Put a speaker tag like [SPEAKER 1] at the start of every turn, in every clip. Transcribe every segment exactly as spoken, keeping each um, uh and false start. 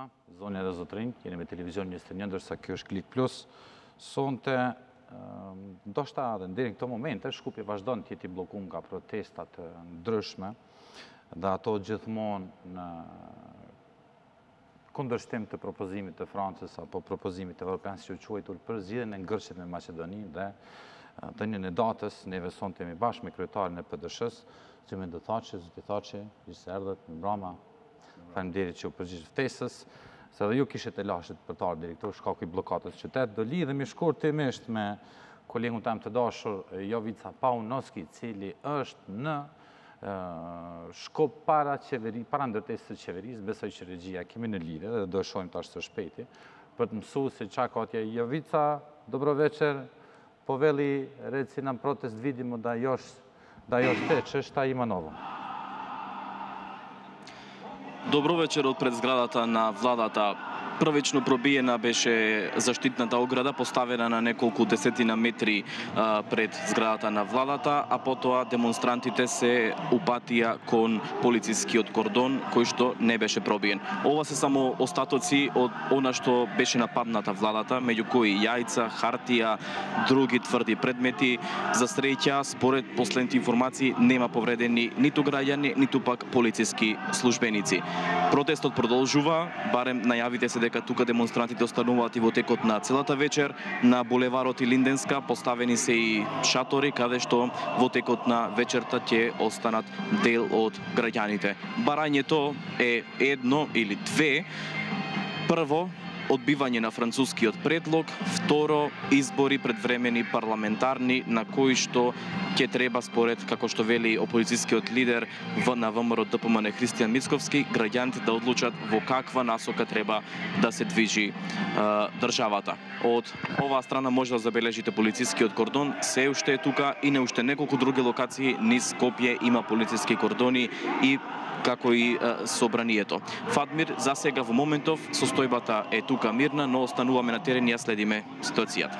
[SPEAKER 1] Brama, zonja dhe zotrin, jeni me televizion njëzet e një, ndërsa kjo është Klik Plus. Sonte, ndoshta edhe deri në këto momente, Shkupi vazhdon të jeti bllokuar nga protestat të ndryshme, dhe ato gjithmonë në kundërshtim të propozimit të Francës apo propozimit evropian, si që quajtur, për zgjidhjen e ngërshit me Maqedoninë dhe të njën e datës, neve sonte jemi bashkë me kryetarin e P D S-s, që me ndëthaqe, zëti thaqe, gjithë erdhët, në Brama, faleminderit që u përgjigj ftesës, se dhe ju kishit e lashit për tarë direktor shkaku i blokatës qytet, do lidhemi shkurtimisht me kolegun tem të dashur, Jovica Paunoski, cili është në shkop para qeveri, para ndërtesës së qeverisë, besoj që regjia kemi në lidhje dhe do shohim tash së shpejti, për të mësuar se çka ka atje. Jovica, dobro večer, poveli reci nam protest vidimo da još da još teče, šta ima novo?
[SPEAKER 2] Добро вечер од пред зградата на владата. Првично пробиена беше заштитната ограда, поставена на неколку десетина метри а, пред зградата на владата, а потоа демонстрантите се упатија кон полицискиот кордон, кој што не беше пробиен. Ова се само остатоци од она што беше нападната владата, меѓу кои јајца, хартија, други тврди предмети. За среќа, според последните информации, нема повредени ниту граѓани, ниту пак полициски службеници. Протестот продолжува, барем најавите се дека тука демонстрантите остануваат и во текот на целата вечер. На булеварот и Линденска поставени се и шатори, каде што во текот на вечерта ќе останат дел од граѓаните. Барањето е едно или две. Прво, одбивање на францускиот предлог, второ, избори предвремени парламентарни на кои што ќе треба, според како што вели опозицијскиот лидер на ВМРО Д П М Н Христијан Мицковски, граѓаните да одлучат во каква насока треба да се движи е, државата. Од оваа страна може да забележите полицискиот кордон, се уште е тука и на уште неколку други локации низ Скопје има полициски кордони и како и е, собранието. Фатмир, за сега во моментов состојбата е тука мирна, но остануваме на терен и ја следиме ситуацијата.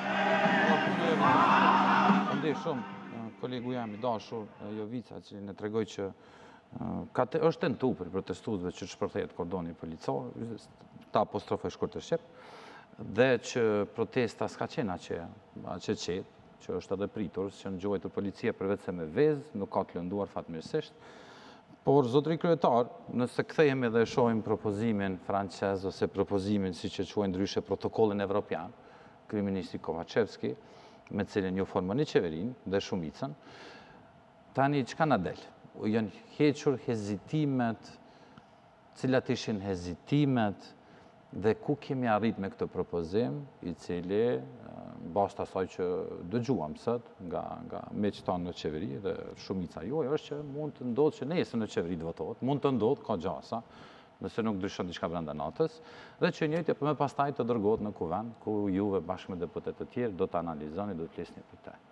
[SPEAKER 1] Ndej shumë kolegu jam i dashur Jovica, që në tregoj që ka të, është tentu për protestuesve që shpërthehet kordoni policor, ta apostrofoj shkurt të shqip, dhe që protesta s'ka qenë aqe, aqe qetë, që është edhe pritur, që në gjuhajtur policia përveç se me vezë, nuk ka të lënduar fatmirësisht. Por, zotri kryetar, nëse kthehemi dhe shohim propozimin francez ose propozimin, si që quajnë ndryshe protokollin evropian, kryeministri Kovacevski, me cilin ju formoni qeverin dhe shumicën, tani çka na del? Janë hequr hezitimet, cilat ishin hezitimet, dhe ku kemi arrit me këtë propozim, i cili, bashkë asaj që dëgjuam sot nga, nga meqtan në qeveri dhe shumica juaj, është që mund të ndodhë që nesër në qeveri të votohet, mund të ndodhë, ka gjasa, nëse nuk ndryshon diçka brenda natës, dhe që njëjtë më pastaj të dërgohet në kuvend, ku juve bashkë me deputet të tjerë do të analizoni, do të flisni për te.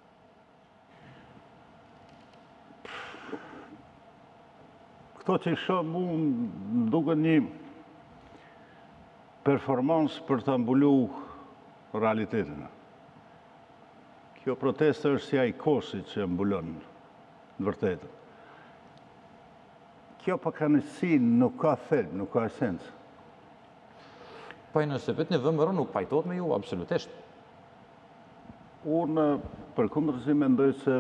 [SPEAKER 3] Këto që shoh mu më duket një performansë për të mbulu realitetin. Kjo proteste është si ai kosi që mbulon në vërtetë. Kjo pakanësi nuk ka thelb, nuk ka esencë.
[SPEAKER 1] Po nëse vetë në V M R nuk pajtohet me ju, absolutisht.
[SPEAKER 3] Unë përkundërzi mendoj se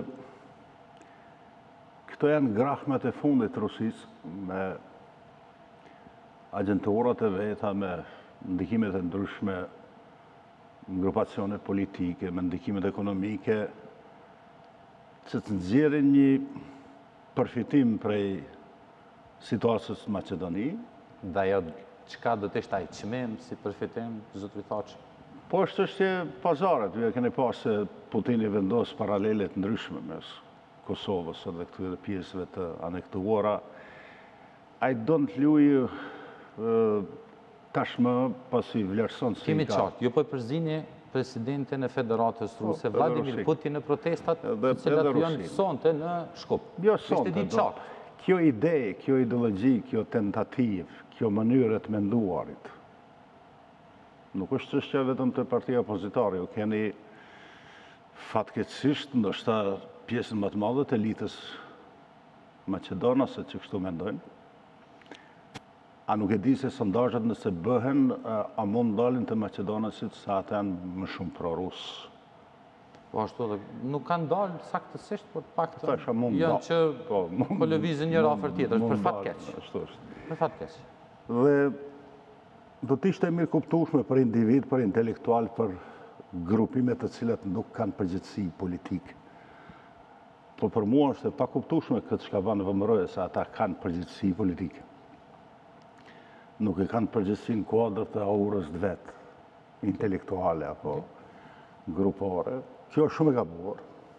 [SPEAKER 3] këto janë ngrahmet e fundit të Rusisë me agentorat e veta, me ndikimet e ndryshme, grupacione politike, me ndikimet ekonomike, që të nxjerrin një përfitim prej situatës në Maqedoni.
[SPEAKER 1] Dhe ajo çka do të ishte ai çmim si përfitim, zotri Thaçi?
[SPEAKER 3] Po është çështje pazaret, ju e keni pasë se Putini vendos paralelet ndryshme mes Kosovës dhe këtyre pjesëve të anektuara. Ai don të luajë tashmë pasi vlerëson si
[SPEAKER 1] Kemi qartë, ju po përzini presidentin e Federatës Ruse, Vladimir Putin, në protestat të cilat janë sonte në Shkup.
[SPEAKER 3] Jo sonte, do. Kjo ide, kjo ideologji, kjo tentativ, kjo mënyrë të menduarit, nuk është çështja vetëm të partia opozitare, ju keni fatkeqësisht ndoshta pjesën më të madhe të elitës maqedonase që kështu mendojnë. A nuk e di se sondazhet nëse bëhen, a mund dalin të maqedonasit sa ata janë më shumë pro-rus.
[SPEAKER 1] Po ashtu dhe nuk kanë dalë saktësisht, por pak të
[SPEAKER 3] Thasha mund
[SPEAKER 1] janë
[SPEAKER 3] dal-
[SPEAKER 1] që
[SPEAKER 3] po, mund-
[SPEAKER 1] po lëvizin njëra afër tjetër, është
[SPEAKER 3] mund
[SPEAKER 1] për fat
[SPEAKER 3] dalin,
[SPEAKER 1] keq.
[SPEAKER 3] ashtu është.
[SPEAKER 1] Për fat keq.
[SPEAKER 3] Dhe do të ishte mirë kuptueshme për individ, për intelektual, për grupimet të cilat nuk kanë përgjegjësi politike. Po për mua është e pa kuptueshme këtë çka bën V M R-ja se ata kanë përgjegjësi politike. Nuk e kanë përgjegjësi në kuadrët e aurës të vet, intelektuale apo grupore. Kjo është shumë e gabuar.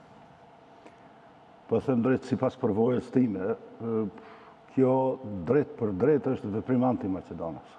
[SPEAKER 3] Po them drejt sipas përvojës time, kjo drejt për drejt është veprim anti-Maqedonas.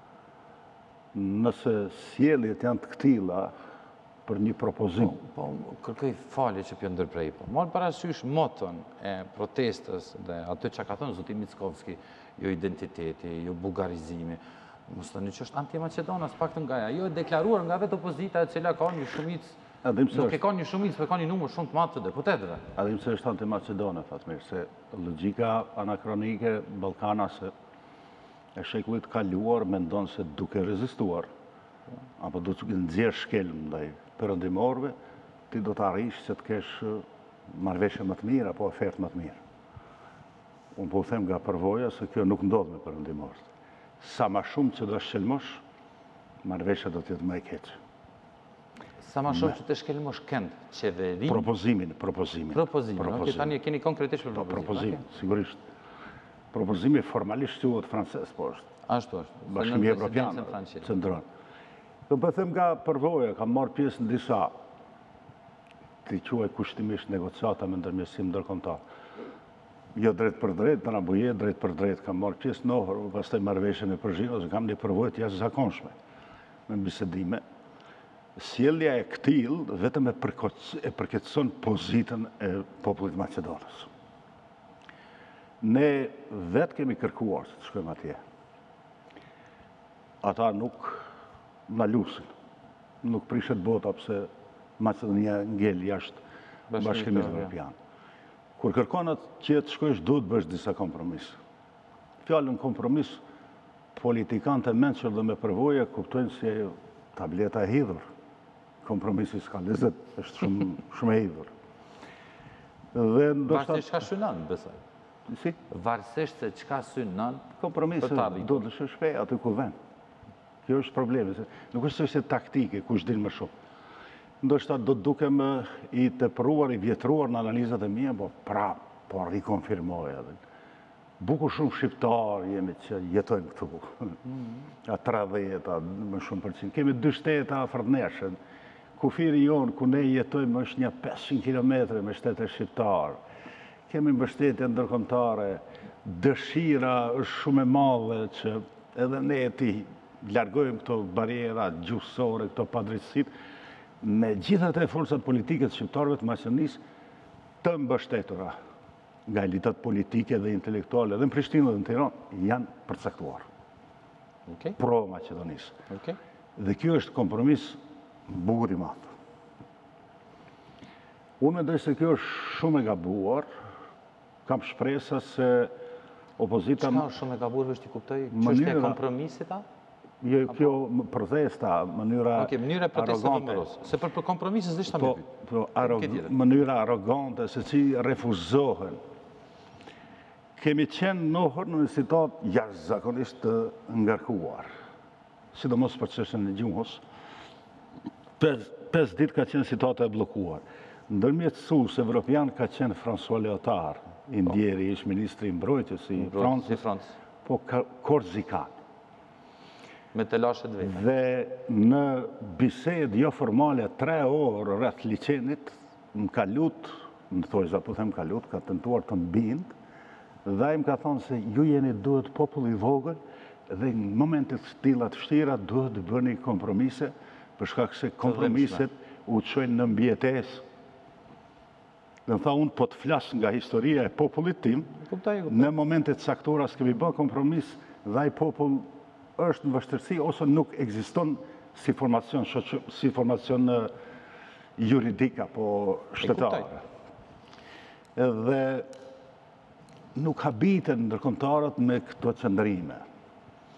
[SPEAKER 3] Nëse sjelljet janë të këtilla për një propozim.
[SPEAKER 1] Po, kërkoj falje që pjo ndërprej, po. Marë parasysh moton e protestës dhe atë që ka thënë zoti Mickovski, jo identiteti, jo bugarizimi, mos të një që është anti-Macedonas, pak të nga ja, jo e deklaruar nga vetë opozita e cila ka një shumicë, nuk e ka një shumicë, për ka një numër shumë të madh të deputetëve.
[SPEAKER 3] Adim se është anti-Macedone, Fatmir, se logjika anakronike ballkanase e shekullit kaluar mendon se duke rezistuar, apo duke nxjerr shkelm ndaj perëndimorëve, ti do të arrish që të kesh marrëveshje më të mirë apo ofertë më të mirë. Unë po them nga përvoja se kjo nuk ndodh me perëndimorët. Sa më shumë që do shkelmosh, marrëveshja do të jetë më e keqe.
[SPEAKER 1] Sa ma shumë që të shkelmosh kënd qeverin...
[SPEAKER 3] Propozimin, propozimin.
[SPEAKER 1] Propozimin, ok, tani e keni konkretisht për
[SPEAKER 3] Po,
[SPEAKER 1] propozimin.
[SPEAKER 3] propozim, sigurisht. Propozimi formalisht quhet francez, po është.
[SPEAKER 1] Ashtu është.
[SPEAKER 3] Bashkimi Evropian, qëndron. Do po them nga përvoja, kam marrë pjesë në disa, ti quaj kushtimisht negociata me ndërmjetësim ndërkombëtar. Jo drejt për drejt, në Rabuje, drejt për drejt, kam marrë pjesë në Ohër, pastaj marrëveshjen e Përzhinës, kam një përvojë të jashtëzakonshme me bisedime. Sjellja e këtill vetëm e përkeqëson pozitën e popullit Maqedonës. Ne vetë kemi kërkuar se të shkojmë atje. Ata nuk na lusin. Nuk prishet bota pse Maqedonia ngel jashtë Bashkimit Evropian. Kur kërkon atë që të shkojsh, duhet bësh disa kompromis. Fjalën kompromis, politikanët e mençur dhe me përvoje kuptojnë si tableta e hidhur. Kompromisi s'ka lezet, është shumë shumë e hidhur. Dhe ndoshta
[SPEAKER 1] Varsisht çka synon, besoj.
[SPEAKER 3] si
[SPEAKER 1] Varsisht se çka synon,
[SPEAKER 3] kompromisi
[SPEAKER 1] për ta arritur.
[SPEAKER 3] do të shpej aty ku vën. Kjo është problemi, se nuk është çështje taktike, kush din më shumë. Ndoshta do të dukem i tepruar, i vjetruar në analizat e mia, po pra, po rikonfirmoj edhe. Bukur shumë shqiptar jemi që jetojmë këtu. A tridhjetë, a më shumë përqind. Kemi dy shtete afër nesh. Kufiri jonë, ku ne jetojmë, është një pesëqind kilometra me shtete shqiptar. Kemi mbështetje ndërkombëtare, dëshira është shumë e madhe që edhe ne ti largojmë këto bariera gjuhësore, këto padrejtësitë, me gjithat e forcat politike të shqiptarëve të Maqedonisë të mbështetura nga elitat politike dhe intelektuale dhe në Prishtinë dhe në Tiranë janë përcaktuar
[SPEAKER 1] Okay.
[SPEAKER 3] pro Maqedonisë.
[SPEAKER 1] Okay.
[SPEAKER 3] Dhe kjo është kompromis bukur i madh. Unë mendoj se kjo është shumë e gabuar. Kam shpresa se opozita...
[SPEAKER 1] Çka është shumë e gabuar, është i kuptoj, çështja e
[SPEAKER 3] Mënyra-
[SPEAKER 1] kompromisit, a?
[SPEAKER 3] Jo, kjo protesta, mënyra
[SPEAKER 1] Okej, mënyra e protestës të
[SPEAKER 3] arrogante.
[SPEAKER 1] vëmëros. Se për për kompromisin s'është ta
[SPEAKER 3] Po,
[SPEAKER 1] më pyet.
[SPEAKER 3] po arrog-
[SPEAKER 1] Ke tjetër.
[SPEAKER 3] mënyra arrogante, se që refuzohen. Kemi qenë nohër në një situatë jashtëzakonisht të ngarkuar. Sidomos për çështjen e gjuhës. Pes, pes ditë ka qenë situata e bllokuar. Ndërmjetësues evropian ka qenë François Léotard, i ndjeri ish ministri i mbrojtjes i
[SPEAKER 1] Si
[SPEAKER 3] Francës,
[SPEAKER 1] Francë.
[SPEAKER 3] po ka- korzikan.
[SPEAKER 1] Me të lashet vetë.
[SPEAKER 3] Dhe në bisedë jo formale tre orë rreth liçenit, më ka lut, më thojza po them ka lut, ka tentuar të mbind, dhe ai më ka thonë se ju jeni duhet popull i vogël dhe në momente të tilla të vështira duhet të bëni kompromise, për shkak se kompromiset u çojnë në mbijetesë. Dhe më tha unë po të flas nga historia e popullit tim,
[SPEAKER 1] Kuptoj, kuptoj.
[SPEAKER 3] në momente të caktuara s'kemi bë kompromis dhe ai popull është në vështirësi ose nuk ekziston si formacion shoqë, si formacion eh, juridik apo shtetare. Edhe nuk habiten ndërkombëtarët me këto qëndrime.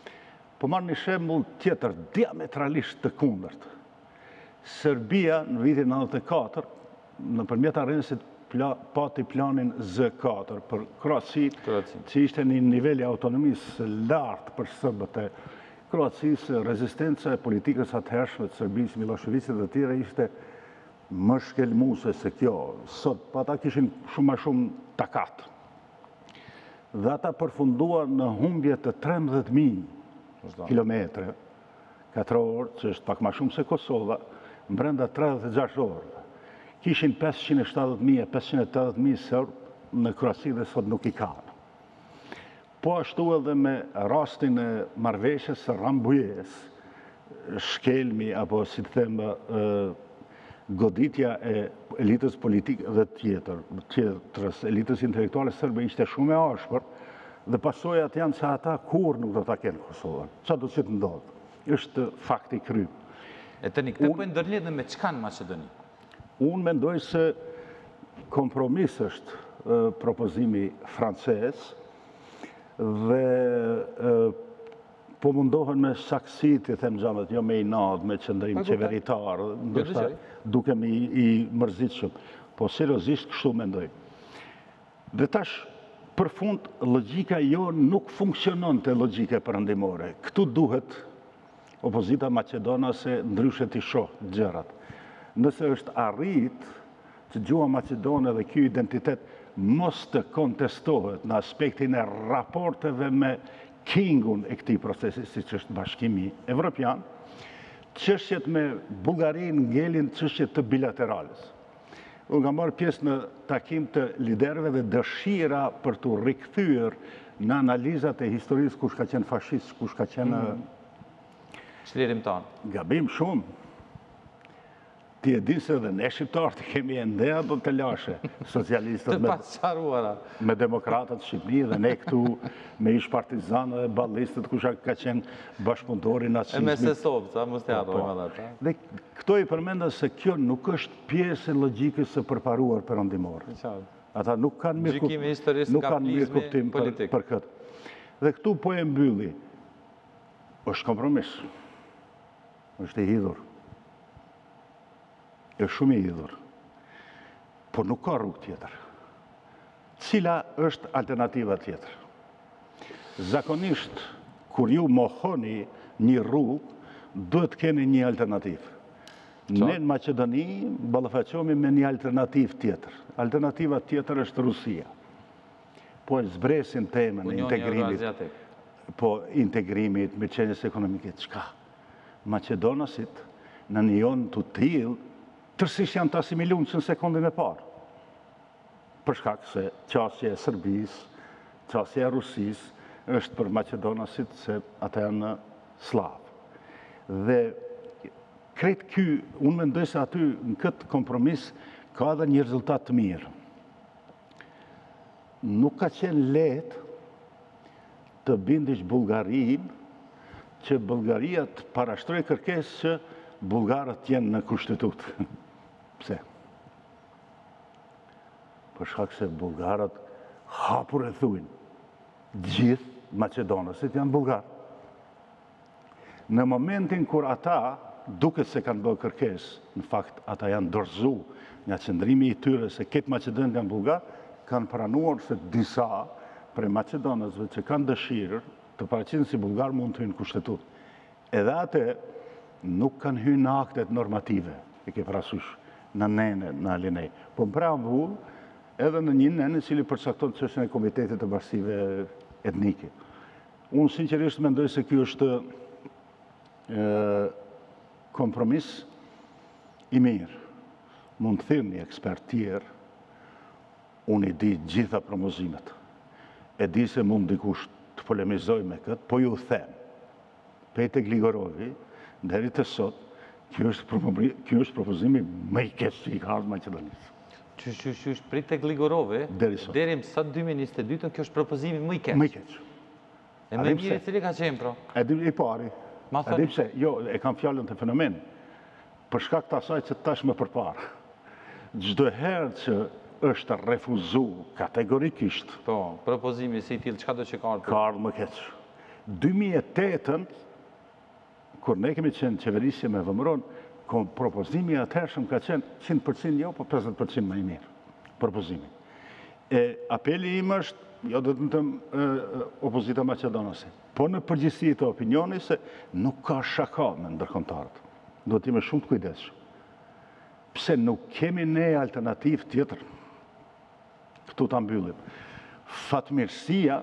[SPEAKER 3] Po marrë një shembull tjetër, diametralisht të kundërt. Serbia në vitin nëntëdhjetë e katër, nëpërmjet arrenësit pati planin Z katër për Kroaci, që ishte një nivel i autonomisë lartë për serbët e Kroacisë, rezistenca e politikës atëhershme të Serbisë, Miloševićit dhe tjera ishte më shkelmuese se kjo. Sot, pa ata kishin shumë më shumë takat. Dhe ata përfunduan në humbje të trembëdhjetë mijë kilometre katror, që është pak më shumë se Kosova, brenda tridhjetë e gjashtë orëve. Kishin pesëqind e shtatëdhjetë mijë e pesëqind e tetëdhjetë mijë serb në Kroaci dhe sot nuk i kanë. Po ashtu edhe me rastin e marrëveshjes së Rambujës, shkelmi apo si të them goditja e elitës politike dhe tjetër, tjetrës elitës intelektuale serbe ishte shumë e ashpër dhe pasojat janë që ata kur nuk do ta kenë Kosovën. Qa do që të ndodhë? Është fakti kry.
[SPEAKER 1] E tani, këtë po e ndërlidhën me çka në Maqedoni?
[SPEAKER 3] Unë mendoj se kompromis është propozimi francez dhe po mundohen me saksit, i them xhamet, jo me inat, me qëndrim qeveritar, ndoshta duke me i mërzitshëm. Po seriozisht kështu mendoj. Dhe tash, për fund, logjika jo nuk funksionon të logjike perëndimore. Këtu duhet opozita maqedonase ndryshe t'i shohë gjërat. Nëse është arrit që gjua maqedone dhe ky identitet mos të kontestohet në aspektin e raporteve me kingun e këtij procesi, si që është bashkimi evropian, çështjet me Bullarinë ngelin çështjet të bilaterales. Unë kam marrë pjesë në takim të liderëve dhe dëshira për të rikthyer në analizat e historisë kush ka qenë fashist, kush ka qenë
[SPEAKER 1] Çlirimtar.
[SPEAKER 3] Gabim shumë. Ti e di se dhe ne shqiptarët kemi ende ato të lashe, socialistët
[SPEAKER 1] Të pasqaruara.
[SPEAKER 3] me demokratët Shqipëri dhe ne këtu me ish partizanë dhe ballistët kusha ka qenë bashkëpunëtori
[SPEAKER 1] E me
[SPEAKER 3] nacizmit.
[SPEAKER 1] Sesov, sa mos të harrojmë edhe ata.
[SPEAKER 3] Dhe këto i përmenda se kjo nuk është pjesë e logjikës së përparuar perëndimore. Ata nuk kanë mirë
[SPEAKER 1] Gjykimi
[SPEAKER 3] kuptim,
[SPEAKER 1] historisë
[SPEAKER 3] nuk kanë mirë
[SPEAKER 1] kapitalizmi
[SPEAKER 3] kuptim për,
[SPEAKER 1] politik.
[SPEAKER 3] për këtë. Dhe këtu po e mbylli. Është kompromis. Është i hidhur. Është shumë i hidhur. Por nuk ka rrugë tjetër. Cila është alternativa tjetër? Zakonisht, kur ju mohoni një rrugë, duhet keni një alternativë. Ne në Maqedoni ballafaqohemi me një alternativë tjetër. Alternativa tjetër është Rusia. Po e zbresin temën e integrimit. Po integrimit, me qenjes ekonomike, çka? Maqedonasit në një jonë të tillë, tërësisht janë të asimiluar në sekondin e parë. Për shkak se qasja e Serbisë, qasja e Rusisë është për Maqedonasit se ata janë slavë. Dhe kretë ky, unë mendoj se aty në këtë kompromis ka edhe një rezultat të mirë. Nuk ka qenë lehtë të bindish Bullgarinë që Bullgaria të parashtrojë kërkesë që bullgarët jenë në kushtetutë. Pse? Për shkak se bullgarët hapur e thuin. Gjithë Maqedonasit janë bullgarë. Në momentin kur ata, duket se kanë bërë kërkesë, në fakt ata janë dorëzu nga qëndrimi i tyre se këtë Maqedonë janë bullgarë, kanë pranuar se disa prej Maqedonësve që kanë dëshirë të paraqiten si bullgarë mund të hyjnë kushtetutë. Edhe atë nuk kanë hyrë në aktet normative, e ke parasysh, në nene, në alinej. Po në preambull, edhe në një nene cili përcakton çështjen e Komitetit të Bashkive Etnike. Unë sinqerisht mendoj se ky është e, kompromis i mirë. Mund të thirrni ekspert tjerë, unë i di gjitha promozimet. E di se mund dikush të polemizoj me këtë, po ju them, Pete Gligorovi, deri të sot, kjo është propozimi më i keq që i ka ardhur Maqedonisë.
[SPEAKER 1] Qysh, qysh, qysh, prit e Gligorove,
[SPEAKER 3] Deri sot.
[SPEAKER 1] deri më sot dy mijë e njëzet e dy, kjo është propozimi më i keq.
[SPEAKER 3] Më i keq.
[SPEAKER 1] E më mirë cili ka qenë, pro.
[SPEAKER 3] E di i pari.
[SPEAKER 1] Ma
[SPEAKER 3] E
[SPEAKER 1] thoni.
[SPEAKER 3] di pse, jo, e kam fjalën të fenomen. Për shkak të asaj që tash më përpara. Çdo herë që është refuzu kategorikisht,
[SPEAKER 1] Po, propozimi si i tillë, çka do që ka ardhur?
[SPEAKER 3] ka ardhur më keq. dy mijë e tetën kur ne kemi qenë qeverisje me vëmëron, propozimi atëhershëm ka qenë njëntë përqind jo, po pesëdhjetë përqind më i mirë. Propozimi. E apeli im është, jo do të them opozita maqedonase, po në përgjithësi të opinioni se nuk ka shaka me ndërkombëtarët. Do të jemi shumë të kujdesshëm. Pse nuk kemi ne alternativë tjetër. Këtu ta mbyllim. Fatmirësia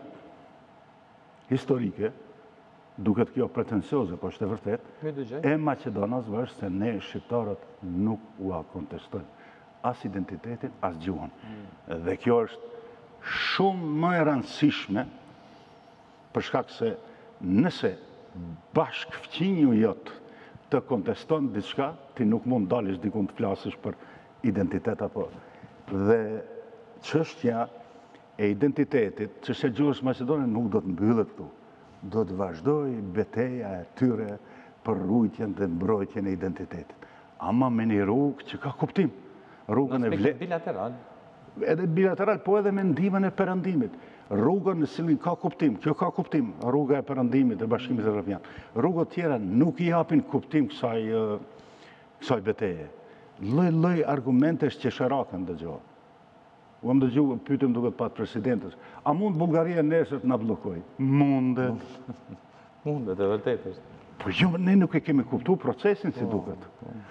[SPEAKER 3] historike, duket kjo pretensioze, po është e vërtet, e Maqedonasve është se ne shqiptarët nuk ua kontestojnë as identitetin, as gjuhën. Dhe kjo është shumë më e rëndësishme, për shkak se nëse bashkë fqinju jotë të konteston diçka, ti nuk mund dalish dikun të flasësh për identitet apo. Dhe çështja e identitetit, çështja e gjuhës maqedone nuk do të mbyllet këtu. Do të vazhdoj betejë e tyre për rujtjen dhe mbrojtjen e identitetit. Ama me një rrugë që ka kuptim. Rrugën e vle...
[SPEAKER 1] bilateral.
[SPEAKER 3] Edhe bilateral, po edhe me ndihmën e perëndimit. Rrugën në cilin ka kuptim, kjo ka kuptim, rruga e perëndimit e Bashkimit Evropian. Rrugët tjera nuk i japin kuptim kësaj, kësaj beteje. Lloj-lloj argumentesh që shërakën dëgjohen. U am dëgju, pyetëm duke pat presidentës, a mund Bullgaria nesër të na bllokojë? Mundet.
[SPEAKER 1] Mundet, e vërtet është.
[SPEAKER 3] Po jo, ne nuk e kemi kuptu procesin si duket.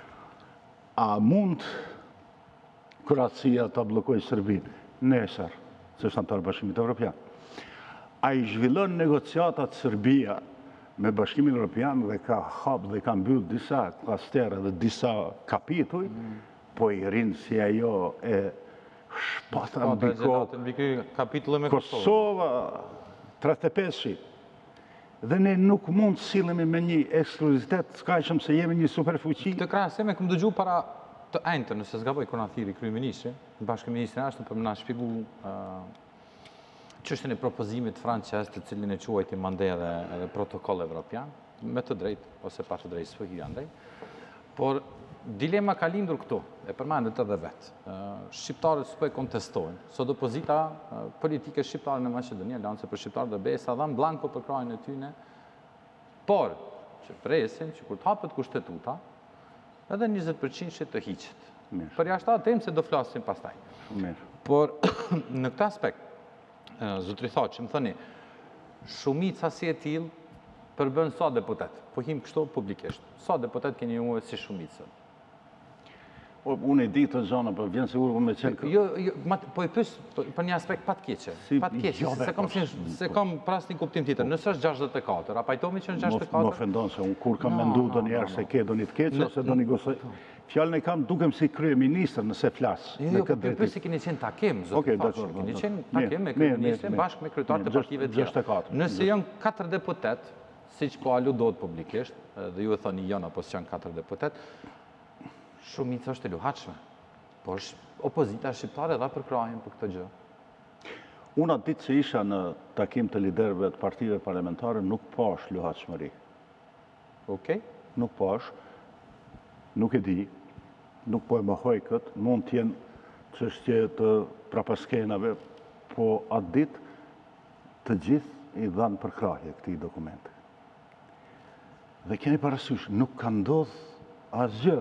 [SPEAKER 3] A mund Kroacia të bllokojë Serbinë? Nesër, që është antar Bashkimit Evropian. A i zhvillon negociatat Serbia me Bashkimin Evropian dhe ka hap dhe ka mbyll disa klastere dhe disa kapituj, po i rinë si ajo e shpata mbi Kosova, tridhjetë e pesë shqip. Dhe ne nuk mund të sillemi me një ekskluzivitet s'kaqëm se jemi një superfuqi.
[SPEAKER 1] Të krahasim e kam dëgju para të enjtë, nëse s'gaboj kur na thiri kryeministri, bashkëministri ashtu për më na shpjegu çështjen e propozimit francez, të cilin e quajti mande edhe protokoll evropian, me të drejtë ose pa të drejtë, s'po hija ndaj. Por dilema ka lindur këtu, e përmendet edhe vetë. Shqiptarët s'po e kontestojnë, sot opozita politike shqiptare në Maqedoni, Aleanca për Shqiptarët dhe besa dhanë blanko për krajën e tyne, por që presin që kur të hapet kushtetuta, edhe njëzet përqind që të hiqet. Për jashtë atë temë se do flasim pastaj. Por në këtë aspekt, zotri thotë që më thëni, shumica si e tillë përbën sa deputet, po him kështu publikisht. Sa deputet keni ju si shumicën?
[SPEAKER 3] Unë e di të zonë, për vjen sigur për me qenë...
[SPEAKER 1] Jo, po e pys për një aspekt pat keqe. Pat keqe, se kam pras një kuptim tjetër. Nësë është gjashtëdhjetë e katër, a pajtomi që në gjashtëdhjetë e katër?
[SPEAKER 3] Më ofendon se unë kur kam mendu do njerë se ke do një të keqe, ose do një gosoj... Fjallën e kam dukem si krye minister nëse flasë.
[SPEAKER 1] Jo, jo, për pys i keni qenë takim, zotë faqë. Keni qenë takim me krye ministre, bashkë me kryetarë të partive tjera. Nëse janë katër deputet, si që po aludot publikisht, dhe ju e thoni janë apo së janë katër deputet, shumica është e luhatshme, por opozita shqiptare dha për krajën për këtë gjë.
[SPEAKER 3] Unë atë ditë që isha në takim të liderëve të partive parlamentare, nuk pash luhatshmëri.
[SPEAKER 1] Okej?
[SPEAKER 3] Nuk pash, nuk e di, nuk po e mohoj këtë, mund t'jenë çështje të prapaskenave, po atë ditë të gjithë i dhanë për krahje këtij dokumente. Dhe keni parasysh, nuk ka ndodhë asgjë.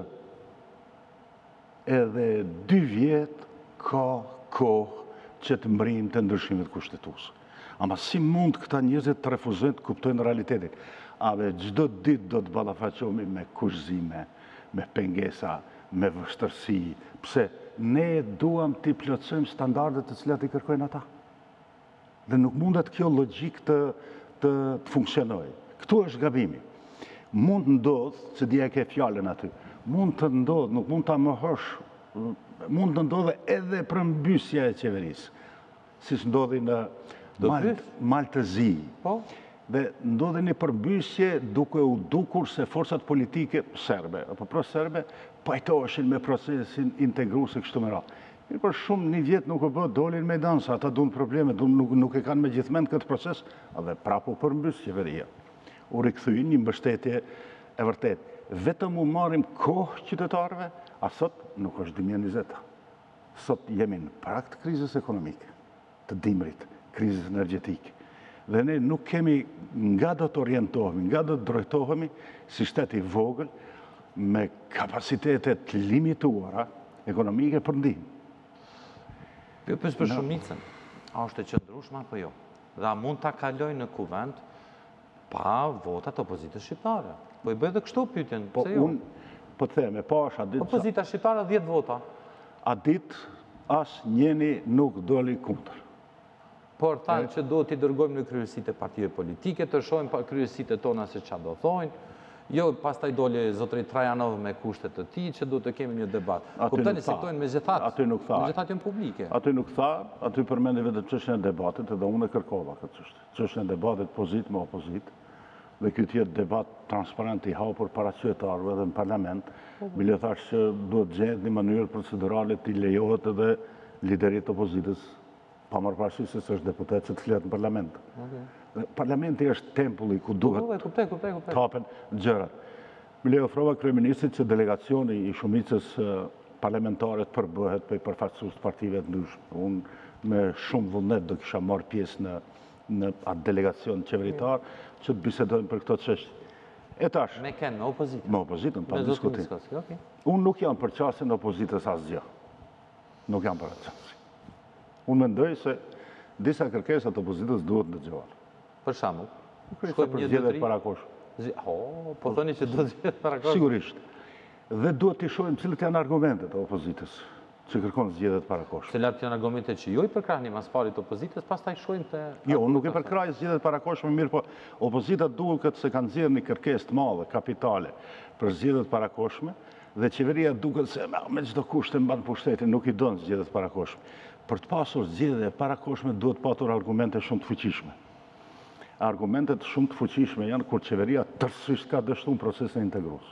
[SPEAKER 3] Edhe dy vjetë ka kohë që të mbrim të ndryshimit kushtetues. Ama si mund këta njerëzit të refuzojnë të kuptojnë realitetin? Ave çdo ditë do të ballafaqohemi me kushëzime, me pengesa, me vështërsi. Pse ne duam të plotësojmë standardet të cilat i kërkojnë ata. Dhe nuk mundet kjo logjik të të funksionojë. Këtu është gabimi. Mund ndodhë, që dhja ke fjallën aty, mund të ndodhë, nuk mund të mohosh, mund të ndodhë edhe përmbysja e qeverisë, si së ndodhi në Maltëzi. Dhe ndodhi një përmbysje duke u dukur se forcat politike serbe, apo pro-serbe, pajtoheshin me procesin integrues e kështu me radhë. Mirë, për shumë një vjetë nuk e bë dolin me dansa, ata duan probleme, nuk e kanë me gjithmend këtë proces, edhe prapu përmbys qeveria. U rikthyin një mbështetje e vërtet. Vetëm u marrim kohë qytetarëve, a sot nuk është dy mijë e njëzet. Sot jemi në prag të krizës ekonomike, të dimrit, krizës energjetike. Dhe ne nuk kemi nga do të orientohemi, nga do të drejtohemi si shtet i vogël me kapacitetet limituara ekonomike për ndihmë.
[SPEAKER 1] Për për për shumicën, a është e qëndrueshme apo jo? Dhe a mund ta kaloj në kuvent pa votat opozitës shqiptare? Po i bëj edhe kështu pyetjen,
[SPEAKER 3] Po
[SPEAKER 1] pse jo?
[SPEAKER 3] unë po të them, e pash a ditë
[SPEAKER 1] Opozita shqiptare dhjetë vota.
[SPEAKER 3] a ditë as njeni nuk doli kundër.
[SPEAKER 1] Por thanë që do t'i dërgojmë në kryesitë e partive politike, të shohim pa kryesitë tona se çfarë do thojnë. Jo, pastaj doli zotëri Trajanov me kushtet të tij që do të kemi një debat. Kuptoni se këto janë megjithatë.
[SPEAKER 3] Aty nuk tha.
[SPEAKER 1] Megjithatë janë publike.
[SPEAKER 3] Aty nuk tha, aty përmendi vetëm çështjen e debatit, edhe unë e kërkova këtë çështje. Çështjen e debatit pozit me opozit, dhe ky të jetë debat transparent i hapur para qytetarëve dhe në parlament, bile thash që duhet gjetë një mënyrë procedurale të lejohet edhe liderit të opozitës, pa marrë parasysh se është deputet që të flet në parlament. Parlamenti është tempulli ku duhet
[SPEAKER 1] Kuptoj, kuptoj, kuptoj.
[SPEAKER 3] tapen gjërat. Më le ofrova kryeministrit që delegacioni i shumicës parlamentare të përbëhet për përfaqësues të partive të ndryshme. Unë me shumë vullnet do kisha marrë pjesë në në atë delegacion qeveritar që të bisedojmë për këto çështje. E tash,
[SPEAKER 1] Me ken, me opozitën.
[SPEAKER 3] me opozitën, pa
[SPEAKER 1] Me zotin
[SPEAKER 3] diskutim.
[SPEAKER 1] Miskowski, okay.
[SPEAKER 3] Unë nuk jam për qasjen e opozitës asgjë. Nuk jam për atë qasje. Unë mendoj se disa kërkesa të opozitës duhet ndëgjohen.
[SPEAKER 1] Për shembull,
[SPEAKER 3] Kërkesa për zgjedhjet parakoshme.
[SPEAKER 1] Ho, po thoni që do zgjedhjet parakoshme.
[SPEAKER 3] Sigurisht. Dhe duhet të shohim cilët janë argumentet e opozitës që kërkon zgjedhjet parakoshme.
[SPEAKER 1] Cilat janë argumentet që ju i përkrahni mas parit opozitës, pastaj shohim te
[SPEAKER 3] Jo, unë nuk e përkraj zgjedhjet parakoshme mirë, po opozita duket se kanë zgjedhur një kërkesë të madhe kapitale për zgjedhjet parakoshme dhe qeveria duket se me çdo kusht e mban pushtetin, nuk i don zgjedhjet parakoshme. Për të pasur zgjedhje parakoshme duhet patur argumente shumë të fuqishme. Argumentet shumë të fuqishme janë kur qeveria tërësisht ka dështuar procesin integrues.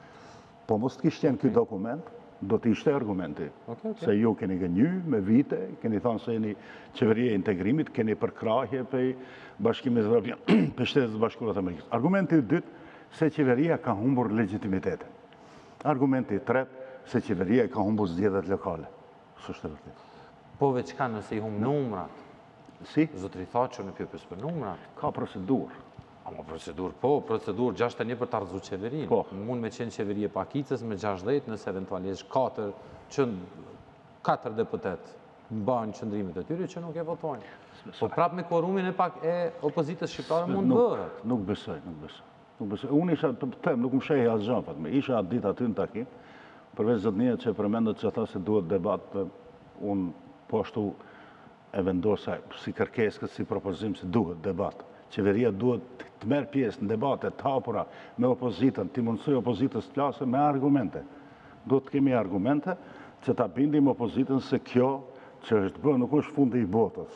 [SPEAKER 3] Po mos të kishte ky dokument, do të ishte argumenti. Se ju keni gënjy me vite, keni thënë se jeni qeveria e integrimit, keni përkrahje për Bashkimit Evropian, për Shtetet e Bashkuara të Amerikës. Argumenti i dytë, se qeveria ka humbur legitimitetin. Argumenti i tretë, se qeveria ka humbur zgjedhjet lokale. S'është e vërtetë.
[SPEAKER 1] Po veçka nëse i humb numrat.
[SPEAKER 3] Si?
[SPEAKER 1] Zotri Thaço në pyetës për numrat.
[SPEAKER 3] Ka procedurë.
[SPEAKER 1] Ama procedur, po, procedur gjashtëdhjetë e një për të ardhur qeverinë.
[SPEAKER 3] Po.
[SPEAKER 1] Mund me qenë qeveri e pakicës me gjashtëdhjetë nëse eventualisht katër që katër deputet mbajnë qëndrimet e tyre që nuk e votojnë. Po prapë me kvorumin e pak e opozitës shqiptare mund bëhet.
[SPEAKER 3] Nuk besoj, nuk besoj. Nuk besoj. Unë isha të them, nuk më shehi asgjë fatme. Isha atë ditë aty në takim, përveç zotnia që përmendet që tha se duhet debat, unë po ashtu e vendosa si kërkesë, si propozim se duhet debat. Qeveria duhet të merë pjesë në debate të hapura me opozitën, të mundësoj opozitës të flasë me argumente. Duhet të kemi argumente që ta bindim opozitën se kjo që është bërë nuk është fundi i botës.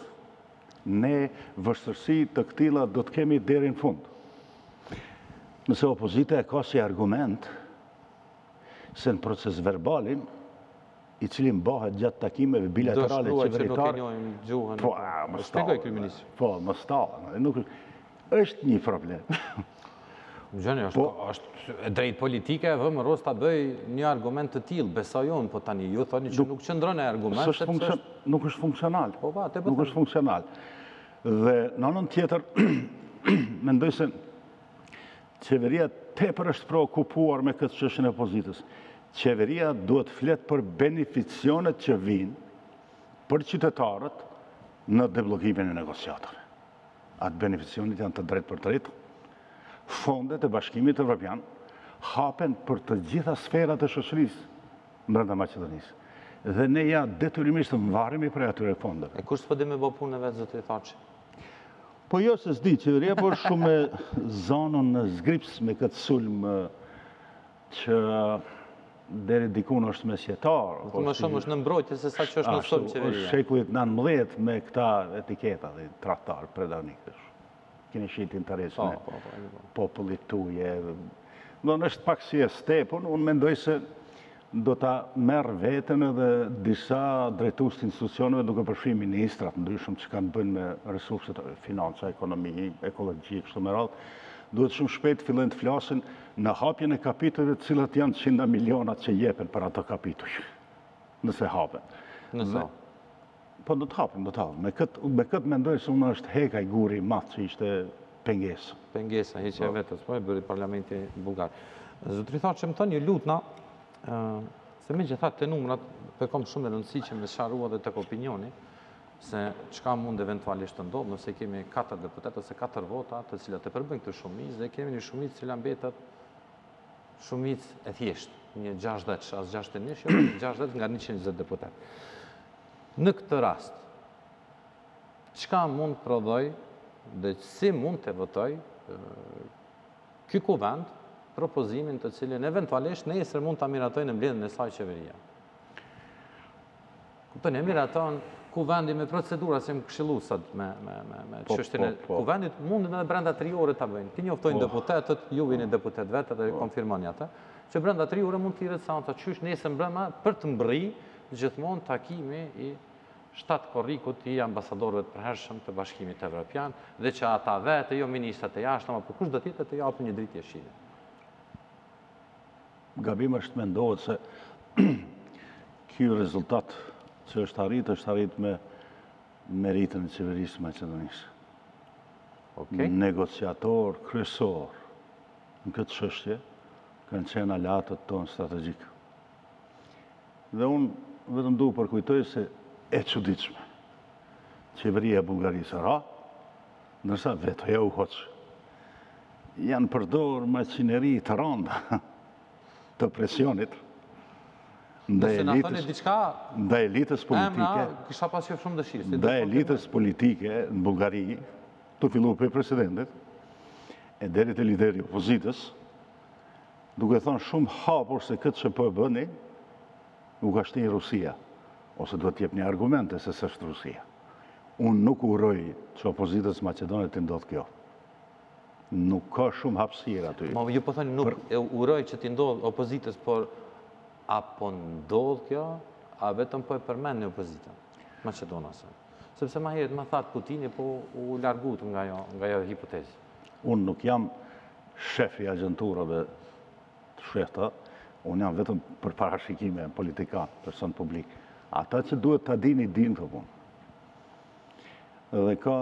[SPEAKER 3] Ne vështërsi të këtilla do të kemi deri në fund. Nëse opozita e ka si argument se në proces verbalin, i cili mbahet gjatë takimeve bilaterale qeveritar, po, më stallë. Po, më stallë. Nuk është një problem.
[SPEAKER 1] Gjëni, është e drejt politike, e vëmë rost ta bëj një argument të tillë, besoj unë, po tani ju thoni që nuk qëndron e argument.
[SPEAKER 3] Nuk është funksional.
[SPEAKER 1] Po, ba, te
[SPEAKER 3] Nuk është funksional. Dhe në anën tjetër, mendoj se qeveria tepër është preokupuar me këtë çështjen e opozitës. Qeveria duhet flet për beneficionet që vinë për qytetarët në debllokimin e negociatave. Atë beneficionet janë të drejtë për të drejtë. Fondet e Bashkimit Evropian hapen për të gjitha sferat e shoqërisë brenda Maqedonisë. Dhe ne ja detyrimisht të mbaremi për atyre fondeve.
[SPEAKER 1] E kush s'po di me bë punën vetë zotri Thaçi?
[SPEAKER 3] Po jo se s'di, qeveria po është shumë me zonën në zgrips me këtë sulm që deri dikun është mesjetar.
[SPEAKER 1] Më shumë është në mbrojtje se sa që është në sulm qeveria.
[SPEAKER 3] Është shekullit nëntëmbëdhjetë me këta etiketa dhe traktar predanikësh. Keni shit interesin e popullit tuje. Do në është pak si e stepun, unë mendoj se do ta merë vetën edhe disa drejtues të institucioneve duke përfshirë ministrat ndryshëm që kanë bënë me resurset financa, ekonomi, ekologji, kështu me radhë, duhet shumë shpejt fillen të flasin në hapjen e kapitujve të cilat janë qindra milionat që jepen për ato kapituj. Nëse hapen.
[SPEAKER 1] Nëse?
[SPEAKER 3] Po do të hapim, do të hapim. Me këtë, me këtë mendoj se unë është heka i guri matë që ishte pengesë.
[SPEAKER 1] Pengesa, heqja e vetës, po e bëri parlamenti bulgar. Zotri tha që më thënë një lutna, se me gjithat të numrat, për kom shumë e rëndësi që me sharua dhe të opinioni, se qka mund eventualisht të ndodhë, nëse kemi katër deputet ose katër vota të cilat të përbën këtë shumic, dhe kemi një shumic cila mbetet shumic e thjesht, një gjashtëdhjetë, as gjashtëdhjetë e një, jo, gjashtëdhjetë nga njëqind e njëzet deputet. Në këtë rast, qka mund prodhoj dhe si mund të votoj ky kuvend propozimin të cilin eventualisht nesër mund të miratojnë në mbledhjen e saj qeveria. Kupton, e miraton kuvendi me procedura se më këshillu sot me çështjen e kuvendit, mundin edhe brenda tri ore ta bëjnë. Ti njoftojnë deputetët, ju vini deputet vetë dhe konfirmoni atë, që brenda tri ore mund të thirret seanca qysh nesër mbrëma për të mbërri gjithmonë takimi i shtatë korrikut i ambasadorëve të përhershëm të Bashkimit Evropian dhe që ata vetë, jo ministrat e jashtëm, apo kush do tjetër të japin një dritë jeshile.
[SPEAKER 3] Gabim është mendohet se ky rezultat që është arrit, është arrit me meritën e qeverisë Maqedonisë.
[SPEAKER 1] Okay.
[SPEAKER 3] Negociator kryesor në këtë çështje kanë qenë aleatët tonë strategjik. Dhe unë vetëm du përkujtoj se e çuditshme. Qeveria e Bullgarisë ra, ndërsa vetoja u hoq. Janë përdor maqineri të rënda të presionit ndaj elitës politike,
[SPEAKER 1] kisha pas qef shumë dëshirë.
[SPEAKER 3] ndaj elitës politike në Bullgari, të fillu për presidentit, e deri te lideri i opozitës, duke thonë shumë hapur se këtë që po e bëni, u ka shtin Rusia, ose duhet t'jep një argumente se s'është Rusia. Unë nuk uroj që opozitës Maqedonit të ndodhë kjo. Nuk ka shumë hapësirë aty.
[SPEAKER 1] Ma ju po thënë nuk e uroj që t'i ndodhë opozitës, por apo ndodhë kjo, a vetëm po e përmen një opozitën, Maqedonasë. Sepse ma herët ma thatë Putini, po u largut nga jo, nga jo hipotezë.
[SPEAKER 3] Unë nuk jam shefi agenturave të shehta, unë jam vetëm për parashikime politikan, person publik. Ata që duhet të dini, din të punë. Dhe ka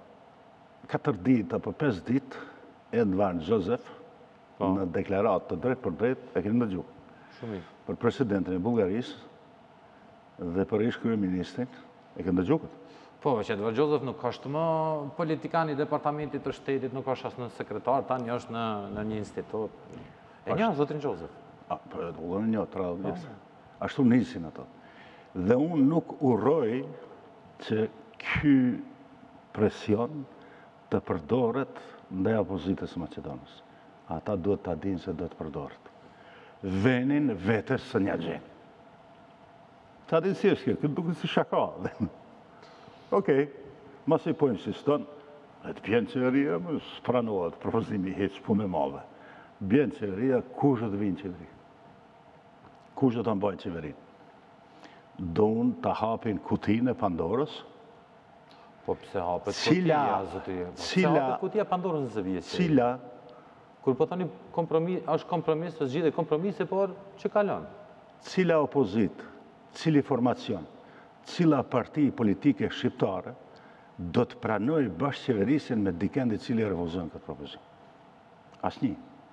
[SPEAKER 3] katër ditë apo pesë ditë, Edvard Joseph, në deklarat të drejt për drejt, e keni ndëgju.
[SPEAKER 1] Shumë.
[SPEAKER 3] Për presidentin e Bullgarisë dhe për ish kryeministrin, e keni ndëgju këtë.
[SPEAKER 1] Po, që Edvard Joseph nuk është më politikani i departamentit të shtetit, nuk është as në sekretar, tani është në, në një institut. E një, zotrin Joseph.
[SPEAKER 3] A, po, e të një, të radhë vjetë. Ashtu nisin ato. Dhe unë nuk uroj që ky presion të përdoret ndaj opozitës Maqedonës. Ata duhet të dinë se duhet të përdoret. Venin vetës së një gjenë. Ta dinë si është kjo, këtë duke si shaka. Okej, mas i po insiston, e të bjenë qeveria, më spranohet, propozimi heqë punë e madhe. Bjenë qeveria, kush do të vinë qeveri? Kush do të mbajnë qeverinë? Do unë të hapin kutinë e Pandorës?
[SPEAKER 1] Po pse hapet kutia, zotëri? Pse hapet kutia Pandorës në zëvjesë?
[SPEAKER 3] Cila?
[SPEAKER 1] Kur po thoni është kompromis, është gjithë kompromise, por që kalon?
[SPEAKER 3] Cila opozit, cili formacion, cila parti politike shqiptare do të pranoj bashkëqeverisin me dikendi cili refuzon këtë propozim? Asnjë.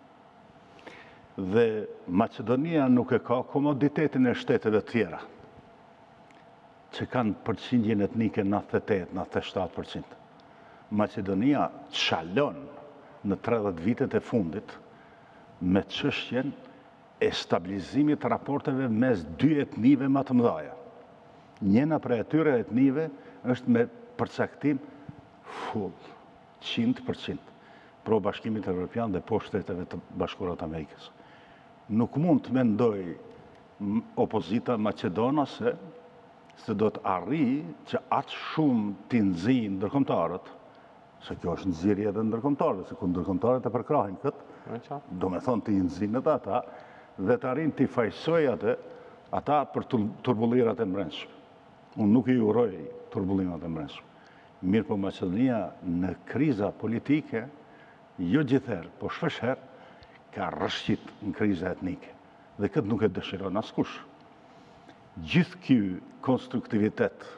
[SPEAKER 3] Dhe Maqedonia nuk e ka komoditetin e shteteve tjera, që kanë përqindjen etnike nëntëdhjetë e tetë nëntëdhjetë e shtatë përqind. Maqedonia çalon në tridhjetë vitet e fundit me çështjen e stabilizimit të raporteve mes dy etnive më të mëdha. Njëna prej atyre etnive është me përcaktim full,qind përqind, pro Bashkimit Evropian dhe po Shteteve të Bashkuara të Amerikës. Nuk mund të mendoj opozita maqedonase se do të arri që atë shumë t'i nxjijnë ndërkombëtarët, se kjo është nxjerrje edhe ndërkombëtarëve, se ku ndërkombëtarët e përkrahin këtë, do me thonë t'i nxjijnë edhe ata, dhe të arrin t'i fajsoj atë, ata për turbullirat e mbrëmshme. Unë nuk i uroj turbullimat e mbrëmshme. Mirë po Maqedonia në kriza politike, jo gjithherë, po shpeshherë, ka rrëshqit në kriza etnike. Dhe këtë nuk e dëshiron askush. Gjithë ky konstruktivitet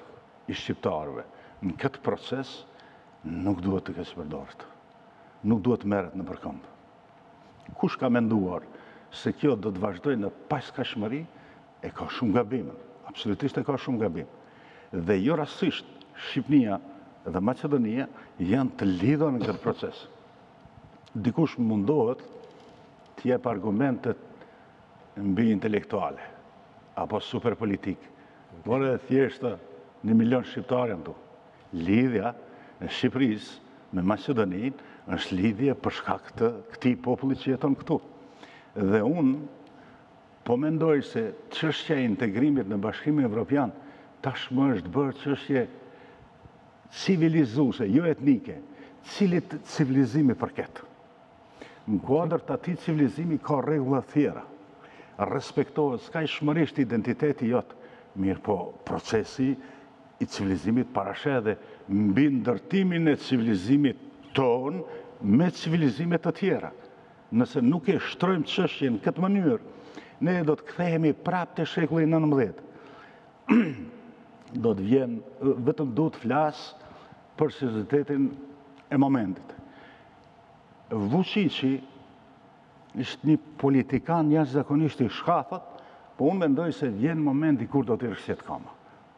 [SPEAKER 3] i shqiptarëve në këtë proces nuk duhet të keq përdorët. Nuk duhet të merret në përkëmbë. Kush ka menduar se kjo do të vazhdojë në paqëskashmëri, e ka shumë gabim. Absolutisht e ka shumë gabim. Dhe jo rastësisht Shqipënia dhe Maqedonia janë të lidhur në këtë proces. Dikush mundohet të jep argumentet mbi intelektuale apo superpolitik. Por e thjeshtë një milion shqiptarë janë tu. Lidhja e Shqipërisë me Maqedoninë është lidhje për shkak të këtij populli që jeton këtu. Dhe unë po mendoj se çështja e integrimit në Bashkimin Evropian tashmë është bërë çështje civilizuese, jo etnike, cilit civilizimi përket. Në kuadër të atij civilizimi ka rregulla të tjera. Respektohet skajshmërisht identiteti jot, mirë po procesi i civilizimit parashe dhe mbi ndërtimin e civilizimit ton me civilizime të tjera. Nëse nuk e shtrojmë çështjen në këtë mënyrë, ne do të kthehemi prapë te shekulli nëntëmbëdhjetë. Do të vjen, vetëm du të flas për seriozitetin e momentit. Vučići është një politikan jashtëzakonisht i shkafët, po unë mendoj se vjen momenti kur do t'i rishtet kama.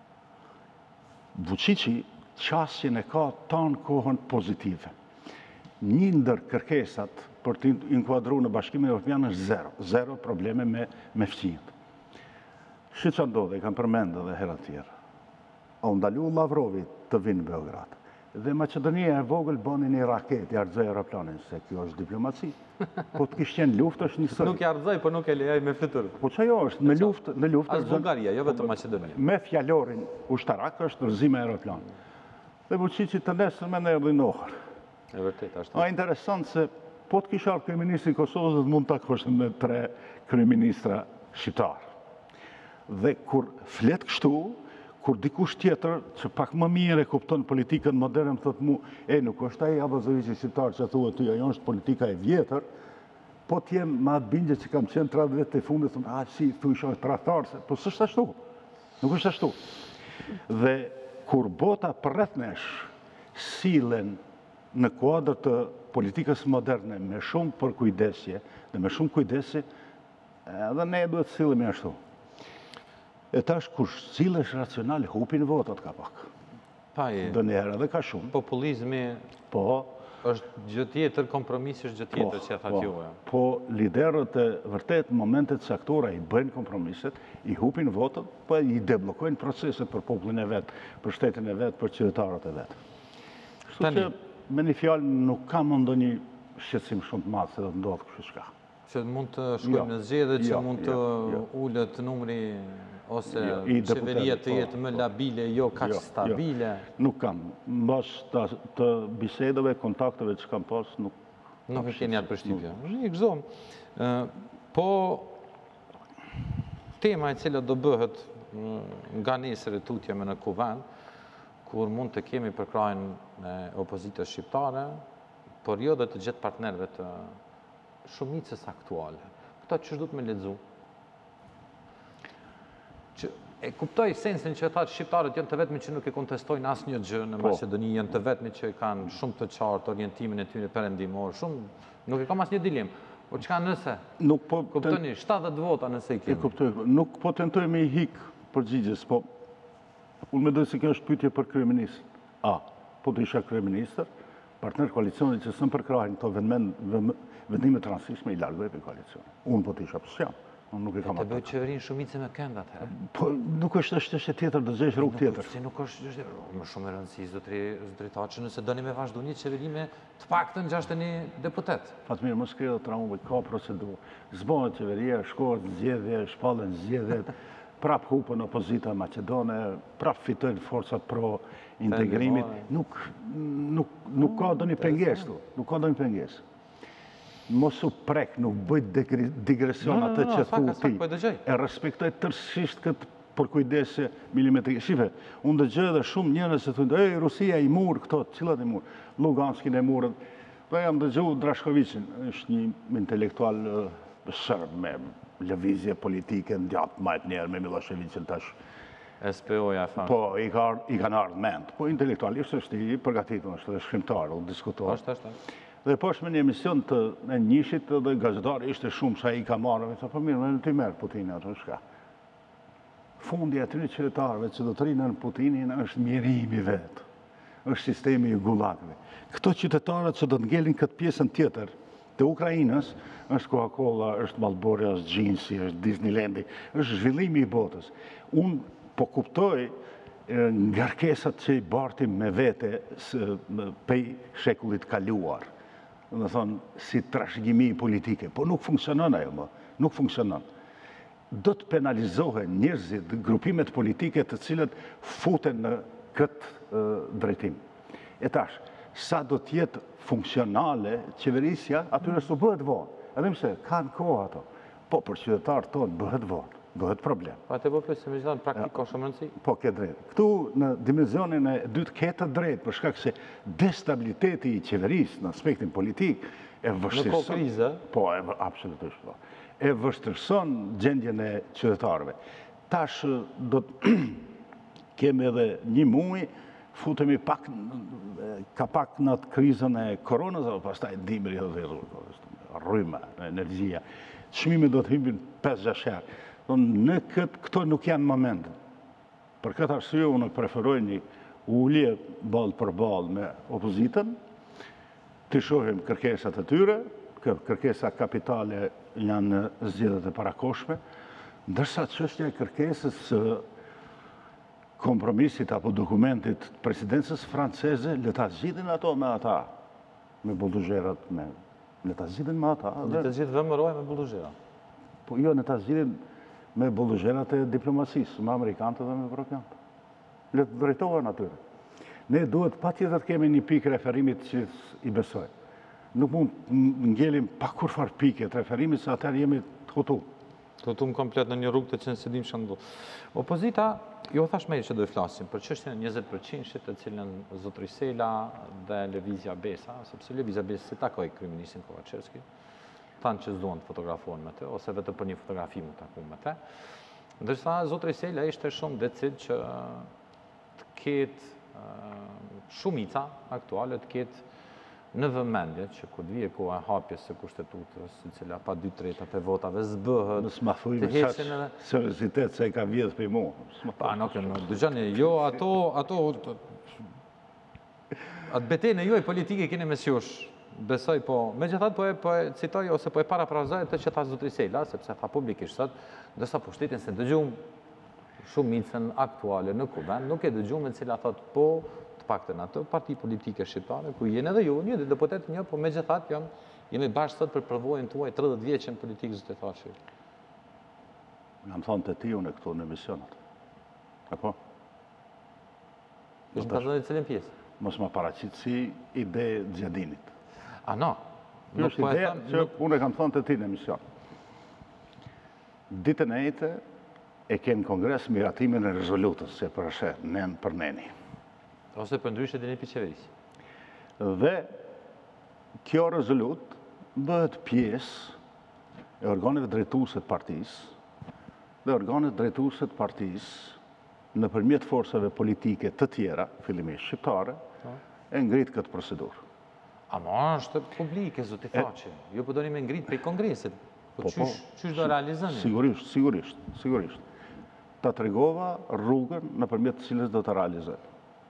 [SPEAKER 3] Vučići qasjen e ka tanë kohën pozitive. Një ndër kërkesat për të inkuadruar në Bashkimin Evropian është zero. Zero probleme me, me fqinjët. Shi që ndodhe, i kam përmendë dhe herë tjera. O ndalu Lavrovi të vinë në Beograd. Dhe Maqedonia e vogël bani një raket, i ardzoj aeroplanin, se kjo është diplomaci. Po të kishtë qenë luftë është një sërë.
[SPEAKER 1] Nuk i ardzoj, po nuk e lejaj me flutur.
[SPEAKER 3] Po që jo është, në luftë... në luftë
[SPEAKER 1] As Bulgaria, jo vetëm Maqedonia.
[SPEAKER 3] Me fjallorin ushtarak është rëzime aeroplan. Dhe Vučići të nesër me në erdhi nohër.
[SPEAKER 1] E vërtet, ashtu.
[SPEAKER 3] A interesant se po të kisha kryeministri i Kosovës dhe mund të takosh me tre kryeministra shqiptarë. Dhe kur flet kështu, kur dikush tjetër, që pak më mirë e kupton politikën moderne, më thotë mu, e nuk është ai Abazoviqi shqiptar që thua ty, ajo është politika e vjetër, po t'jem ma atë bindje që kam qenë tridhjetë vjet të fundit, thëmë, a, si, thu isha tradhtarse, po s'është ashtu. Nuk është ashtu. Dhe kur bota përreth nesh sillen në kuadër të politikës moderne me shumë përkujdesje dhe me shumë kujdesje, edhe ne duhet të sillemi ashtu. E tash kur sillesh racional, hupin votat ka pak.
[SPEAKER 1] Pa e,
[SPEAKER 3] Do njëherë edhe ka shumë.
[SPEAKER 1] populizmi
[SPEAKER 3] Po,
[SPEAKER 1] është gjë tjetër, kompromisi është gjë tjetër që e thatë juve.
[SPEAKER 3] po liderët e vërtet në momentet caktuara i bëjnë kompromiset, i hupin votat, po i deblokojnë proceset për popullin e vet, për shtetin e vet, për qytetarët e vet. Kështu
[SPEAKER 1] Tani.
[SPEAKER 3] që me një fjalë nuk kam ndonjë shqetësim shumë të madh se do të ndodhë kështu çka.
[SPEAKER 1] Që mund të shkojmë
[SPEAKER 3] Jo,
[SPEAKER 1] në zgjedhje, që
[SPEAKER 3] jo,
[SPEAKER 1] mund të
[SPEAKER 3] jo, jo.
[SPEAKER 1] ullet numri ose
[SPEAKER 3] Jo, i
[SPEAKER 1] qeveria
[SPEAKER 3] deputetëve,
[SPEAKER 1] të jetë
[SPEAKER 3] po,
[SPEAKER 1] më
[SPEAKER 3] po.
[SPEAKER 1] labile, jo kaq
[SPEAKER 3] Jo, jo.
[SPEAKER 1] stabile.
[SPEAKER 3] Nuk kam. Mbas të, të bisedave, kontakteve që kam pas, nuk...
[SPEAKER 1] Nuk e keni atë përshtypje. I gëzom. Ë, Po, tema e cila do bëhet mm, nga nesër e tutjeme në kuvend, kur mund të kemi për krajin e opozitës shqiptare, por jo dhe të gjithë partnerëve të shumicës aktuale. Këta që du të me lexu? Që e kuptoj sensin që thotë shqiptarët janë të vetmi që nuk e kontestojnë asnjë gjë në
[SPEAKER 3] Po.
[SPEAKER 1] Maqedoni, janë të vetmi që kanë shumë të qartë orientimin e tyre perëndimor, shumë nuk e kam asnjë dilemë. Po çka nëse?
[SPEAKER 3] Nuk po...
[SPEAKER 1] Kuptoni, shtatëdhjetë vota nëse i
[SPEAKER 3] E
[SPEAKER 1] kemi.
[SPEAKER 3] kuptoj, nuk po tentoj me i hik përgjigjes, po unë mendoj se kjo është pyetje për kryeministin. A, po të isha kryeministër, partner koalicionit që s'm përkrahin këto vendmen- vend- vendime të rastishme i largoj për koalicion. Unë po të isha pse jam. Unë nuk e kam
[SPEAKER 1] Të
[SPEAKER 3] atë.
[SPEAKER 1] bëjë qeverinë shumicë me kënd atëherë.
[SPEAKER 3] Po nuk është çështje tjetër, do zgjesh rrugë tjetër.
[SPEAKER 1] Si nuk është është më shumë e rëndësishme zotëri zotëritar që nëse doni me vazhdu një qeveri me të paktën gjashtëdhjetë e një deputet.
[SPEAKER 3] Fatmir, mos kryo të traumëve, ka procedurë. Zbohet qeveria, shkohet zgjedhje, shpallen zgjedhjet, prap hupën opozita maqedone, prap fitojnë forcat pro integrimit. Nuk, nuk, nuk ka do një pengesë tu, nuk ka do një pengesë. Mos u prek, nuk bëjt digre- digresion
[SPEAKER 1] No, no,
[SPEAKER 3] atë
[SPEAKER 1] no,
[SPEAKER 3] që
[SPEAKER 1] s'faka,
[SPEAKER 3] thu
[SPEAKER 1] s'faka,
[SPEAKER 3] ti.
[SPEAKER 1] po e dëgjoj.
[SPEAKER 3] E respektoj tërësisht këtë përkujdesje milimetrike. Shife, unë dëgjoj edhe shumë njerëz që thonë, "Ej, Rusia i mur këto, cilat i mur? Luganskin e murën." Po jam dëgjuar Drashkovicin, është një intelektual uh, serb me lëvizje politike ndjat më të njerë me Miloševićin tash.
[SPEAKER 1] S P O-ja e fanë.
[SPEAKER 3] Po, i kanë ardhë mend. Po, intelektualisht është i përgatitur, është dhe shkrimtar, u diskutuar.
[SPEAKER 1] Është, është.
[SPEAKER 3] Dhe po është me një emision të e njishit dhe gazetari ishte shumë sa i ka marrë, me thë, po mirë, me në ti merë Putin atë, shka. Fundi aty në qytetarëve që do të rinë në Putinin është mjerimi vetë, është sistemi i gulakve. Këto qytetarët që do të ngelin këtë pjesën tjetër të Ukrajinës, është Coca-Cola, është Marlboro, është Gjinsi, është Disneylandi, është zhvillimi i botës. Unë po kuptoj ngarkesat që i bartim me vete pej shekullit kaluar, dhe thonë, si trashëgimi politike, po nuk funksionon ajo më, nuk funksionon. Do të penalizohen njerëzit, grupimet politike të cilët futen në këtë drejtim. E tash, sa do tjetë funksionale qeverisja, atyre së bëhet vonë. Edhe mëse, kanë kohë ato. Po, për qytetarë tonë, bëhet vonë, bëhet problem.
[SPEAKER 1] Pa të bëpës, se me gjitha në praktikë ka shumë rëndësi?
[SPEAKER 3] Po, ke drejtë. Këtu, në dimenzionin e dytë, ke të drejtë, për shkak se destabiliteti i qeverisë në aspektin politik e vështirëson...
[SPEAKER 1] Në ko krize?
[SPEAKER 3] Po, e absolutisht, po. E vështirëson gjendjen e qytetarëve. Tash, do të kemi edhe një muaj, futemi pak, ka pak në të krizën e koronës, dhe pastaj dimri dhe rryma, energjia. Çmimi do të hymbin pesë gjashtë herë. Në këtë, këto nuk janë momentin. Për këtë arsye, unë preferoj një ullje ballë për ballë me opozitën, të shohim kërkesat e tyre, kërkesa kapitale janë zgjedhjet e parakoshme, ndërsa çështja e kërkesës së kompromisit apo dokumentit të presidencës franceze, le ta zgjidhin ato me ata, me bulldozerat, me le ta zgjidhin me ata.
[SPEAKER 1] Le ta zgjidhin vëmëroj me bulldozerat.
[SPEAKER 3] Po jo, le ta zgjidhin me bulldozerat e diplomacisë, me amerikanët dhe me evropianët. Le të drejtohen atyre. Ne duhet patjetër të kemi një pikë referimit që i besoj. Nuk mund ngjelim pa kurfar pikë të referimit, se atëherë jemi të hutu.
[SPEAKER 1] Të hutum komplet në një rrugë të që në sedim shëndu. Opozita, jo thash me që do i flasim, për çështjen e njëzet përqind të cilën Zotri Sela dhe Lëvizja Besa, sepse Lëvizja Besa si takoj kryeministin Kovacevski, tanë që s'duan të fotografohen me të, ose vetëm për një fotografi më taku me të. Ndërsa Zotri Sela ishte shumë decid që të ketë shumica aktuale të ketë në vëmendje që kur të vije koha e hapjes së kushtetutës, si cila pa dy tretat e votave zbëhet.
[SPEAKER 3] Mësë ma thuj me qatë seriositet se e ka vjedhë për mu.
[SPEAKER 1] Pa, nuk e në dëgjani, jo, ato, ato, atë betejën e juaj politike keni mes jush, besoj, po, me gjithat po e, po e citoj, ose po e parafrazoj të që tha Zotri Sela, sepse tha publikisht sot, ndërsa po shtetin se dëgjum shumicën aktuale në kuvend, nuk e dëgjum e cila thot po, pak të në ato parti politike shqiptare, ku jenë edhe ju, një dhe po të të një, po me gjithat jam, jemi bashkë sot për përvojën të uaj tridhjetë vjeqen politikës të thashë.
[SPEAKER 3] Nga më thonë të ti unë e këtu në emisionat. Apo?
[SPEAKER 1] Ishtë më të zonë i cilin pjesë?
[SPEAKER 3] Mos ma paracitë si ide Gjadinit.
[SPEAKER 1] A, no.
[SPEAKER 3] Nuk po e thamë, që unë e kam thonë të ti në emision. Ditën e ejte e kenë kongres miratimin e rezolutës, se për ashe, nen për neni.
[SPEAKER 1] Ose për ndryshe dhe një për qeverisë.
[SPEAKER 3] Dhe kjo rezolut bëhet pjesë e organeve drejtuese të partisë dhe organet drejtuese të partisë në përmjet forsave politike të tjera, fillimisht shqiptare, e ngrit këtë procedurë.
[SPEAKER 1] A ma është publike, zotë i faqe. Jo po doni me ngrit për i kongresit. Po qysh do realizëni?
[SPEAKER 3] Sigurisht, sigurisht, sigurisht. Ta tregova rrugën në përmjet të cilës do të realizojë.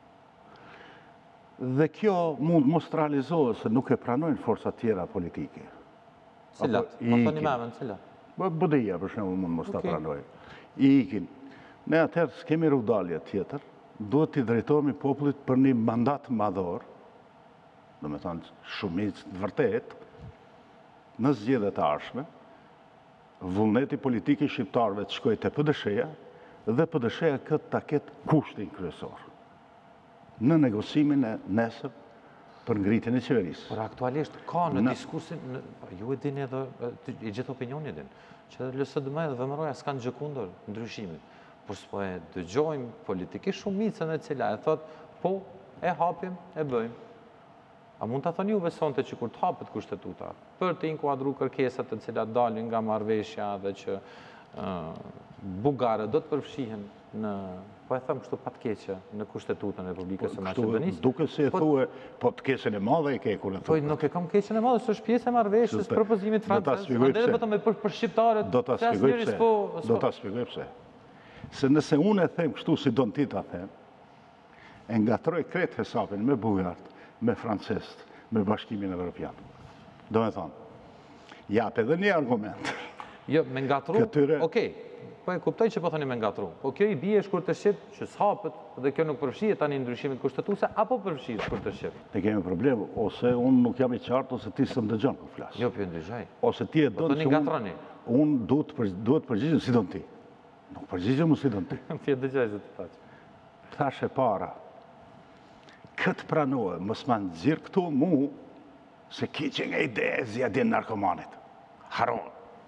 [SPEAKER 3] Dhe kjo mund mos të realizohet se nuk e pranojnë forcat tjera politike.
[SPEAKER 1] Cilat? Ma thoni me emën, cilat?
[SPEAKER 3] B D I-a, për shembull, mund mos të pranojnë. I ikin. Ne atëherë s'kemi rrugdalje tjetër, duhet t'i drejtohemi popullit për një mandat madhor, do me thënë shumicë të vërtet, në zgjedhjet e ardhshme, vullneti politik i shqiptarëve të shkojë te P D S-ja dhe P D S-ja këtë ta ketë kushtin kryesor në negocimin e nesër për ngritjen e qeverisë.
[SPEAKER 1] Por aktualisht ka në diskursin, ju e dini edhe, i gjithë opinioni din, që L S D M dhe V M R-ja s'kanë gjë kundër ndryshimit, por s'po e dëgjojmë politikisht shumicën e cila e thot, po, e hapim, e bëjmë. A mund të thoni juve sonte që kur të hapet kushtetuta, për të inkuadru kërkesat të cilat dalin nga marrëveshja dhe që bugarët do të përfshihen në, po e thëmë kështu pa të keqe, në Kushtetutën e Republikës së Maqedonisë.
[SPEAKER 3] Duke se e thue, po të keqen e madhe e ke kur e
[SPEAKER 1] Po
[SPEAKER 3] thue.
[SPEAKER 1] nuk e kam keqen e madhe, së është pjesë e marrëveshjes,
[SPEAKER 3] Së-
[SPEAKER 1] propozimit
[SPEAKER 3] do ta
[SPEAKER 1] francez.
[SPEAKER 3] shpjegoj
[SPEAKER 1] Andaj
[SPEAKER 3] pse.
[SPEAKER 1] vetëm e për, për shqiptarët.
[SPEAKER 3] Do ta
[SPEAKER 1] se
[SPEAKER 3] shpjegoj
[SPEAKER 1] asnjëri
[SPEAKER 3] pse.
[SPEAKER 1] s'po-
[SPEAKER 3] Do
[SPEAKER 1] s'po-
[SPEAKER 3] ta shpjegoj pse. Se nëse unë e them kështu si don ti ta them, e ngatroj kretë hesapin me bugarët, me francesët, me bashkimin evropian. Do me thonë, jap edhe një argument.
[SPEAKER 1] Jo, me ngatru,
[SPEAKER 3] Këtyre-
[SPEAKER 1] okej, po e kuptoj që po thoni me ngatru. Po kjo i bie shkurt të shqip që s'hapet dhe kjo nuk përfshihet tani ndryshimit kushtetuse apo përfshihet shkurt të shqip.
[SPEAKER 3] Ne kemi problem, ose unë nuk jam i qartë, ose ti së më dëgjon kur flas.
[SPEAKER 1] Jo, për ndryshaj.
[SPEAKER 3] Ose ti e
[SPEAKER 1] Po
[SPEAKER 3] don
[SPEAKER 1] thoni
[SPEAKER 3] që
[SPEAKER 1] ngatroni.
[SPEAKER 3] unë unë duhet për, duhet përgjigjem si don ti. Nuk përgjigjem si don ti.
[SPEAKER 1] Ti e dëgjoj se të faq.
[SPEAKER 3] Thash e para, këtë pranohet, mos ma nxirr këtu mu, se ki që nga ide e zjadin narkomanit. Haron.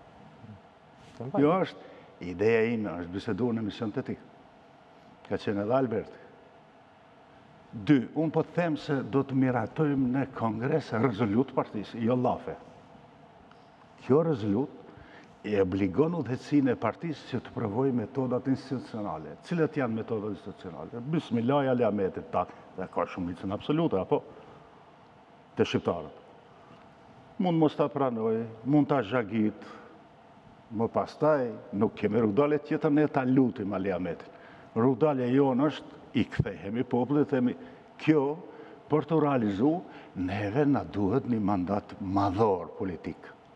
[SPEAKER 3] Jo është, ideja ime është biseduar në emision të ti. Ka qenë edhe Alberti. Dy, unë po të them se do të miratojmë në kongres rezolut partisë, jo lafe. Kjo rezolut e obligon udhëhecinë e partisë që të provojë metodat institucionale. Cilat janë metodat institucionale? Bismillah Ali Ahmetit ta, dhe ka shumicën absolute, apo? Të shqiptarët. Mund mos ta pranoj, mund ta zhagit, më pastaj nuk kemi rrugdalje tjetër ne ta lutim Ali Ahmetin. Rrugdalja jonë është i kthehemi popullit, themi kjo për të realizu neve na duhet një mandat madhor politik.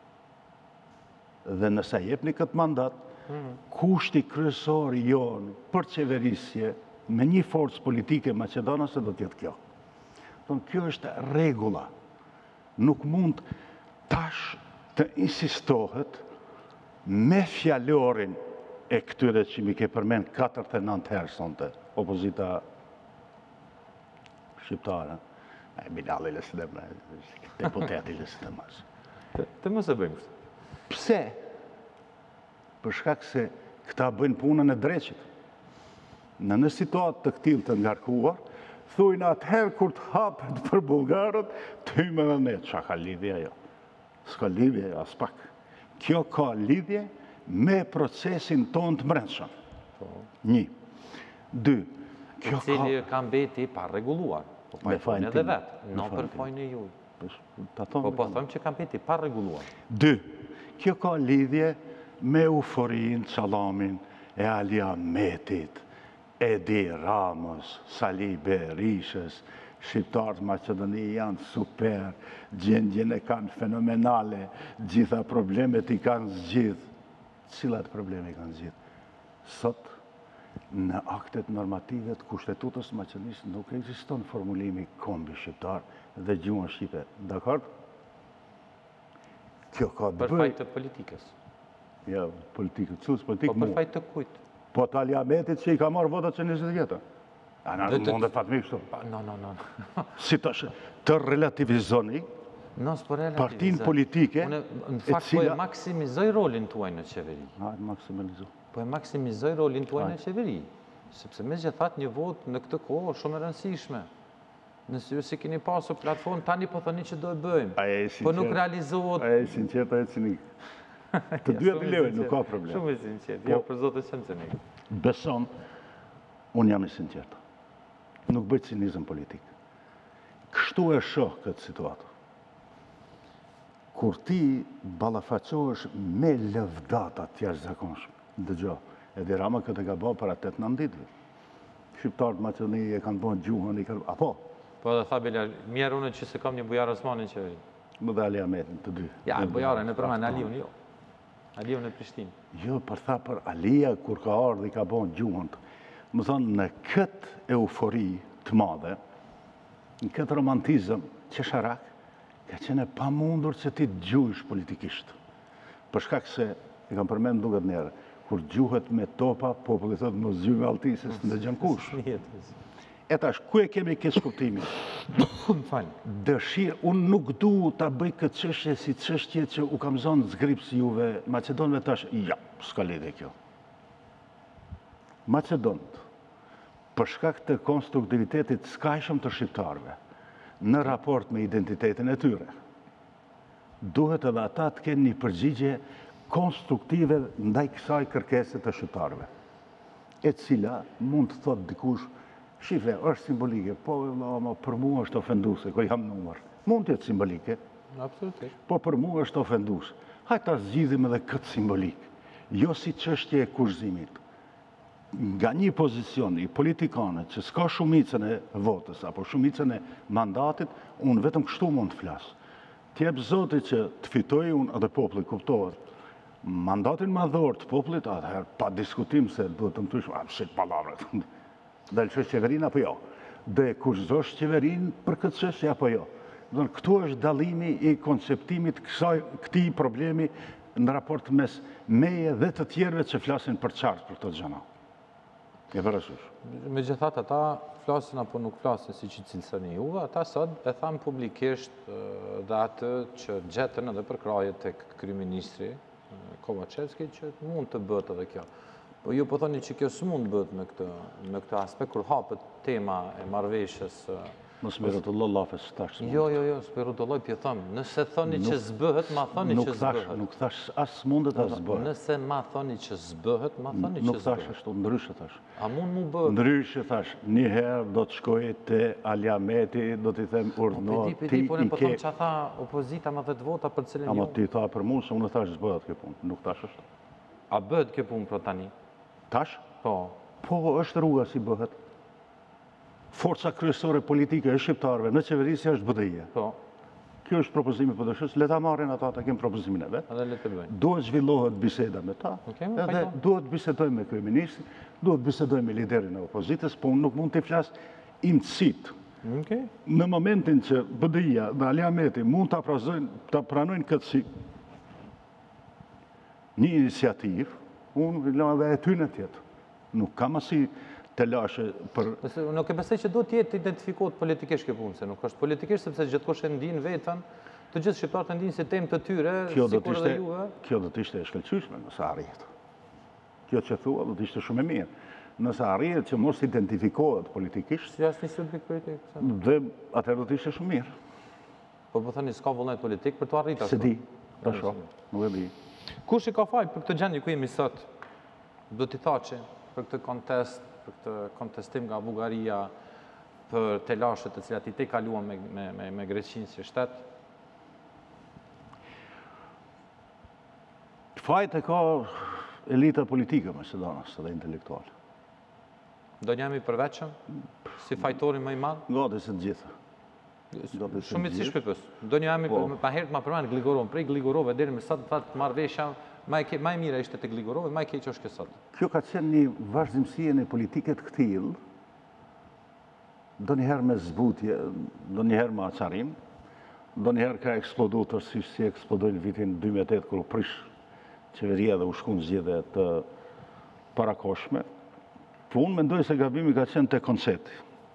[SPEAKER 3] Dhe nëse jepni këtë mandat, kushti kryesor jonë për qeverisje me një forcë politike maqedonase do t'jetë kjo. Don, kjo është regula. Nuk mund tash të insistohet me fjalorin e këtyre që mi ke përmen katërt e nëntë herë sonte, opozita shqiptare. E Bilali Lesdem, deputeti Lesdem.
[SPEAKER 1] Të, të mos e bëjmë kështu.
[SPEAKER 3] Pse? Për shkak se këta bëjnë punën e dreqit. Në në situatë të këtil të ngarkuar, thujnë atëherë kur të hapet për bulgarët, të hymë edhe ne. Qa ka lidhja jo? S'ka lidhja jo, as pak. Kjo ka lidhje me procesin tonë të mbrendshëm. Një. Dy. Kjo ka...
[SPEAKER 1] Cili ka mbeti pa reguluar. Po pa
[SPEAKER 3] Me
[SPEAKER 1] e thonë
[SPEAKER 3] fajin
[SPEAKER 1] edhe
[SPEAKER 3] tim,
[SPEAKER 1] vetë,
[SPEAKER 3] me
[SPEAKER 1] në për
[SPEAKER 3] fajin tim.
[SPEAKER 1] fajnë e juj.
[SPEAKER 3] Ta
[SPEAKER 1] Po
[SPEAKER 3] thonë
[SPEAKER 1] po thëmë që ka mbeti pa reguluar.
[SPEAKER 3] Dy, kjo ka lidhje me euforin, qalamin e Ali Ahmetit, Edi Ramos, Sali Berishës, shqiptarët Maqedoni janë super, gjendjen e kanë fenomenale, gjitha problemet i kanë zgjidh. Cilat probleme i kanë zgjidh? Sot, në aktet normative të kushtetutës Maqedonisë nuk ekziston formulimi kombi shqiptar dhe gjuhën shqipe. Dakord? Kjo ka të
[SPEAKER 1] Për
[SPEAKER 3] bëj...
[SPEAKER 1] fajt të politikës.
[SPEAKER 3] Ja, politikë, cus,
[SPEAKER 1] Po
[SPEAKER 3] politikë
[SPEAKER 1] për
[SPEAKER 3] mu.
[SPEAKER 1] fajt të kujt.
[SPEAKER 3] Po të Ali Ahmetit që i ka marrë votat që njëzet vjetë. A në
[SPEAKER 1] Dhe të-
[SPEAKER 3] mund e fatmi kështu.
[SPEAKER 1] Pa, no, no, no.
[SPEAKER 3] Si të, sh- të relativizoni
[SPEAKER 1] Nos për relativizë.
[SPEAKER 3] partinë politike
[SPEAKER 1] Unë, në
[SPEAKER 3] e
[SPEAKER 1] fakt, po e
[SPEAKER 3] cila...
[SPEAKER 1] maksimizoj rolin tuaj në qeveri.
[SPEAKER 3] Hajde maksimalizu.
[SPEAKER 1] Po e maksimizoj rolin tuaj në qeveri. Sepse me gjithat një vot në këtë kohë është shumë e rëndësishme. Nëse ju si keni pasur platform, tani po thoni që do e bëjmë.
[SPEAKER 3] Aja e
[SPEAKER 1] Po nuk
[SPEAKER 3] sinqert.
[SPEAKER 1] realizohet.
[SPEAKER 3] Aja e sinqert, aja e cinik. Të dyja të leve, nuk ka problem.
[SPEAKER 1] Shumë e sinqert.
[SPEAKER 3] Po-
[SPEAKER 1] Jo, për zotë që në cinik.
[SPEAKER 3] Beson, unë jam i sinqert. Nuk bëjt cinizëm politik. Kështu e shoh këtë situatë. Kur ti ballafaqohesh me lëvdata të jashtëzakonshme, dëgjoj, Edi Rama këtë ka bërë para tetë nëntë ditëve. Shqiptarët Maqedoni e kanë bërë gjuhën, i kanë... Apo,
[SPEAKER 1] Po edhe tha Bilal, mjerë unë që se kam një bujarë Osmanin që...
[SPEAKER 3] më dhe Ali Ahmetin të dy.
[SPEAKER 1] Ja, bujarën e përmanë, Aliun, jo. Aliun e Prishtinë.
[SPEAKER 3] Jo, për tha për Alia, kur ka ardhë i ka bërë gjuhën, më thonë, në këtë eufori të madhe, në këtë romantizëm, qesharak, ka qene pa mundur që ti të gjuhësh politikisht. Për shkak se, e kam përmenë duket njerë, kur gjuhet me topa, populli thotë mos gjuhë me altisës në dëgjën kush. E tash, ku e kemi këtë shkuptimin?
[SPEAKER 1] Më falë.
[SPEAKER 3] Dëshirë, unë nuk du ta bëj këtë çështje si çështje që u kam zonë zgrips juve, Macedonëve tash, ja, s'ka lidhje kjo. Macedonët, për shkak të konstruktivitetit skajshëm të shqiptarëve, në raport me identitetin e tyre, duhet edhe ata të kenë një përgjigje konstruktive ndaj kësaj kërkese të shqiptarëve, e cila mund të thotë dikush, shife, është simbolike, po ama, për mua është ofenduese, ko jam numër. Mund të jetë simbolike,
[SPEAKER 1] Absolutisht.
[SPEAKER 3] po për mua është ofenduese. Hajtë ta zgjidhim edhe këtë simbolik, jo si çështje e kushëzimit. Nga një pozicion i politikanët që s'ka shumicën e votës apo shumicën e mandatit, unë vetëm kështu mund të flas. T'jep Zoti që të fitoj unë edhe populli kuptohet. Mandatin madhor të popullit, atëherë pa diskutim se duhet të më tush, a shit palavrat. Dhe lëshosh qeverin apo jo? Dhe kushtosh qeverin për këtë çështje apo jo? Dhe këtu është dallimi i konceptimit kësaj këtij problemi në raport mes meje dhe të tjerëve që flasin për qartë për këto gjëra. E parasysh.
[SPEAKER 1] Megjithatë ata flasin apo nuk flasin si që cilësoni juve, ata sot e thanë publikisht dhe atë që gjetën edhe për kraje tek kryeministri Kovacevski që mund të bëhet edhe kjo. Po ju po thoni që kjo s'mund bëhet me këtë me këtë aspekt kur hapet tema e marrëveshjes.
[SPEAKER 3] Mos më rrotullon llafes tash.
[SPEAKER 1] Jo, jo, jo, s'po rrotulloj, po them, nëse thoni që s'bëhet, ma thoni që s'bëhet.
[SPEAKER 3] Nuk thash as mundet as s'bëhet.
[SPEAKER 1] Nëse ma thoni që s'bëhet, ma thoni që s'bëhet.
[SPEAKER 3] Nuk thash ashtu, ndryshe thash.
[SPEAKER 1] A mund mu bëhet?
[SPEAKER 3] Ndryshe thash, një herë do të shkoj te Aliameti, do t'i them urdhno
[SPEAKER 1] ti
[SPEAKER 3] ti
[SPEAKER 1] po
[SPEAKER 3] i
[SPEAKER 1] po
[SPEAKER 3] ke.
[SPEAKER 1] them çfarë tha opozita me dhjetë vota për cilën
[SPEAKER 3] Ama
[SPEAKER 1] jo.
[SPEAKER 3] ti tha për mua se unë thash s'bëhet kjo punë, nuk thash ashtu.
[SPEAKER 1] A bëhet kjo punë pro tani?
[SPEAKER 3] Tash?
[SPEAKER 1] Po.
[SPEAKER 3] Po është rruga si bëhet. Forca kryesore politike e shqiptarëve në qeverisja është B D I-ja.
[SPEAKER 1] Po.
[SPEAKER 3] Kjo është propozimi për dëshës, le ta marrin ata ta kemë propozimin e vet.
[SPEAKER 1] Edhe le të bëjnë.
[SPEAKER 3] Duhet zhvillohet biseda me ta,
[SPEAKER 1] Okej, më
[SPEAKER 3] edhe
[SPEAKER 1] fajton.
[SPEAKER 3] duhet bisedoj me kryeministrin, duhet bisedoj me liderin e opozitës, po unë nuk mund të flas imcit.
[SPEAKER 1] Okej.
[SPEAKER 3] Në momentin që B D I-ja dhe Aliameti mund ta pranojnë ta pranojnë këtë si një iniciativë, unë la edhe e tyne tjetë. Nuk kam asi të lashe për...
[SPEAKER 1] Nëse nuk e besoj që duhet të jetë identifikohet politikisht kjo punë, se nuk është politikisht sepse gjithkush e ndin veten, të gjithë shqiptarët e ndin si temë të tyre,
[SPEAKER 3] Kjo do
[SPEAKER 1] sikur
[SPEAKER 3] t'ishte
[SPEAKER 1] edhe juve.
[SPEAKER 3] kjo do të ishte e shkëlqyeshme nëse arrihet. Kjo që thua do të ishte shumë e mirë. Nëse arrihet që mos identifikohet politikisht,
[SPEAKER 1] Si asnjë subjekt politik. pse?
[SPEAKER 3] dhe atëherë do të ishte shumë mirë.
[SPEAKER 1] Po po thoni s'ka vullnet politik për të arritur.
[SPEAKER 3] Se di, ta shoh, nuk e di.
[SPEAKER 1] Kush i ka fal për këtë gjendje ku jemi sot? Do t'i thaqe për këtë kontest, për këtë kontestim nga Bullgaria, për telashet të cilat i te kaluan me, me, me, me Greqinë si shtet.
[SPEAKER 3] Fajt e ka elita politike Maqedonas dhe intelektuale.
[SPEAKER 1] Do njemi përveçëm, si fajtori më i madh?
[SPEAKER 3] Gati se të gjitha. Gati se
[SPEAKER 1] Shumë i
[SPEAKER 3] të
[SPEAKER 1] si
[SPEAKER 3] gjitha.
[SPEAKER 1] shpipës. Do një jemi,
[SPEAKER 3] Po.
[SPEAKER 1] pa herët ma përmanë Gligorovën, prej Gligorove deri me sot të thatë marrëveshja, ma e ke- ma e mira ishte të Gligorove, ma e keq është kjo sot.
[SPEAKER 3] Kjo ka qenë një vazhdimësie në politiket këtil, do njëherë me zbutje, do njëherë me acarim, do njëherë ka eksplodu tërësisht si eksplodoj në vitin dy mijë e tetë, kër u prish qeveria dhe u shkun zgjedhje të parakoshme. Po unë mendoj se gabimi ka qenë të koncepti.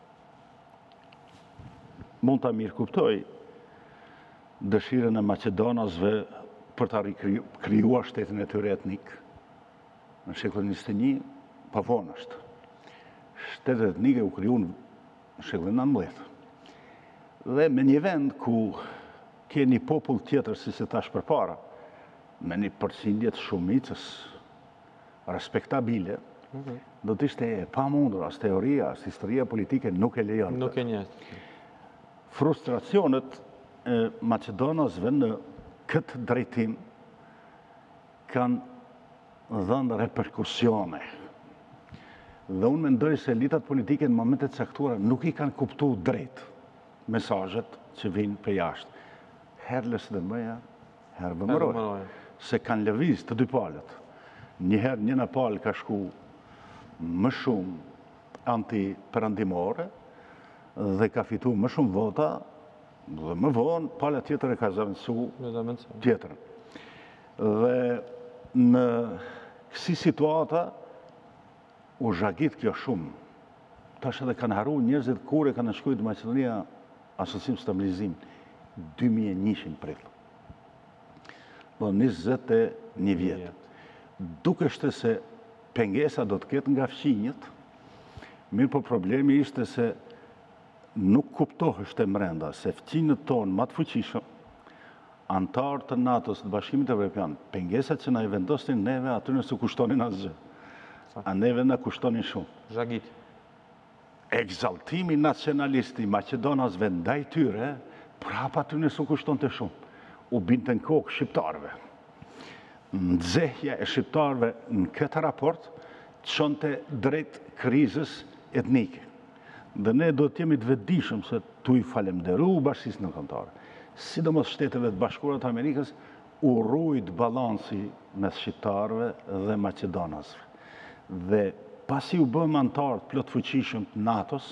[SPEAKER 3] Mund ta mirë kuptoj dëshirën e Maqedonasve për ta rikrijuar shtetin e tyre etnik në shekullin njëzet e një, pa vonë është. Shtetet etnike u kriju në shekullin nëntëmbëdhjetë. Dhe me një vend ku ke një popull tjetër, si se tash përpara, me një përqindje të shumicës respektabile, do të ishte e pamundur, as teoria, as historia politike nuk e lejon.
[SPEAKER 1] Nuk e njeh.
[SPEAKER 3] Frustracionet e Maqedonasve në këtë drejtim kanë dhënë reperkusione. Dhe unë mendoj se elitat politike në momentet caktuara nuk i kanë kuptu drejt mesazhet që vinë për jashtë. Herë lësë dhe mëja, herë vëmëroj.
[SPEAKER 1] Vëmëroj.
[SPEAKER 3] Se kanë lëviz të dy palët. Njëherë një në palë ka shku më shumë anti-perandimore dhe ka fitu më shumë vota dhe më vonë pala tjetër e ka zëvendësu
[SPEAKER 1] Me dhe mendësi.
[SPEAKER 3] tjetër. Dhe në kësi situata u zhagit kjo shumë. Tash edhe kanë haru njerëzit kur e kanë shkujtë Macedonia Asociim Stabilizim dy mijë e njëqind prill. Do njëzet e një vjetë. Duke shte se pengesa do të ketë nga fqinjët, mirë po problemi ishte se nuk kuptohështë e mrenda, se fqinjët tonë më të fuqishëm antarë të NATO-s të Bashkimit Evropian, pengesat që na i vendosnin neve aty nëse kushtonin asgjë. A neve na kushtonin shumë.
[SPEAKER 1] Zhagit.
[SPEAKER 3] Egzaltimi nacionalisti Macedonasve ndaj tyre, prapa aty nëse kushtonte shumë. U binte në kokë shqiptarëve. Nxehja e shqiptarëve në këtë raport çonte drejt krizës etnike. Dhe ne do të jemi të vetëdijshëm se tu i falemderu bashkisë ndërkombëtare, sidomos Shteteve të Bashkuara të Amerikës, u rujt balansi mes shqiptarëve dhe macedonasve. Dhe pasi u bëm antar të plotfuqishëm të NATO-s,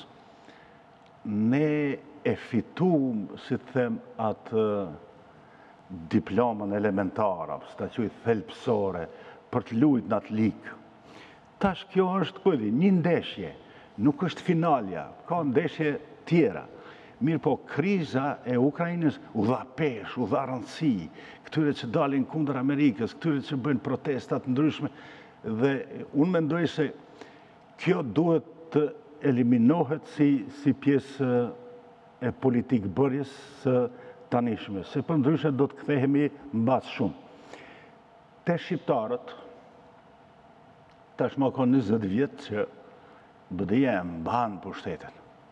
[SPEAKER 3] ne e fituam, si të them, atë diplomën elementare, së ta quaj thelbësore, për të luajtur në atë ligë. Tash kjo është, ku e di, një ndeshje, nuk është finalja, ka ndeshje tjera. Mirë po, kriza e Ukrajinës u dha pesh, u dha rëndësi, këtyre që dalin kundër Amerikës, këtyre që bëjnë protestat ndryshme, dhe unë mendoj se kjo duhet të eliminohet si, si pjesë e politikë bërjes së tanishme, se për ndryshe do të kthehemi mbas shumë. Te shqiptarët, tashmë ka njëzet vjetë që B D-ja e mban pushtetin.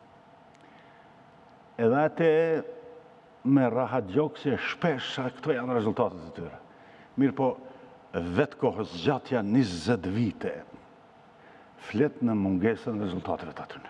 [SPEAKER 3] Edhe atë me rahat gjokë se shpesh këto janë rezultatet e tyre. Mirë po, vetë kohës gjatja njëzet vite, flet në mungesën rezultateve të atyre.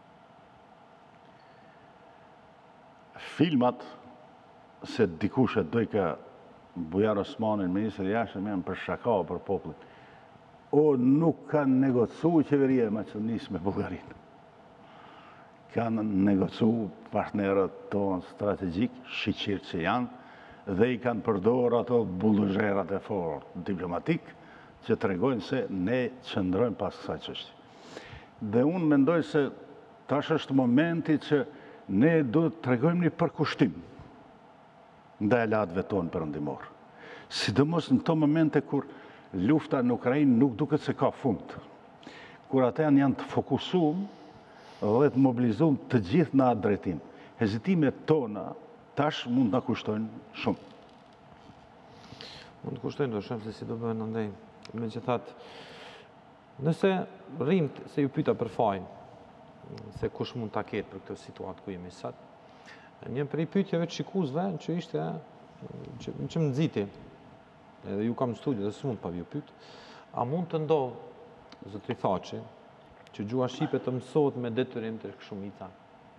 [SPEAKER 3] Filmat, se dikush e dojka Bujar Osmanin, ministër i jashtëm, janë për shaka o për popullin. O nuk kanë negocu qeveria e Maqedonisë me Bullgarinë. Kanë negocu partnerët tonë strategjik, shqyqirë që janë, dhe i kanë përdorë ato bulldozerat e fortë diplomatik, që të regojnë se ne qëndrojmë pas kësaj çështje. Dhe unë mendoj se tash është momenti që ne do të tregojmë një përkushtim ndaj aleatëve tonë perëndimor. Sidomos në këto momente kur lufta në Ukrainë nuk duket se ka fund. Kur ata janë të fokusuar dhe të mobilizuar të gjithë në atë drejtim. Hezitimet tona tash mund ta kushtojnë shumë.
[SPEAKER 1] Mund të kushtojnë, do shohim se si do bëhen andaj. Megjithatë, nëse rrim se ju pyeta për fajin, se kush mund ta ketë për këtë situatë ku jemi sot. Një prej pyetjeve të shikuesve që ishte që, që më nxiti, edhe ju kam në studio dhe s'mund pa ju pyet, a mund të ndodhë, zotri Thaçi, që gjua shqipe të mësohet me detyrim të shumica?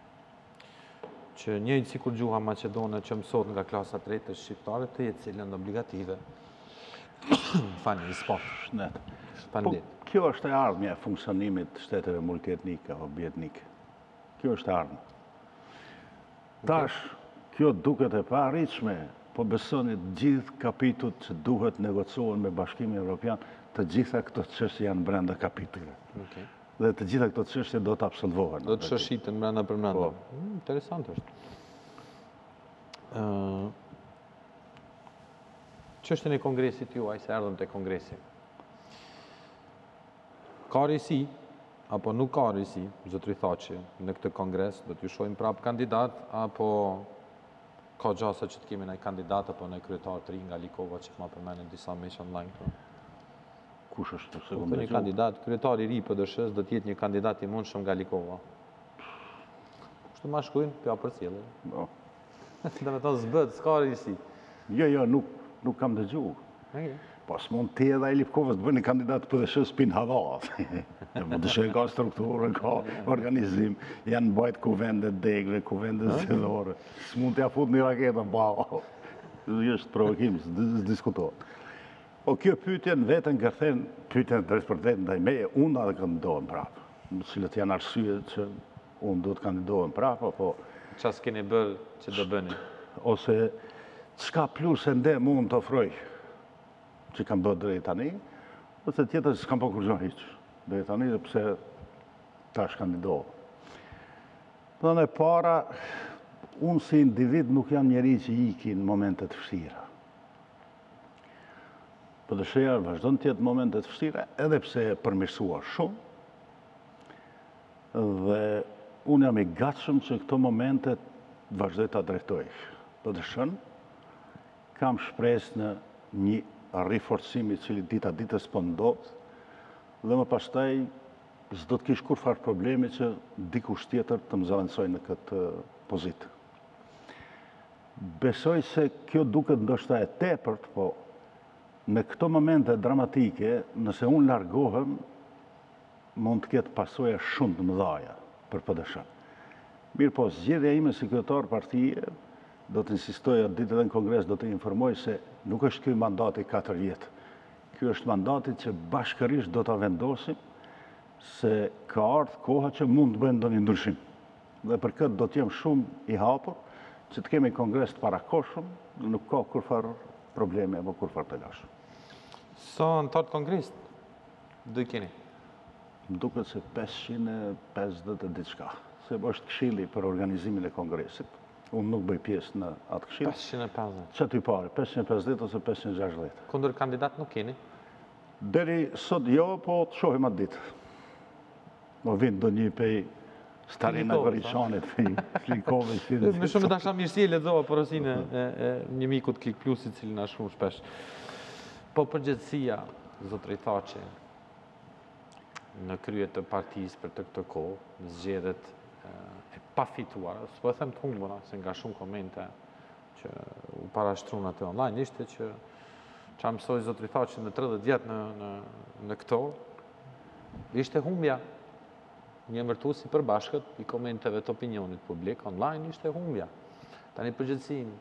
[SPEAKER 1] Që njëjtë sikur gjuha maqedone që mësohet nga klasa e tretë të shqiptarëve të jetë cilën obligative. Fani, i spot.
[SPEAKER 3] Shnet.
[SPEAKER 1] Po,
[SPEAKER 3] kjo është e ardhmja e funksionimit të shteteve multietnike apo bietnike. Kjo është e ardhmja. Tash, kjo duket e paarritshme, po besoni të gjithë kapitut që duhet negocohen me Bashkimin Evropian, të gjitha këto çështje janë brenda kapitujve.
[SPEAKER 1] Okay.
[SPEAKER 3] Dhe të gjitha këto çështje do të absolvohen.
[SPEAKER 1] Do të shëshiten brenda për brenda.
[SPEAKER 3] Po.
[SPEAKER 1] Hmm, interesant është. Uh, Çështën e kongresit juaj, se erdhëm te kongresi. Ka risi, apo nuk ka risi, zotri Thaçi, në këtë kongres, do t'ju shohim prap kandidat, apo ka gjasa që të kemi në kandidat, apo në kryetar të ri nga Likova, që ma përmenin disa mesh online këto.
[SPEAKER 3] Kush është se
[SPEAKER 1] Po një kandidat, kryetari i ri P D S-s do të jetë një kandidat i mundshëm nga Likova. Kështu ma shkruajnë, pja përcjellje.
[SPEAKER 3] Po.
[SPEAKER 1] Dhe me thonë zbët, s'ka risi.
[SPEAKER 3] Jo, jo, nuk, nuk kam dëgjuar.
[SPEAKER 1] Okay.
[SPEAKER 3] Po s'mund të edhe e Lipkovës të bëjë një kandidat P D S-s pin hava. P D S-s ka strukturë, ka organizim, janë bajt kuvendet degve, kuvendet zgjedhore. S'mund t'ja fut një raketë në bava. Është provokim, s'diskutohet. Po kjo pyetjen vetën gërthen, pyetjen drejt për drejt ndaj meje, unë edhe kandidohem prapë. Në cilët janë arsye që unë do të kandidohem prapë, apo
[SPEAKER 1] Qa s'keni bërë që do bëni?
[SPEAKER 3] ose çka plus e nde mund të ofroj që kam bërë drejt tani, ose tjetër që s'kam po kurrë hiç drejt tani, dhe pse tash kandidohem. Dhe në para, unë si individ nuk jam njeri që iki në momentet vështira. P D S-ja vazhdon të jetë momentet vështira, edhe pse e përmirësuar shumë, dhe unë jam i gatshëm që këto momentet vazhdoj ta drejtoj P D S-n kam shpresë në një riforcim i cili dita ditës po ndodh, dhe më pastaj s'do të kish kurfar problemi që dikush tjetër të më zavancoj në këtë pozitë. Besoj se kjo duket ndoshta e tepërt, po në këto momente dramatike, nëse unë largohem, mund të ketë pasoja shumë të mëdhaja për P D S-n. Mirë po, zgjedhja ime si kryetar partije, do të insistoja ditë edhe në kongres, do të informoj se nuk është ky mandati katër vjetë. Ky është mandati që bashkërisht do të vendosim se ka ardhur koha që mund të bëjmë ndonjë ndryshim. Dhe për këtë do të jem shumë i hapur që të kemi kongres të parakohshëm, nuk ka kurfar probleme apo kurfar të lashë.
[SPEAKER 1] Sa antar të kongresit do i keni?
[SPEAKER 3] Më duket se pesëqind e pesëdhjetë e diçka, se është këshilli për organizimin e kongresit. Unë nuk bëj pjesë në atë këshill.
[SPEAKER 1] pesëqind e pesëdhjetë.
[SPEAKER 3] Që ty pare, pesëqind e pesëdhjetë ose pesëqind e gjashtëdhjetë.
[SPEAKER 1] Kundër kandidat nuk keni?
[SPEAKER 3] Deri sot jo, po të shohim atë ditë. Mo vind do një pej Stalin e Berishanit, pej Slikove,
[SPEAKER 1] Me shumë të asha mirësi e lexova porosinë e një mikut Klik Plus i cili na shumë shpesh. Po përgjithësia, zotëri Thaçi, në krye të partisë për të këtë kohë, në zgjedhjet e pafituara, s'po e them të humbura, se nga shumë komente që u parashtruan aty online, ishte që çfarë mësoi zotëri Thaçi në tridhjetë vjet në në në këto, ishte humbja. Një emërtues i përbashkët i komenteve të opinionit publik online ishte humbja. Tani përgjithësim,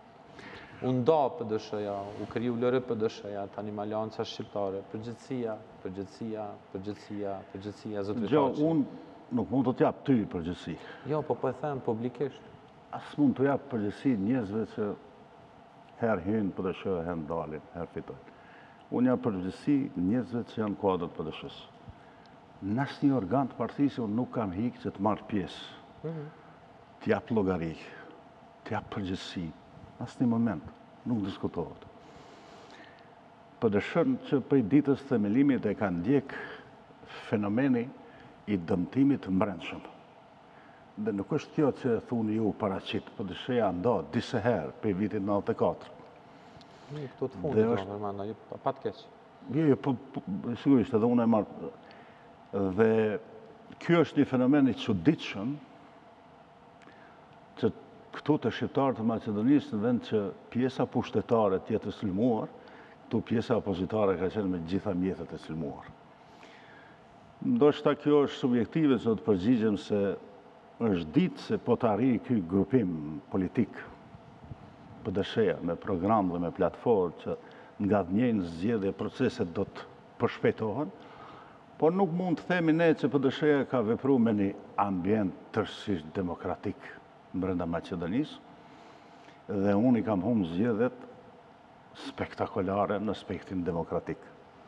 [SPEAKER 1] u nda P D S-ja, u kriju lërë P D S-ja, tani Alianca Shqiptare, përgjithësia, përgjithësia, përgjithësia, përgjithësia, zotëri
[SPEAKER 3] Gjo,
[SPEAKER 1] Thaçi.
[SPEAKER 3] unë nuk mund të t'jap ty përgjithësi.
[SPEAKER 1] Jo, po po e them publikisht.
[SPEAKER 3] As mund të jap përgjithësi njerëzve që herë hynë P D S, herë ndalin, herë fitojnë. Unë jap përgjithësi njerëzve që janë kuadrat P D S-s. Në asnjë një organ të partisë unë nuk kam hikë që të marrë pjesë, të jap llogari, të jap përgjithësi. Në asnjë një moment, nuk diskutohet. P D S-n që prej ditës themelimit e ka ndjek fenomeni i dëmtimit të mbrendshëm. Dhe nuk është kjo që thuni ju paraqit, P D S-ja nda disa herë për vitin nëntëdhjetë e katër.
[SPEAKER 1] Një këtu të fundit, Romana, pa të keq.
[SPEAKER 3] Jo, jo, po sigurisht edhe unë e marr. Dhe kjo është një fenomen i çuditshëm që këtu të shqiptarët të Maqedonisë në vend që pjesa pushtetare të jetë sulmuar, këtu pjesa opozitare ka qenë me gjitha mjetet e sulmuar. Ndoshta kjo është subjektive që do të përgjigjem se është ditë se po të arrijë ky grupim politik P D S-ja me program dhe me platformë që nga dhënjejnë zgjedhje proceset do të përshpejtohen, por nuk mund të themi ne që P D S-ja ka vepruar me një ambient tërësisht demokratik brenda Maqedonisë, dhe unë i kam humbur zgjedhjet spektakolare në aspektin demokratik.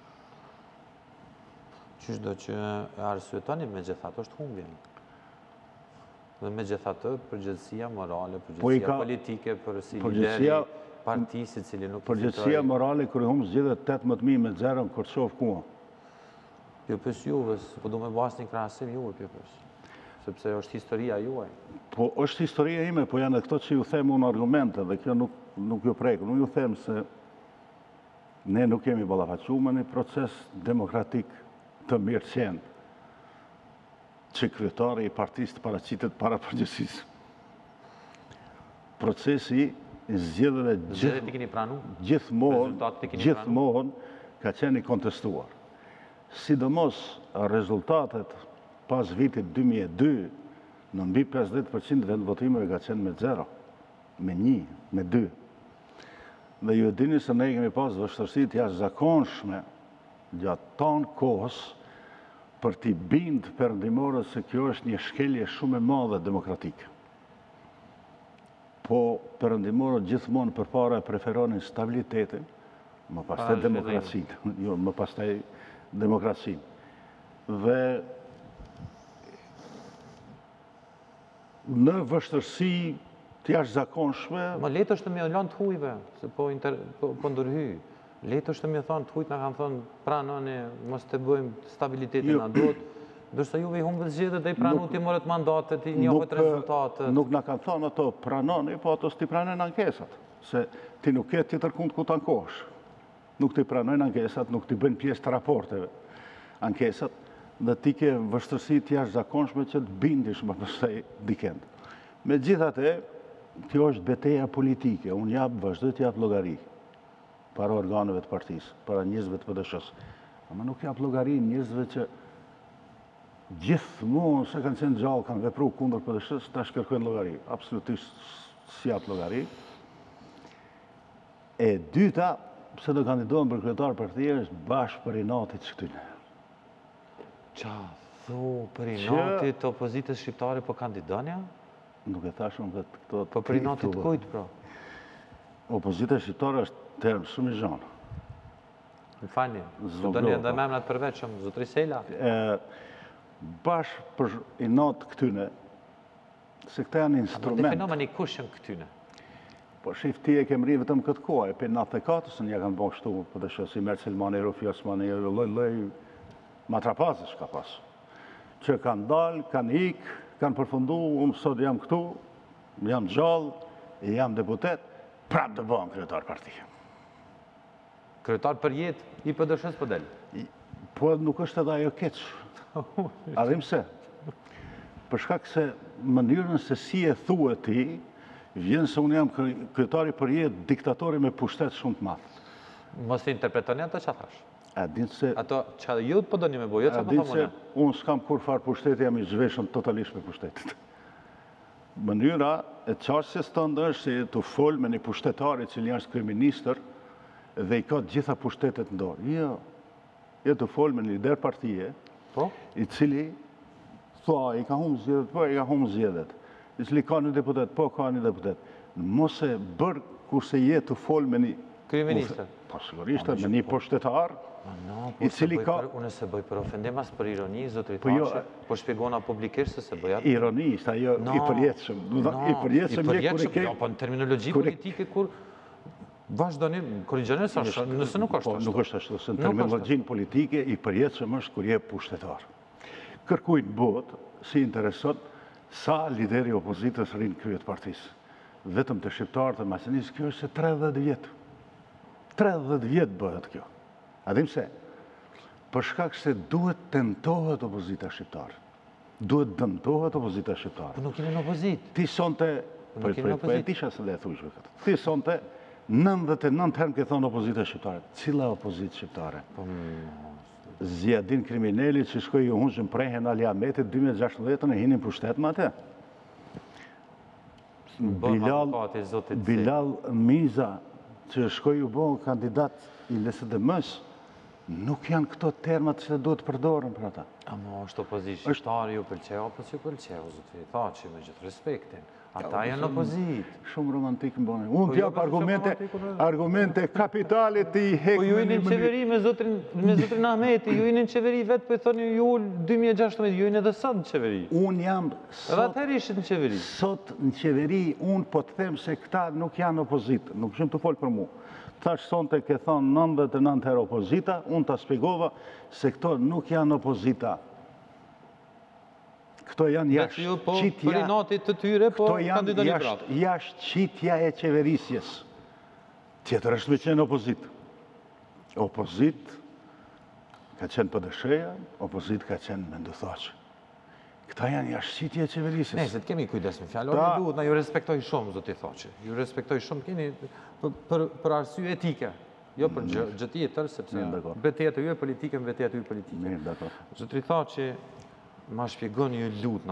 [SPEAKER 1] Qysh do që e arsyetoni me gjithatë është humbjen. Dhe me gjithatë përgjithësia morale, përgjithësia politike, për si lideri partisë i cili nuk i
[SPEAKER 3] Përgjithësia morale kër i humbë zgjedhjet tetëmbëdhjetë mijë me zero në Korçov Kua.
[SPEAKER 1] Jo pës juve, po du me bas një krahasim juve, pjepës. Sepse është historia juaj.
[SPEAKER 3] Po është historia ime, po janë e këto që ju them unë argumente, dhe kjo nuk, nuk ju prejku. Nuk ju them se ne nuk kemi ballafaqur me një proces demokratik të mirëqend që kryetari i partisë të paraqitet para përgjithësisë. Procesi i zgjedhjeve
[SPEAKER 1] Zgjedhjet i keni pranuar?
[SPEAKER 3] gjithmonë, gjithmonë ka qenë i kontestuar. Sidomos rezultatet pas vitit dy mijë e dy, në mbi pesëdhjetë përqind vend votimeve ka qenë me zero, me një, me dy. Dhe ju e dini se ne kemi pas vështërsit jashtëzakonshme gjatë tonë kohës për t'i bindë perëndimorët se kjo është një shkelje shumë e madhe demokratike. Po perëndimorët gjithmonë përpara preferonin stabilitetin, më pastaj demokracinë, jo, më pastaj demokracinë. Dhe në vështërsi të jashtëzakonshme.
[SPEAKER 1] Ma letë është të me lanë të hujve, se po, inter, po, po ndërhy. Letë është të me thonë të hujt, në kanë thonë pranoni, mos të bëjmë stabilitetin
[SPEAKER 3] Jo.
[SPEAKER 1] në dot. Dërsa juve i humbët zgjedhjet dhe i pranu t'i morët mandatet, i njohët rezultate.
[SPEAKER 3] Nuk në kanë thonë ato pranoni, po ato s'ti pranen ankesat. Se ti nuk ke tjetër kund ku të ankohesh. Nuk ti pranojnë ankesat, nuk ti bëjnë pjesë të raporteve ankesat, dhe ti ke vështërsi të jashtëzakonshme që të bindish më pastaj dikend. Megjithatë, kjo është betejë politike. Unë jap vazhdoj të jap llogari para organeve të partisë, para njerëzve të P D S-s. Ama nuk jap llogari njerëzve që gjithmonë se kanë qenë gjallë, kanë vepruar kundër P D S-s, tash kërkojnë llogari. Absolutisht si jap llogari. E dyta, pse do kandidohen për kryetar partie është bashkë për inatit që këtyne.
[SPEAKER 1] Qa thu për inatit opozitës shqiptare po kandidonja?
[SPEAKER 3] Nuk e thashëm dhe këto...
[SPEAKER 1] Po për inatit kujt, pra?
[SPEAKER 3] Opozita shqiptare është term shumë i zhanë.
[SPEAKER 1] Në fani, të do një dhe memnat përveçëm, zotri Sela?
[SPEAKER 3] Bashkë për inat këtyne, se këta janë instrument...
[SPEAKER 1] A definoma një kush janë këtyne?
[SPEAKER 3] Po shif ti e kem ri vetëm këtë kohë, e për nëntëdhjetë e katër, një kanë bënë kështu, për të shësi Mercelmani, Rufi Osmani, loj, loj, matrapazës ka pas. Që kanë dalë, kanë ikë, kanë përfundu, unë sot jam këtu, jam gjallë, jam deputet, prapë të bëhen kryetar partie.
[SPEAKER 1] Kryetar për jetë i P D S-s për delë?
[SPEAKER 3] Po nuk është edhe ajo keqë. A dhim se? Për shkak se mënyrën se si e thue ti, vjen se unë jam kryetari për jetë diktatori me pushtet shumë të madh.
[SPEAKER 1] Mos të interpretoni ato që thash?
[SPEAKER 3] A din se...
[SPEAKER 1] Ato që ju po do një me bojë, që
[SPEAKER 3] A
[SPEAKER 1] po
[SPEAKER 3] din
[SPEAKER 1] thomë
[SPEAKER 3] se
[SPEAKER 1] unë?
[SPEAKER 3] unë s'kam kur farë pushteti, jam i zhveshëm totalisht me pushtetit. Mënyra e çështjes tënde është se të fol me një pushtetari i cili është kryeministër dhe i ka të gjitha pushtetet në dorë. Jo, jo të fol me një lider partie,
[SPEAKER 1] Po?
[SPEAKER 3] i cili thua, i ka humbë zgjedhjet, po i ka humbë zgjedhjet. I cili ka një deputet, po ka një deputet. Mos e bërë kurse je të fol me një...
[SPEAKER 1] Kryeministër?
[SPEAKER 3] Po, sigurisht, me një pushtetar, i cili ka...
[SPEAKER 1] Unë se bëj për ofendim as për ironi, zotri
[SPEAKER 3] Po jo,
[SPEAKER 1] Thaqe, po shpjegona publikisht se se bëj atë.
[SPEAKER 3] Ironisht, ajo i përjetshëm. I përjetshëm je kur i ke...
[SPEAKER 1] Jo, po në terminologji
[SPEAKER 3] kur i-
[SPEAKER 1] politike, kur vazhdoni, korrigjoni sa është, nëse nuk është
[SPEAKER 3] Po,
[SPEAKER 1] ashtu.
[SPEAKER 3] nuk është ashtu, se në
[SPEAKER 1] Nuk është
[SPEAKER 3] terminologjinë politike i përjetshëm është kur je pushtetar. Kërkujnë botë, si interesot, sa lideri opozitës rinë kryet partisë. Vetëm të shqiptarët e Maqedonisë, kjo është se tridhjetë vjetë. tridhjetë vjetë bëhet kjo. A dim se? Për shkak se duhet tentohet opozita shqiptare. Duhet dëmtohet opozita shqiptare.
[SPEAKER 1] Po nuk jeni në opozit.
[SPEAKER 3] Ti sonte,
[SPEAKER 1] nuk
[SPEAKER 3] po
[SPEAKER 1] jeni
[SPEAKER 3] po e
[SPEAKER 1] opozit.
[SPEAKER 3] tisha se dhe e thujshme këtë. Ti sonte nëntëdhjetë e nëntë herë ke thonë opozita shqiptare. Cila opozit shqiptare?
[SPEAKER 1] Po,
[SPEAKER 3] Zjadin kriminali që shkoj i hunshën prehen Ali Ahmetit dy mijë e gjashtëdhjetë e hinin pushtet më atë. Bilal,
[SPEAKER 1] advokati, zotit si.
[SPEAKER 3] Bilal Miza që shkoj u bo kandidat i L S D M-s, nuk janë këto termat që duhet përdorën për ata.
[SPEAKER 1] Ama është opozit shqiptari, ju pëlqeu, apo që pëlqeu, zotri Thaqe, me gjithë respektin. Ata janë opozit.
[SPEAKER 3] Shumë romantik më bëne. Unë t'jap
[SPEAKER 1] jo,
[SPEAKER 3] argumente,
[SPEAKER 1] shumë romantik, unë-
[SPEAKER 3] argumente kapitale ti i hek
[SPEAKER 1] Po ju
[SPEAKER 3] me
[SPEAKER 1] jeni
[SPEAKER 3] një
[SPEAKER 1] në
[SPEAKER 3] mënyrë.
[SPEAKER 1] qeveri me zotrin, me zotrin Ahmeti, ju jeni në qeveri vetë, po i thoni ju dy mijë e gjashtëdhjetë, ju jeni edhe sot në qeveri.
[SPEAKER 3] Unë jam
[SPEAKER 1] Edhe
[SPEAKER 3] sot,
[SPEAKER 1] atëherë ishit në qeveri.
[SPEAKER 3] sot në qeveri, unë po të them se këta nuk janë opozit, nuk shumë të folë për mu. Thash sonte ke thonë nëntëdhjetë e nëntë herë opozita, unë ta shpjegova se këto nuk janë opozita. Këto janë
[SPEAKER 1] Dhe që ju po për
[SPEAKER 3] jashtë
[SPEAKER 1] inatit të tyre, po
[SPEAKER 3] Këto janë
[SPEAKER 1] kandidoni
[SPEAKER 3] jashtë
[SPEAKER 1] prapë.
[SPEAKER 3] jashtë qitja e qeverisjes. Tjetër është me qenë opozit. Opozit ka qenë P D S-ja, opozit ka qenë Mendu Thaqe. Këta janë jashtë qitja e qeverisjes.
[SPEAKER 1] Ne, se të kemi kujdes me fjallë,
[SPEAKER 3] Ta-
[SPEAKER 1] orë duhet, na ju respektoj shumë, zoti Thaqe. Ju respektoj shumë, keni për, për, për arsye etike. Jo për gjë, gjë tjetër, sepse
[SPEAKER 3] Mirë, dakor.
[SPEAKER 1] betejat e ju e politike, betejat e ju politike.
[SPEAKER 3] Mirë, dakor.
[SPEAKER 1] Zotri Thaqe, ma shpjegoni ju lutna.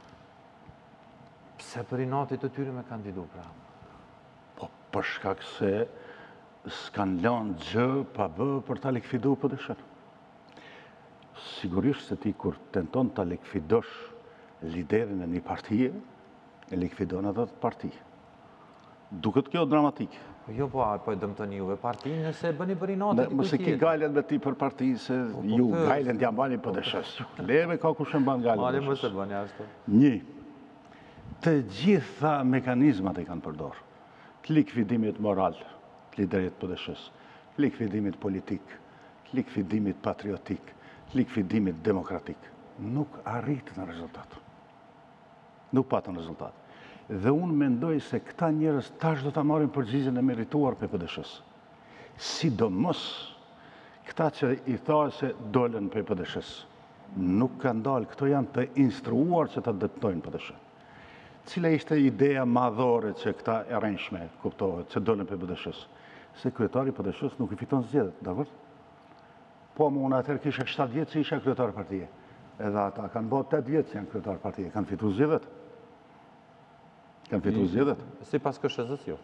[SPEAKER 1] Pse për inatit të tyre me kandidu pra?
[SPEAKER 3] Po për shkak se s'kan lanë gjë pa bë për ta likvidu P D S-n. Sigurisht se ti kur tenton ta likvidosh liderin e një partije, e likvidon atë të partije. Duket kjo dramatike.
[SPEAKER 1] Po jo, po, a, po e dëmtoni juve partinë nëse e bëni për inatit i
[SPEAKER 3] Mëse ki
[SPEAKER 1] kujtjetë.
[SPEAKER 3] gajlen me ti për partijë, se ju
[SPEAKER 1] po,
[SPEAKER 3] gajlen t'jam bani P D S-s. Leve ka ku shën ban
[SPEAKER 1] Mali
[SPEAKER 3] gajlen
[SPEAKER 1] më
[SPEAKER 3] P D
[SPEAKER 1] se
[SPEAKER 3] S-s.
[SPEAKER 1] bëni ashtu.
[SPEAKER 3] Një, të gjitha mekanizmat e kanë përdorë. Të likvidimit moral, të liderit P D S-s, të likvidimit politik, të likvidimit patriotik, të likvidimit demokratik. Nuk arritën në rezultat. Nuk patën rezultat. Dhe unë mendoj se këta njerëz tash do ta marrin përgjigjen e merituar për P D Sh-s. Sidomos këta që i tha se dolen për P D Sh-s. Nuk kanë dalë, këto janë të instruuar që ta dëptojnë P D Sh. Cila ishte ideja madhore që këta e rrenjshme kuptohet, që dolen për P D Sh-s? Se kryetari P D Sh-s nuk i fiton zgjedhjet, dakor? Po, më unë atëherë kisha shtatë vjetë që isha kryetar partije. Edhe ata kanë bërë tetë vjetë që janë kryetar partije, kanë fitu zgjedhjet. Kanë fitu zgjedhjet.
[SPEAKER 1] Si pas K S S-s jo.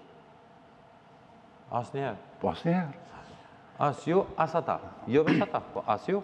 [SPEAKER 1] As njerë.
[SPEAKER 3] Po asnjëherë.
[SPEAKER 1] As jo, as ata. Jo veç ata, po as jo.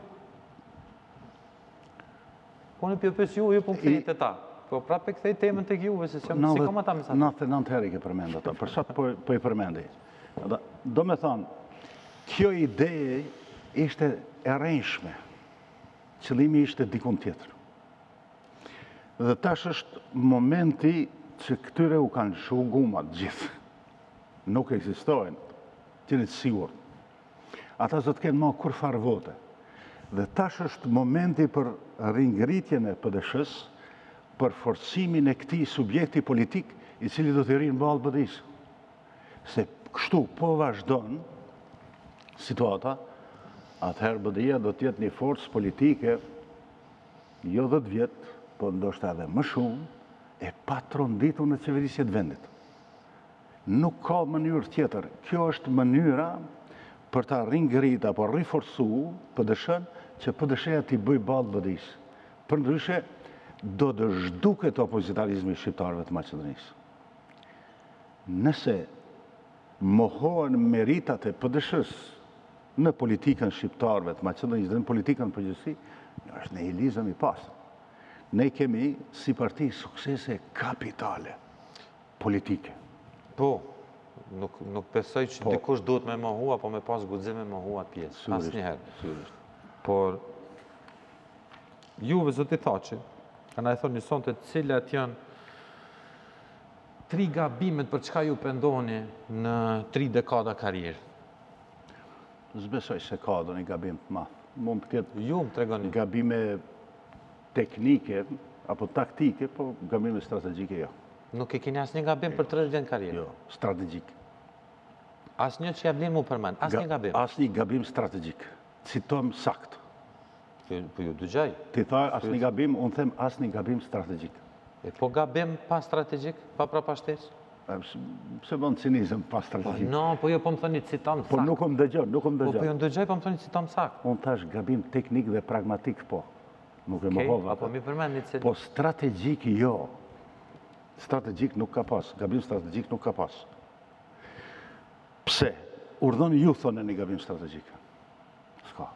[SPEAKER 1] Po në pjepës ju, ju po këthejt e ta. Po prapë e këthejt temën të juve, se si kam ata me sa.
[SPEAKER 3] nëntëdhjetë e nëntë herë i ke përmend ata, për sa po, po i përmendi. Do me thonë, kjo ide ishte e rrenjshme. Qëllimi ishte dikun tjetër. Dhe tash është momenti që këtyre u kanë shu gumat gjithë. Nuk eksistojnë, që një të sigur. Ata zë të kenë ma kur farë vote. Dhe tash është momenti për ringritjen e P D Sh-s, për forcimin e këtij subjekti politik i cili do të rinë balë B D-s. Se kështu po vazhdon situata, atëherë B D-ja do të jetë një forcë politike jo dhjetë vjetë, po ndoshta edhe më shumë, e patronditur në qeverisjet vendit. Nuk ka mënyrë tjetër. Kjo është mënyra për ta ringrit apo riforcu P D Sh-n që P D Sh-ja t'i bëj balë B D-s. Për ndryshe, do të zhduket opozitarizmi shqiptarëve të Maqedonisë. Nëse mohohen meritat e P D Sh-s në politikën shqiptarëve të Maqedonisë dhe në politikën përgjithësi, është në hilizëm i pasë. Ne kemi si parti suksese kapitale politike.
[SPEAKER 1] Po, nuk, nuk besoj që
[SPEAKER 3] Po.
[SPEAKER 1] dikush duhet me mohu, apo me pas guxim me mohu atë pjesë. As njëherë. Por, juve zoti Thaçi, kanë e thonë një sonte cilat janë tri gabimet për çka ju pendoni në tri dekada karrierë.
[SPEAKER 3] Zbesoj se ka do një gabim të madh. Mund të ketë
[SPEAKER 1] Ju më tregoni.
[SPEAKER 3] gabime teknike apo taktike, po gabime strategjike jo.
[SPEAKER 1] Nuk e keni asnjë gabim për tridhjetë vjet karrierë.
[SPEAKER 3] Jo, strategjik.
[SPEAKER 1] Asnjë që ja vlen mu përmend, asnjë gabim.
[SPEAKER 3] Asnjë gabim strategjik. Citojmë sakt.
[SPEAKER 1] Po po ju dëgjoj.
[SPEAKER 3] Ti tha asnjë gabim, unë them asnjë gabim strategjik.
[SPEAKER 1] E po gabim pa strategjik, pa propashtesë?
[SPEAKER 3] E, pse- Pse bën cinizëm pa
[SPEAKER 1] Po
[SPEAKER 3] strategjik?
[SPEAKER 1] no, po jo po më thoni citam
[SPEAKER 3] Po
[SPEAKER 1] sakt.
[SPEAKER 3] nuk më dëgjon, nuk më
[SPEAKER 1] Po po
[SPEAKER 3] dëgjon.
[SPEAKER 1] ju ndëgjoj, po më thoni citam sakt.
[SPEAKER 3] Unë thash gabim teknik dhe pragmatik po. Nuk e
[SPEAKER 1] Okej,
[SPEAKER 3] mohova.
[SPEAKER 1] apo mi përmendni se
[SPEAKER 3] Po strategjik jo. Strategjik nuk ka pas, gabim strategjik nuk ka pas. Pse? Urdhoni ju thonë një gabim strategjik. S'ka.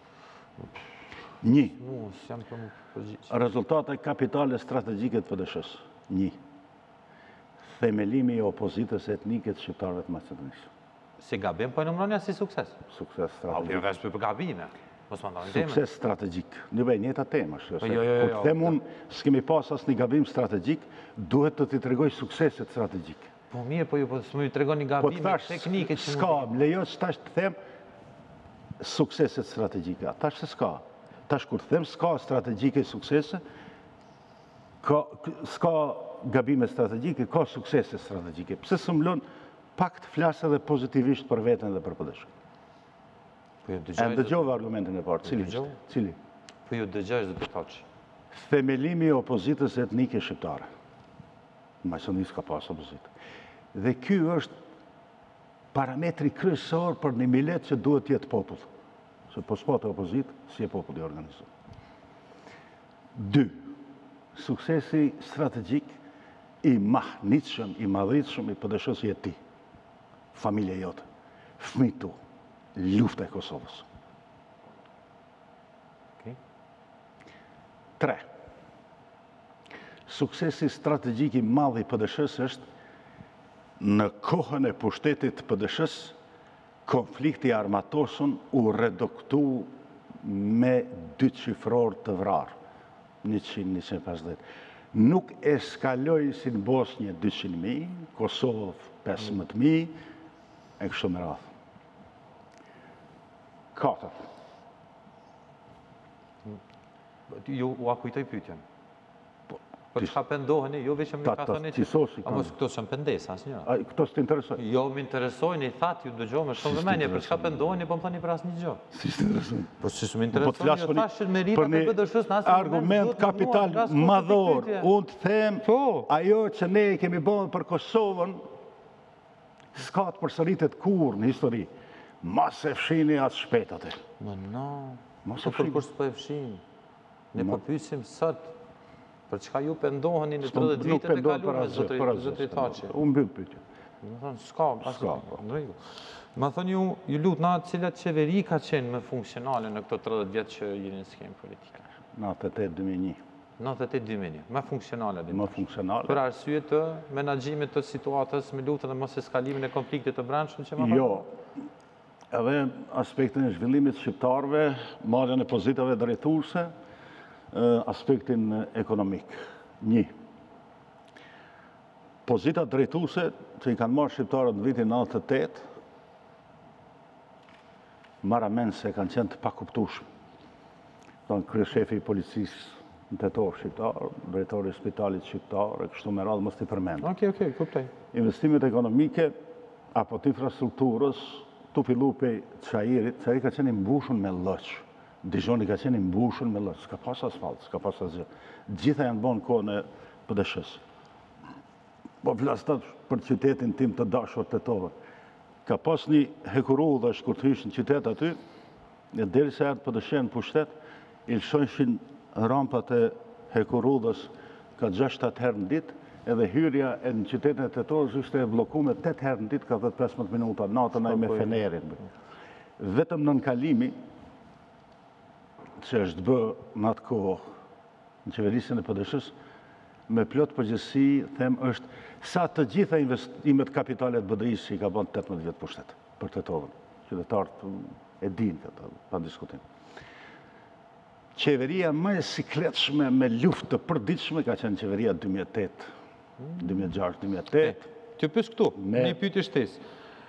[SPEAKER 3] Një,
[SPEAKER 1] mu, s'jam për më përgjigj.
[SPEAKER 3] rezultate kapitale strategjike të P D Sh-s. Një, themelimi i opozitës etnike të shqiptarëve të Maqedonisë.
[SPEAKER 1] Si gabim, po e numëroni as si sukses.
[SPEAKER 3] Sukses
[SPEAKER 1] A
[SPEAKER 3] strategjik.
[SPEAKER 1] jo veç për gabime. Mos më ndonë temën.
[SPEAKER 3] Sukses strategjik. Një bej, njëta tema. është,
[SPEAKER 1] Po,
[SPEAKER 3] se
[SPEAKER 1] jo, jo, jo,
[SPEAKER 3] Kur
[SPEAKER 1] jo.
[SPEAKER 3] them unë, s'kemi pas as një gabim strategjik, duhet të t'i tregoj sukseset strategjik.
[SPEAKER 1] Po mirë, po ju po s'më ju tregoni
[SPEAKER 3] Po të
[SPEAKER 1] gabime
[SPEAKER 3] thash,
[SPEAKER 1] teknike që
[SPEAKER 3] s'ka,
[SPEAKER 1] mund-
[SPEAKER 3] më lejo që tash të them sukseset strategjike. Tash se s'ka. Tash kur të them s'ka strategjike suksese, ka, s'ka gabime strategjike, ka suksese strategjike. Pse s'm lën pak të flasë edhe pozitivisht për veten dhe për P D Sh.
[SPEAKER 1] Po ju
[SPEAKER 3] E
[SPEAKER 1] dëgjoj.
[SPEAKER 3] ndëgjova argumentin e parë. Cili
[SPEAKER 1] dëgjova.
[SPEAKER 3] ishte? Cili?
[SPEAKER 1] Po ju dëgjoj zoti Thaçi.
[SPEAKER 3] Themelimi i opozitës etnike shqiptare. Në Maqedonisë ka pas opozitë. Dhe ky është parametri kryesor për një milet që duhet të jetë popull. Se po s'po të opozitë, si e popull i organizuar. Dy, suksesi strategjik i mahnitshëm, i madhritshëm i P D Sh-s je ti. Familja jote, fëmijët tu, lufta e Kosovës.
[SPEAKER 1] Okej.
[SPEAKER 3] Tre, suksesi strategjik i madh i P D Sh-s është në kohën e pushtetit P D Sh-s, konflikti armatosur u reduktu me dy qifror të vrarë, njëqind e njëqind e pesëdhjetë. Nuk eskaloi si në Bosnjë dyqind mijë, Kosovë pesëmbëdhjetë mijë, e kështu me radhë. Katër,
[SPEAKER 1] Ju u akujtoj pyetjen. Po çka pendoheni, jo veçëm
[SPEAKER 3] Ta-
[SPEAKER 1] ka
[SPEAKER 3] ta
[SPEAKER 1] thënë që...
[SPEAKER 3] cisosi
[SPEAKER 1] A
[SPEAKER 3] kanë.
[SPEAKER 1] mos këto shumë pendesa, asnjëra.
[SPEAKER 3] A, këto s'të interesoj.
[SPEAKER 1] Jo, më interesojnë, i thatë, ju dëgjoj me shumë
[SPEAKER 3] Si
[SPEAKER 1] vëmendje, për çka
[SPEAKER 3] s'interesojnë?
[SPEAKER 1] pendoheni, po më thoni për asnjë gjë.
[SPEAKER 3] Si s'të interesoj.
[SPEAKER 1] Po si më
[SPEAKER 3] Po të
[SPEAKER 1] interesojnë,
[SPEAKER 3] flasë
[SPEAKER 1] jo
[SPEAKER 3] për një-
[SPEAKER 1] thashë meritat
[SPEAKER 3] për
[SPEAKER 1] e
[SPEAKER 3] një
[SPEAKER 1] B D S-s, në asnjë moment
[SPEAKER 3] argument
[SPEAKER 1] s'duhet më
[SPEAKER 3] kapital
[SPEAKER 1] mua, nga s'ka
[SPEAKER 3] madhor.
[SPEAKER 1] pyetje.
[SPEAKER 3] Unë të them,
[SPEAKER 1] Po.
[SPEAKER 3] ajo që ne kemi bërë për Kosovën, s'ka të përsëritet kur në histori. Mas e fshini atë shpejt atë.
[SPEAKER 1] Më no,
[SPEAKER 3] Mos
[SPEAKER 1] po
[SPEAKER 3] e
[SPEAKER 1] për
[SPEAKER 3] fshim.
[SPEAKER 1] kur s'po e fshim. Ne
[SPEAKER 3] Ma-
[SPEAKER 1] po pyesim sot, për çka ju pendoheni në
[SPEAKER 3] S'po-
[SPEAKER 1] tridhjetë
[SPEAKER 3] nuk
[SPEAKER 1] vitet e
[SPEAKER 3] pendohem për
[SPEAKER 1] kaluara,
[SPEAKER 3] asgjë,
[SPEAKER 1] zotri
[SPEAKER 3] për asgjë,
[SPEAKER 1] zotri
[SPEAKER 3] s'po-
[SPEAKER 1] Thaçi.
[SPEAKER 3] Unë mbyll pyetje.
[SPEAKER 1] Më thonë, s'ka,
[SPEAKER 3] S'ka,
[SPEAKER 1] s'ka,
[SPEAKER 3] po.
[SPEAKER 1] në rregull. Ma thoni ju, ju lut, na cilat qeveri ka qenë më funksionale në këto tridhjetë vjet që jeni në skemë politike?
[SPEAKER 3] nëntëdhjetë e tetë dy mijë e një.
[SPEAKER 1] nëntëdhjetë e dy mijë e një, më funksionale dhe.
[SPEAKER 3] Më funksionale.
[SPEAKER 1] Për arsye të menaxhimit të situatës me luftën dhe mos eskalimin e konfliktit të brendshëm që më
[SPEAKER 3] Jo. Edhe aspektin e zhvillimit shqiptarëve, marrjen e pozitave drejtuese, eh, aspektin ekonomik. Një. Pozita drejtuese që i kanë marrë shqiptarët në vitin nëntëdhjetë e tetë, marra mend se kanë qenë të pakuptueshme. Don kryeshefi i policisë në tetor shqiptar, drejtori i spitalit shqiptar, e kështu me radhë mos t'i përmend.
[SPEAKER 1] Okej, okej, kuptoj.
[SPEAKER 3] Investimet ekonomike apo të infrastrukturës tu fillu pe Çajirit, Çajiri ka qenë i mbushur me lloç. Dijoni ka qenë i mbushur me lloç, s'ka pas asfalt, s'ka pas asgjë. Gjitha janë bën kohën e P D S-s. Po flas tat për qytetin tim të dashur tetor. Ka pas një hekurudhash kur të hysh në qytet aty, e derisa erdhi P D S-ja në pushtet, i lëshojshin rampat e hekurudhës ka gjashtë shtatë herë në ditë, edhe hyrja e në qytetin e tetorës ishte e bllokuar tetë herë në ditë ka dhjetë pesëmbëdhjetë minuta, natën ai me fenerin. Vetëm nën kalimi që është bë në atë kohë në qeverisjen e P D S-s, me plot përgjithësi, them, është sa të gjitha investimet kapitale të B D I-s që i ka bën tetëmbëdhjetë vjet pushtet për tetorën. Qytetarët e dinë këtë, pa diskutim. Qeveria më e sikletshme me luftë të përditshme ka qenë qeveria dy mijë e tetë, dy mijë e gjashtë, dy mijë e tetë.
[SPEAKER 1] Të pyes këtu,
[SPEAKER 3] Me-
[SPEAKER 1] një pyetje shtesë.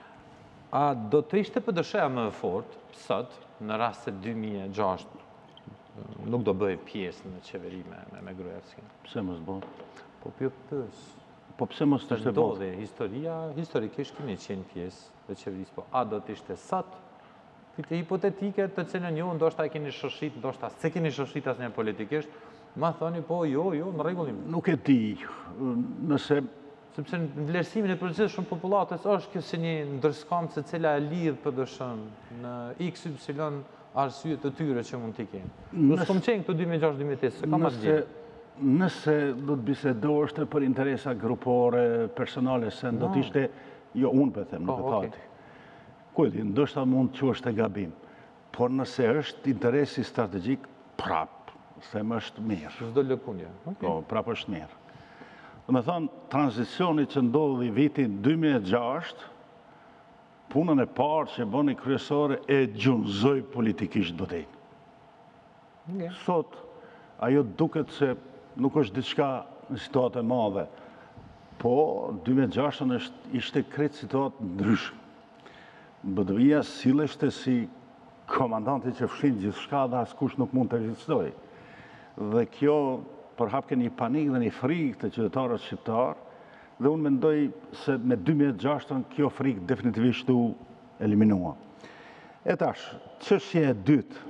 [SPEAKER 1] A do të ishte P D S-ja më e fortë sot në rast se dy mijë e gjashtë nuk do bëj pjesë në qeveri me me, me Gruevskën?
[SPEAKER 3] Pse mos bën?
[SPEAKER 1] Po pyet pyes.
[SPEAKER 3] Po pse mos të
[SPEAKER 1] Të
[SPEAKER 3] ishte bën?
[SPEAKER 1] ndodhi historia, historikisht kemi qenë pjesë të qeverisë, po a do të ishte sot? Pyetje hipotetike të cilën ju ndoshta e keni shoshit, ndoshta se keni shoshit asnjë politikisht, ma thoni po jo, jo, në rregull.
[SPEAKER 3] Nuk e di, nëse
[SPEAKER 1] Sepse në vlerësimin e procesit shumë popullatës është kjo si një ndërskamc e cila e lidh P D S-n në X Y arsye të tyre që mund t'i kenë. Nuk s'kom qenë këtu dy mijë e gjashtë dy mijë e tetë, se kam atë
[SPEAKER 3] nëse,
[SPEAKER 1] gjë.
[SPEAKER 3] nëse do të bisedohesh të për interesa grupore, personale, se do të ishte, jo unë për them, nuk
[SPEAKER 1] Po,
[SPEAKER 3] e
[SPEAKER 1] okej.
[SPEAKER 3] thati. Ku e di, ndoshta mund të quhesh të gabim, por nëse është interesi strategjik, prap, them është mirë.
[SPEAKER 1] Çdo lëkundje. Okej.
[SPEAKER 3] Po, prap është mirë. Dhe me thonë, tranzicioni që ndodhi vitin dy mijë e gjashtë, punën e parë që bëni kryesore e gjunëzoj politikisht BD-n.
[SPEAKER 1] Okej.
[SPEAKER 3] Sot, ajo duket se nuk është diçka në situatë e madhe, po dy mijë e gjashtën është ishte krejt situatë ndryshme. B D I-ja silleshte si komandanti që fshin gjithçka dhe askush nuk mund të ekzistojë. Dhe kjo përhap ke një panik dhe një frikë të qytetarët shqiptar, dhe unë mendoj se me dy mijë e gjashtën kjo frikë definitivisht u eliminua. E tash, çështja e dytë.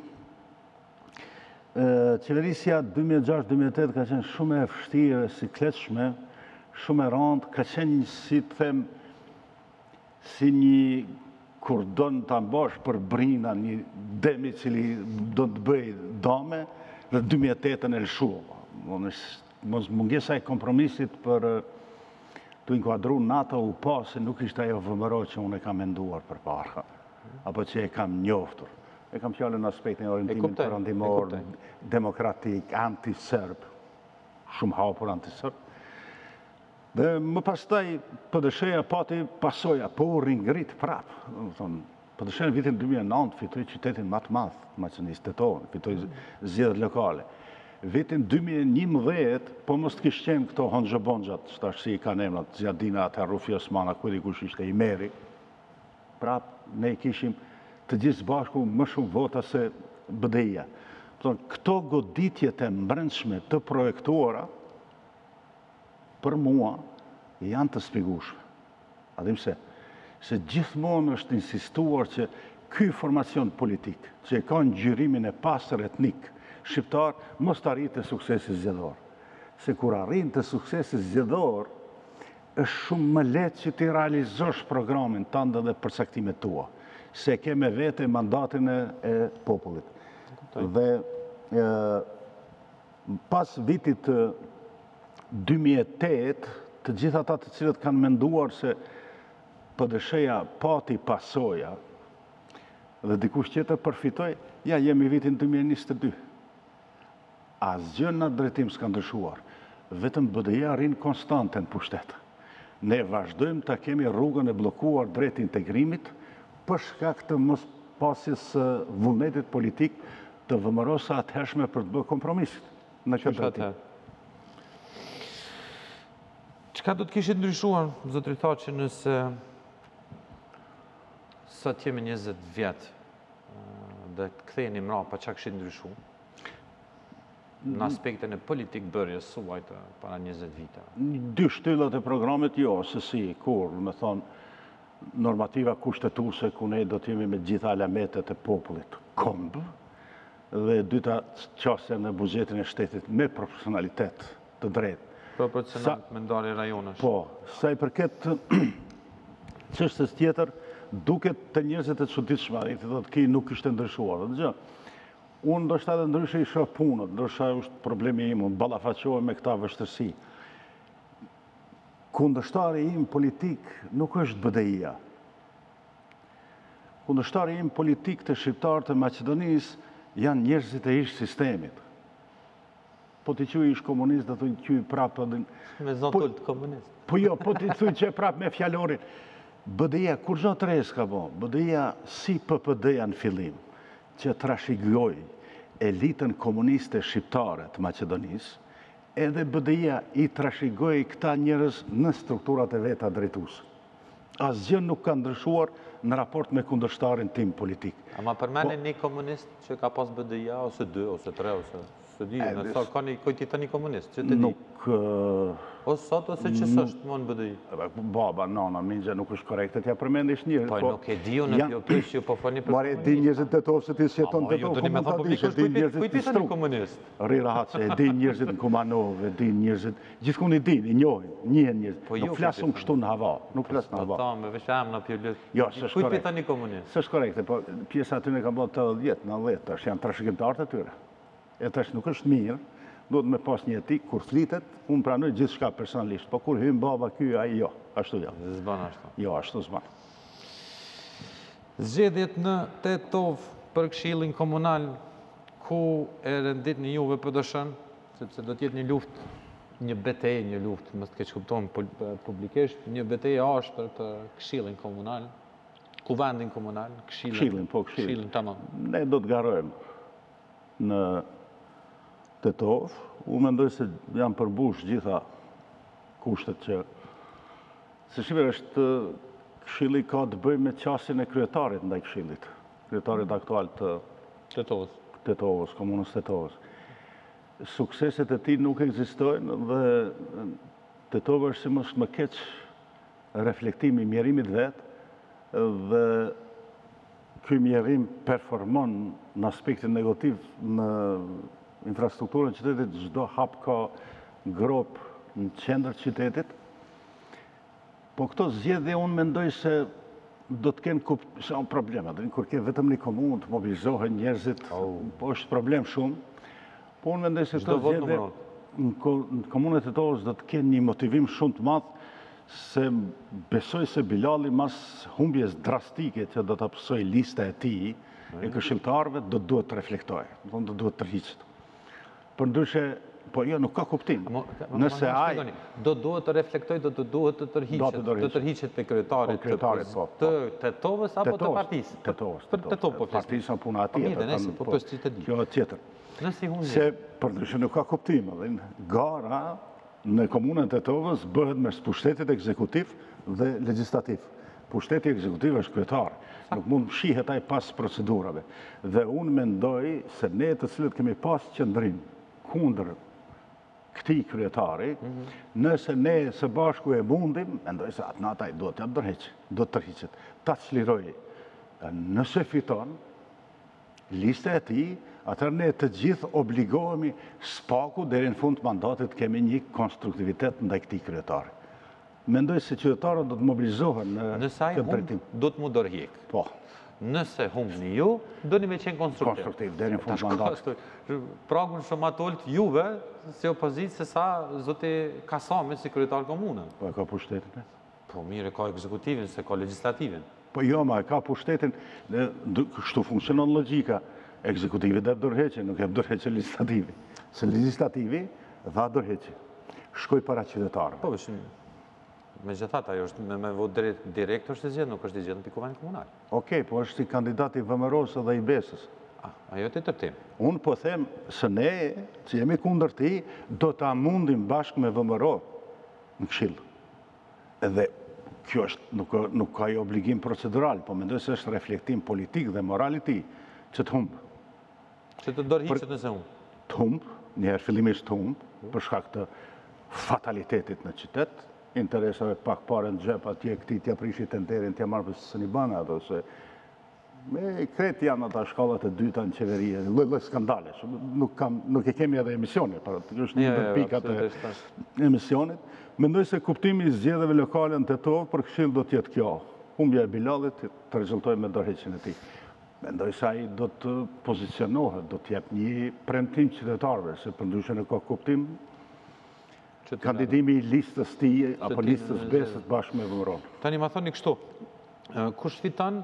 [SPEAKER 3] Ë, Qeverisja dy mijë e gjashtë dy mijë e tetë ka qenë shumë e vështirë, e sikletshme, shumë e rëndë, ka qenë një, si të them, si një kur do në të ambash për brina, një demi cili do të bëj dame, dhe dy mijë e tetën e lëshua. Mos mungesa e kompromisit për eh, të inkuadru NATO u pa se nuk ishte ajo vëmëroj që unë e kam menduar për para, apo që e kam njoftur. E kam fjallën në aspektin e orientimit
[SPEAKER 1] kuptoj, e
[SPEAKER 3] perëndimor,
[SPEAKER 1] kuptoj.
[SPEAKER 3] demokratik, anti-serb, shumë hapur anti-serb. Dhe më pastaj P D S-ja pati pasoja, po u ringrit prap. Do të thonë, P D S-ja në vitin dy mijë e nëntë fitoi qytetin më të madh, Maqedonisë Tetore, fitoi zgjedhjet lokale. Vitin dy mijë e njëmbëdhjetë, po mos të kishte qenë këto Hoxha-Bonxhat, tash si i kanë emrat, Zjadina, ata Rufi Osmana, kujt kush ishte i meri. Prap ne kishim të gjithë bashku më shumë vota se B D I-ja. Këto goditjet e mbrëmshme të projektuara për mua, janë të spjegueshme. A dim se, se gjithmonë është insistuar që ky formacion politik, që e ka ngjyrimin e pastër etnik shqiptar, mos të arrijë të suksesi zgjedhor. Se kur arrin të suksesi zgjedhor, është shumë më lehtë që ti realizosh programin tënd dhe përcaktimet tua, se ke me vete mandatin e, e popullit. Dhe e, pas vitit dy mijë e tetë, të gjithë ata të cilët kanë menduar se P D S-ja pati pasoja dhe dikush tjetër përfitoj, ja jemi vitin dy mijë e njëzet e dy. Asgjë në drejtim s'ka ndryshuar, vetëm B D I-ja rrin konstante në pushtet. Ne vazhdojmë ta kemi rrugën e bllokuar drejt integrimit për shkak të mos pasjes vullnetit politik të V M R-s së atëhershme për të bërë kompromisit në këtë drejtim.
[SPEAKER 1] Çka do të kishit ndryshuar, zotri Thaçi, nëse sot jemi njëzet vjet dhe të ktheheni mbrapa, çka kishit ndryshuar në aspektin e politik bërjes suaj të para njëzet vite?
[SPEAKER 3] Dy shtyllat e programit jo, se si, kur, me thonë, normativa kushtetuese ku ne do të jemi me gjitha alametet e popullit kombë, dhe dyta qasja në buxhetin e shtetit me proporcionalitet të drejtë.
[SPEAKER 1] Proporcionalt me ndarje rajonesh.
[SPEAKER 3] Po, sa i përket çështës tjetër, duket të njerëzit e çuditshme, i thotë ki nuk ishte ndryshuar. Dgjoj, unë ndoshta edhe ndryshe i shoh punët, ndoshta është problemi im, unë ballafaqohem me këta vështirësi. Kundërshtari im politik nuk është B D I-ja. Kundërshtari im politik të shqiptarët e Maqedonisë janë njerëzit e ish sistemit. Po t'i quaj ish komunist, do të quaj prapë...
[SPEAKER 1] Me zotull të komunist.
[SPEAKER 3] Po jo, po t'i thuj që prapë me fjalorin. B D I-ja, kur gjo të rejës ka bo? B D I-ja si P P D-ja në fillim, që trashëgoj elitën komuniste shqiptare të Maqedonisë, edhe B D I-ja i trashëgoj këta njerëz në strukturat e veta drejtuese. Asgjë nuk ka ndryshuar në raport me kundërshtarin tim politik.
[SPEAKER 1] Ama përmeni një komunist që ka pas B D I-ja, ose dy, ose tre, ose... Së di, nësa ka një kojti të një komunist, që të di?
[SPEAKER 3] Nuk...
[SPEAKER 1] O sot, ose që sështë më në B D I?
[SPEAKER 3] Baba, nana, minxhe, nuk është korekte, t'ja përmendish njërë.
[SPEAKER 1] Po, nuk e di, unë pjo prish që po foni për
[SPEAKER 3] komunist. Mare, di njërzit të tovë se ti si jeton të tovë,
[SPEAKER 1] komunista dishe, kujti të një komunist?
[SPEAKER 3] Rri rahat se e di njërzit në Kumanov, e di njërzit, gjithkun i din, i njohin, njëhen njërzit. Nuk flasëm kështu në hava, nuk flasë në hava.
[SPEAKER 1] Po ta, me vesham në pjullit.
[SPEAKER 3] Jo, së është
[SPEAKER 1] Kujti të një komunist?
[SPEAKER 3] Së është korekte, po pjesa aty në kam bërë të dhjetë, në dhjetë, tash janë trashëgimtarët e tyre. E tash nuk është mirë, duhet me pas një etik, kur flitet, unë pranoj gjithë shka personalisht, po kur hymë baba ky, a jo, ashtu jo.
[SPEAKER 1] Zban ashtu.
[SPEAKER 3] Jo, ashtu zban.
[SPEAKER 1] Zgjedhjet në Tetov për këshillin komunal, ku e rendit një juve P D S-n, sepse do tjetë një luft, një betej, një luft, mështë keq kupton publikisht, një betej ashtër të këshillin komunal, kuvendin komunal,
[SPEAKER 3] këshillin, po këshillin.
[SPEAKER 1] Këshillin, tamam.
[SPEAKER 3] Ne do të garojmë në Tetov, unë mendoj se janë përbush gjitha kushtet që... Se shiver është këshilli ka të bëj me qasin e kryetarit ndaj këshillit. Kryetarit aktual të
[SPEAKER 1] Tetovës.
[SPEAKER 3] Tetovës, komunës Tetovës. Sukseset e ti nuk ekzistojnë dhe Tetovë është si mos më keq reflektimi i mjerimit vetë dhe ky mjerim performon në aspektin negativ në infrastrukturën qytetit, çdo hap ka grop në qendër qytetit. Po këto zgjedhje unë mendoj se do të kenë kuptim probleme. Kur ke vetëm një komunë të mobilizohen njerëzit, po është problem shumë. Po unë mendoj se këto zgjedhje në komunët e Tetovës do të kenë një motivim shumë të madh, se besoj se Bilali mas humbjes drastike që do të apsoj lista e tij e këshilltarëve do duhet të reflektojë, do duhet të tërhiqet. Për ndryshe, po jo, nuk ka kuptim. Nëse ai...
[SPEAKER 1] Do duhet të reflektoj, do të duhet të tërhiqet. Do të tërhiqet të kryetarit të Tetovës apo të partisë?
[SPEAKER 3] Tetovës.
[SPEAKER 1] Për Tetovë po flasë.
[SPEAKER 3] Partisë në puna atje.
[SPEAKER 1] Po mirë, po për që të di.
[SPEAKER 3] Kjo e tjetër. Se për ndryshe nuk ka kuptim. Gara në komunën Tetovës bëhet mes pushtetit ekzekutiv dhe legislativ. Pushteti ekzekutiv është kryetar. Nuk mund shihet ai pas procedurave. Dhe unë mendoj se ne të cilët kemi pas qëndrim kundër këtij kryetari, nëse ne së bashku e mundim, mendoj se atë nata i do të ndërheq, do të tërhiqet, ta çliroj. Nëse fiton lista e tij, atëherë ne të gjithë obligohemi spaku deri në fund të mandatit kemi një konstruktivitet ndaj këtij kryetari. Mendoj se qytetarët do të mobilizohen në
[SPEAKER 1] Nëse ai
[SPEAKER 3] këtë
[SPEAKER 1] humb,
[SPEAKER 3] drejtim.
[SPEAKER 1] do të mu dorëhiq.
[SPEAKER 3] Po,
[SPEAKER 1] Nëse humbni ju, doni me qenë konstruktiv.
[SPEAKER 3] konstruktiv deri në fund
[SPEAKER 1] Tash
[SPEAKER 3] të mandatit.
[SPEAKER 1] kostë, pragun shumë atolt juve, si opozitë, se sa zoti Kasami si kryetar komune.
[SPEAKER 3] Po e ka pushtetin e?
[SPEAKER 1] Po mirë, ka ekzekutivin, se ka legislativin.
[SPEAKER 3] Po jo, ma e ka pushtetin, dhe nd- kështu funksionon logjika. Ekzekutivi dhe dorëheqje, nuk e dorëheqje legislativi. Se legislativi dha dorëheqje. Shkoj para qytetarëve.
[SPEAKER 1] Po, vëshim, me gjithat, ajo është me, me vot direkt, direkt është i zgjedhur, nuk është i zgjedhur në pikuven komunal.
[SPEAKER 3] Okej, po është si kandidati V M R-s dhe i Besës.
[SPEAKER 1] Ah, ajo të tërtim.
[SPEAKER 3] Unë po them se ne, që jemi kundër ti, do ta mundim bashkë me V M R në këshill. Edhe kjo është, nuk, nuk ka i obligim procedural, po mendoj se është reflektim politik dhe moral i tij që të humbë.
[SPEAKER 1] Që të dorëhiqet nëse unë.
[SPEAKER 3] Të humbë, njëherë fillimisht të humbë, për shkak të fatalitetit në qytet, interesave pak pare në xhep atje këtij t'ja prishi tenterin, t'ja marrë për së një banë ato, se me kretë janë ata shkallat e dyta në qeveri, lloj lloj skandale, nuk, kam, nuk e kemi edhe emisione, para të është një
[SPEAKER 1] Jo,
[SPEAKER 3] ndër
[SPEAKER 1] jo,
[SPEAKER 3] pikat e
[SPEAKER 1] absolutisht.
[SPEAKER 3] emisionit. Mendoj se kuptimi i zgjedhjeve lokale në Tetov për këshill do të jetë kjo. Humbja e Bilallit të rezultojë me dorëheqjen e tij. Mendoj se ai do të pozicionohet, do të jep një premtim qytetarëve, se përndryshe nuk ka kuptim
[SPEAKER 1] Që të-
[SPEAKER 3] kandidimi i listës tij apo
[SPEAKER 1] ti-
[SPEAKER 3] listës Besës bashkë me V M R-n.
[SPEAKER 1] Tani ma thoni kështu, e, kush fiton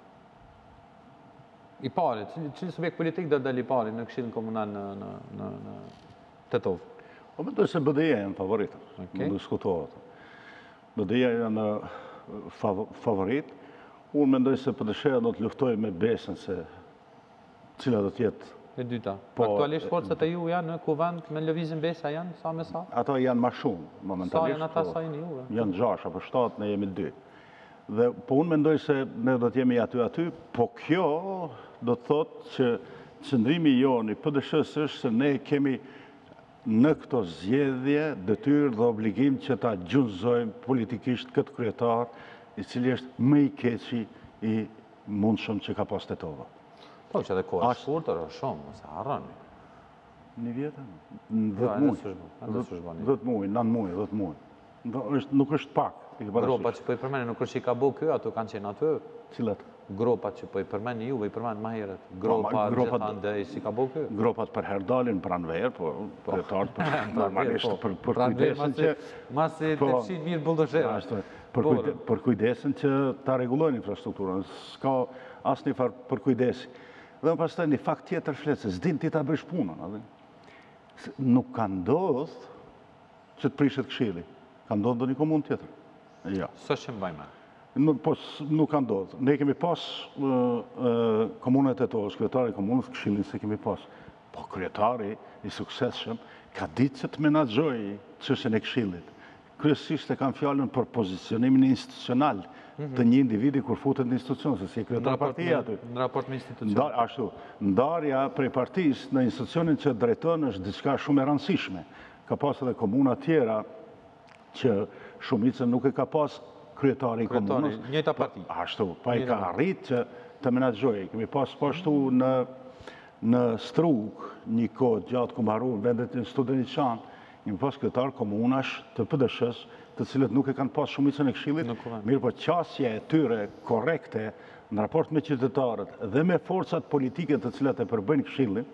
[SPEAKER 1] i pari, cili, cili subjekt politik do dal i pari në këshillin komunal në, në, në, në Tetov?
[SPEAKER 3] Po mendoj se B D I-ja janë favoritë,
[SPEAKER 1] Okej.
[SPEAKER 3] nuk diskutohet. B D I-ja janë fav- favorit. Unë mendoj se P D S-ja do të luftojë me Besën se cila do të jetë.
[SPEAKER 1] E dyta.
[SPEAKER 3] Po,
[SPEAKER 1] Aktualisht forcat e ju janë në kuvend me lëvizjen Besa janë sa me sa?
[SPEAKER 3] Ato janë më shumë
[SPEAKER 1] Sa
[SPEAKER 3] momentalisht.
[SPEAKER 1] janë ata
[SPEAKER 3] po.
[SPEAKER 1] sa jeni juve?
[SPEAKER 3] Janë gjashtë apo shtatë, ne jemi dy. Dhe po unë mendoj se ne do të jemi aty aty, po kjo do të thotë që qëndrimi jonë i P D S-s është se ne kemi në këto zgjedhje detyrë dhe obligim që ta gjunjëzojmë politikisht këtë kryetar, i cili është më i keqi i mundshëm që ka pas Tetova.
[SPEAKER 1] Po, që edhe kohë
[SPEAKER 3] As-
[SPEAKER 1] është shkurtër, është shumë, se harroni.
[SPEAKER 3] Një vjetë? Në
[SPEAKER 1] Jo,
[SPEAKER 3] dhjetë
[SPEAKER 1] ende
[SPEAKER 3] muaj.
[SPEAKER 1] s'është bë, ende s'është bë një.
[SPEAKER 3] dhjetë muaj, nëntë muaj, dhjetë muaj. Do, është, nuk është pak. i ke parasysh.
[SPEAKER 1] Gropat që po i përmeni, nuk është që i ka bo kjo, ato kanë qenë aty.
[SPEAKER 3] Cilat?
[SPEAKER 1] Gropat që po i përmeni juve, i përmeni ma herët. Gropa,
[SPEAKER 3] gropat-
[SPEAKER 1] gjithandej, si ka bo kjo.
[SPEAKER 3] Gropat për herë dalin pranverë, po kryetarët për normalisht
[SPEAKER 1] Po,
[SPEAKER 3] për, për
[SPEAKER 1] pra,
[SPEAKER 3] kujdesin
[SPEAKER 1] masi-
[SPEAKER 3] që...
[SPEAKER 1] Masi
[SPEAKER 3] po,
[SPEAKER 1] të fshin mirë bulldoshera.
[SPEAKER 3] ashtu, për,
[SPEAKER 1] Po,
[SPEAKER 3] kujde, për kujdesin që ta rregullojnë infrastrukturën, s'ka asnjë farë për kujdesi. Dhe më pastaj një fakt tjetër flet se s'din ti ta bësh punën, a dhe? Se Nuk ka ndodhur që të prishet këshilli. Ka ndodhur në një komunë tjetër. Jo.
[SPEAKER 1] Së që mbajme.
[SPEAKER 3] Nuk, po, s- nuk ka ndodhur. Ne kemi pas uh, uh, komunët e tos, kryetari i komunës këshillin se kemi pas. Po kryetari i suksesshëm ka ditë që të menaxhojë çështjen e këshillit. Kryesisht e kanë fjalën për pozicionimin institucional të një individi kur futet në institucion, se si e
[SPEAKER 1] Në
[SPEAKER 3] kryetar
[SPEAKER 1] raport
[SPEAKER 3] partia
[SPEAKER 1] me,
[SPEAKER 3] aty.
[SPEAKER 1] në raport me institucion.
[SPEAKER 3] Nda, ashtu, ndarja prej partisë në institucionin që drejton është diçka shumë e rëndësishme. Ka pas edhe komuna tjera që shumicën nuk e ka pas kryetari i
[SPEAKER 1] Kryetari,
[SPEAKER 3] komunës.
[SPEAKER 1] njëjta parti.
[SPEAKER 3] Po, ashtu, pa i
[SPEAKER 1] Njëjta
[SPEAKER 3] ka
[SPEAKER 1] parti.
[SPEAKER 3] arrit që të menaxhojë. Kemi pas po ashtu në në Strug, një kohë gjatë ku mbaruan vendet në Studeniçan, kemi pas kryetar komunash të P D S-s, të cilët nuk e kanë pas shumicën e këshillit.
[SPEAKER 1] Në kuvend.
[SPEAKER 3] Mirë, po qasja e tyre korrekte në raport me qytetarët dhe me forcat politike të cilat e përbëjnë këshillin,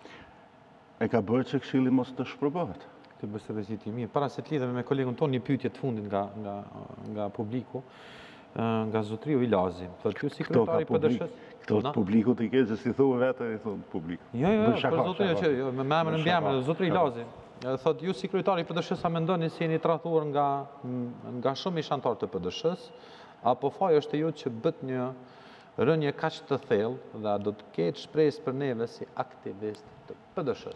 [SPEAKER 3] e ka bërë që këshilli mos të shpërbohet.
[SPEAKER 1] Të bësë viziti mirë. Para se të lidhemi me kolegun tonë, një pyetje të fundit nga, nga, nga publiku, ë, nga Zotriu Ilazi. Thotë, ju si
[SPEAKER 3] Këto ka
[SPEAKER 1] kryetari
[SPEAKER 3] publik,
[SPEAKER 1] P D S-s?
[SPEAKER 3] këto
[SPEAKER 1] Na?
[SPEAKER 3] të publiku të keqë, si thuë vetë, i thuë publik.
[SPEAKER 1] Jo, jo,
[SPEAKER 3] Bë
[SPEAKER 1] jo,
[SPEAKER 3] shaka,
[SPEAKER 1] për Zotrin,
[SPEAKER 3] shaka.
[SPEAKER 1] që, jo, me me emrin
[SPEAKER 3] Bë
[SPEAKER 1] mbi
[SPEAKER 3] shaka,
[SPEAKER 1] emrin, Zotri
[SPEAKER 3] shaka.
[SPEAKER 1] Ilazi. E, Thotë, ju si kryetari P D S-s, a mendoni si jeni tradhuar nga, nga shumë ish antarë të P D S-s, apo faji është e ju që bët një rënje kaq të thellë dhe a do të ketë shpresë për neve si aktivist të P D S-s?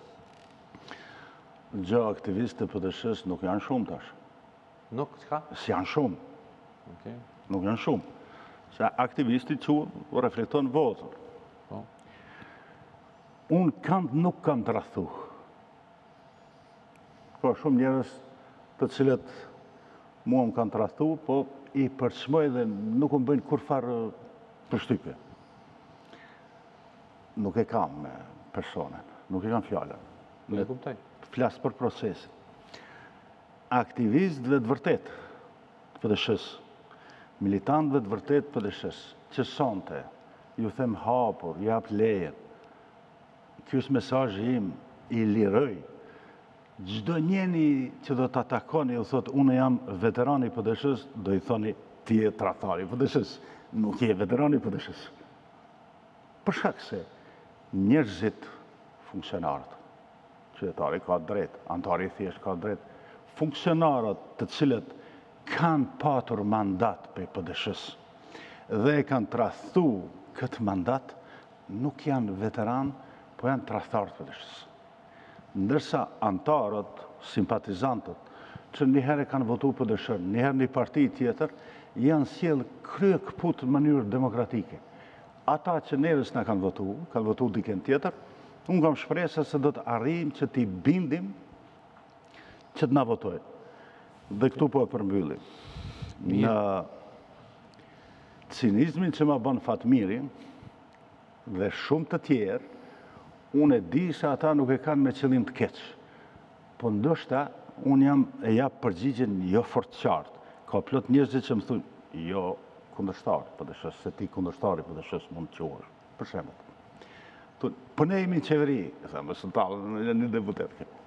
[SPEAKER 3] Gjë aktivistë të P D S-s nuk janë shumë tash.
[SPEAKER 1] Nuk ka?
[SPEAKER 3] S'janë shumë,
[SPEAKER 1] Okej.
[SPEAKER 3] nuk janë shumë. Se aktivisti që reflekton votën.
[SPEAKER 1] Po.
[SPEAKER 3] Unë kam, nuk kam të rathu. ka shumë njerëz të cilët mua më kanë tradhtu, po i përçmoj dhe nuk më bëjnë kur farë përshtypje. Nuk e kam me personen, nuk e kam fjallën.
[SPEAKER 1] Nuk e kuptoj.
[SPEAKER 3] Flasë për procesin. Aktivistëve të vërtet të P D S-s, militantëve të vërtet të P D S-s, që sonte, ju them hapur, jap lejen, ky është mesazhi im, i liroj. Çdo njeri që do të atakoni, ju thot, unë jam veterani i P D S-s, do i thoni, ti je tradhtari i P D S-s, nuk je veterani i P D S-s. Për shkak se njerëzit, funksionarët, qytetari ka drejt, antari i thjesht ka drejt, funksionarët të cilët kanë patur mandat për P D S-s dhe e kanë tradhtu këtë mandat, nuk janë veteran, po janë tradhtarë të P D S-s. Ndërsa antarët, simpatizantët, që njëherë kanë votu P D S-n, njëherë një parti tjetër, janë sjellë krye këput në mënyrë demokratike. Ata që njerëz na kanë votu, kanë votu dikën tjetër, unë kam shpresë se do të arrijmë që t'i bindim që të na votojnë. Dhe këtu po e përmbyllim. Në cinizmin që ma bën Fatmiri dhe shumë të tjerë, unë e di se ata nuk e kanë me qëllim të keq. Po ndoshta unë jam e jap përgjigjen jo fort qartë. Ka plot njerëz që më thonë, jo kundërshtar P D S-s, se ti kundërshtari P D S-s mund të quhesh. Për shembull. Po ne jemi në qeveri, e thamë, sultanë, një deputet këtu.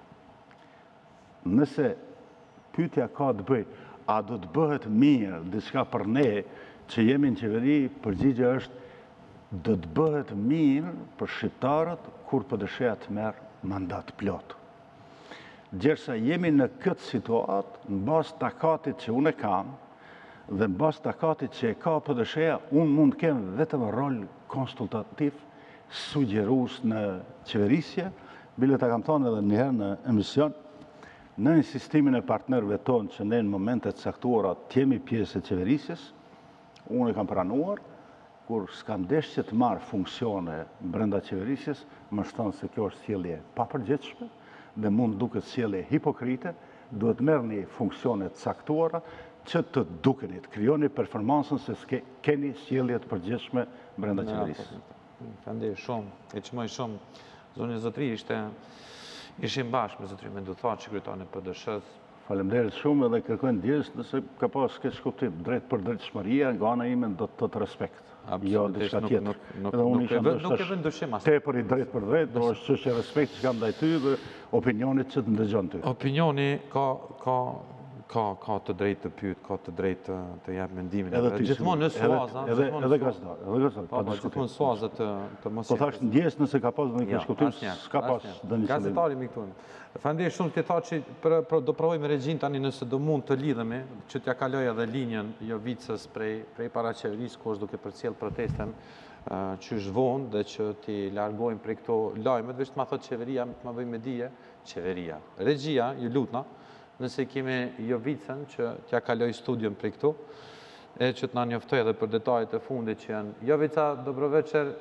[SPEAKER 3] Nëse pyetja ka të bëjë, a do të bëhet mirë diçka për ne që jemi në qeveri, përgjigja është do të bëhet mirë për shqiptarët kur P D S-ja të merr mandat plot. Gjersa jemi në këtë situatë, në bazë takatit që unë e kam, dhe në bazë takatit që e ka P D S-ja, unë mund të kem vetëm rol konsultativ, sugjerues në qeverisje, bile ta kam thonë edhe njëherë në emision, në insistimin e partnerëve tonë që ne në momentet caktuara të jemi pjesë e qeverisjes, unë e kam pranuar, kur s'kam desh që të marrë funksione brenda qeverisjes, më shtonë se kjo është sjellje pa përgjithshme dhe mund duket sjellje hipokrite, duhet merrni funksione të caktuara që të dukeni, të krijoni performansën se s'ke, keni sjellje të përgjithshme brenda qeverisjes.
[SPEAKER 1] Faleminderit shumë, e çmoj shumë. Zonja Zotri ishte ishim bashkë me Zotri Menduthar, kryetarin e P D S-s.
[SPEAKER 3] Faleminderit shumë edhe kërkoj ndjesë nëse ka pas keq kuptim, drejt për drejtshmëria nga ana ime do të thotë respekt. Jo diçka tjetër. Edhe unë isha
[SPEAKER 1] nuk e vën dyshim as.
[SPEAKER 3] Tepër i drejt për drejt, do është çështje respekt që kam ndaj ty dhe opinionit që të ndëgjon ty.
[SPEAKER 1] Opinioni ka ka ka ka të drejtë të pyet, ka të drejtë të jap mendimin. Edhe gjithmonë në suaza,
[SPEAKER 3] edhe edhe gazetar, edhe gazetar,
[SPEAKER 1] pa diskutim. Po suaza të të mos.
[SPEAKER 3] Po thash ndjes nëse ka pas ndonjë diskutim, s'ka pas ndonjë.
[SPEAKER 1] Gazetari mi këtu. Faleminderit shumë që tha që për do provojmë regjin tani nëse do mund të lidhemi, që t'ja kaloj edhe linjën Jovicës prej prej paraçeverisë ku është duke përcjell protestën që është vonë dhe që t'i largojmë prej këto lajmet, veç të ma thotë qeveria, të ma bëjmë me dije, qeveria. Regjia, ju lutna, nëse kemi Jovicën që t'ja kaloj studion prej këtu, e që t'na njoftoj edhe për detajet e fundit që janë. Jovica, dobroveqer.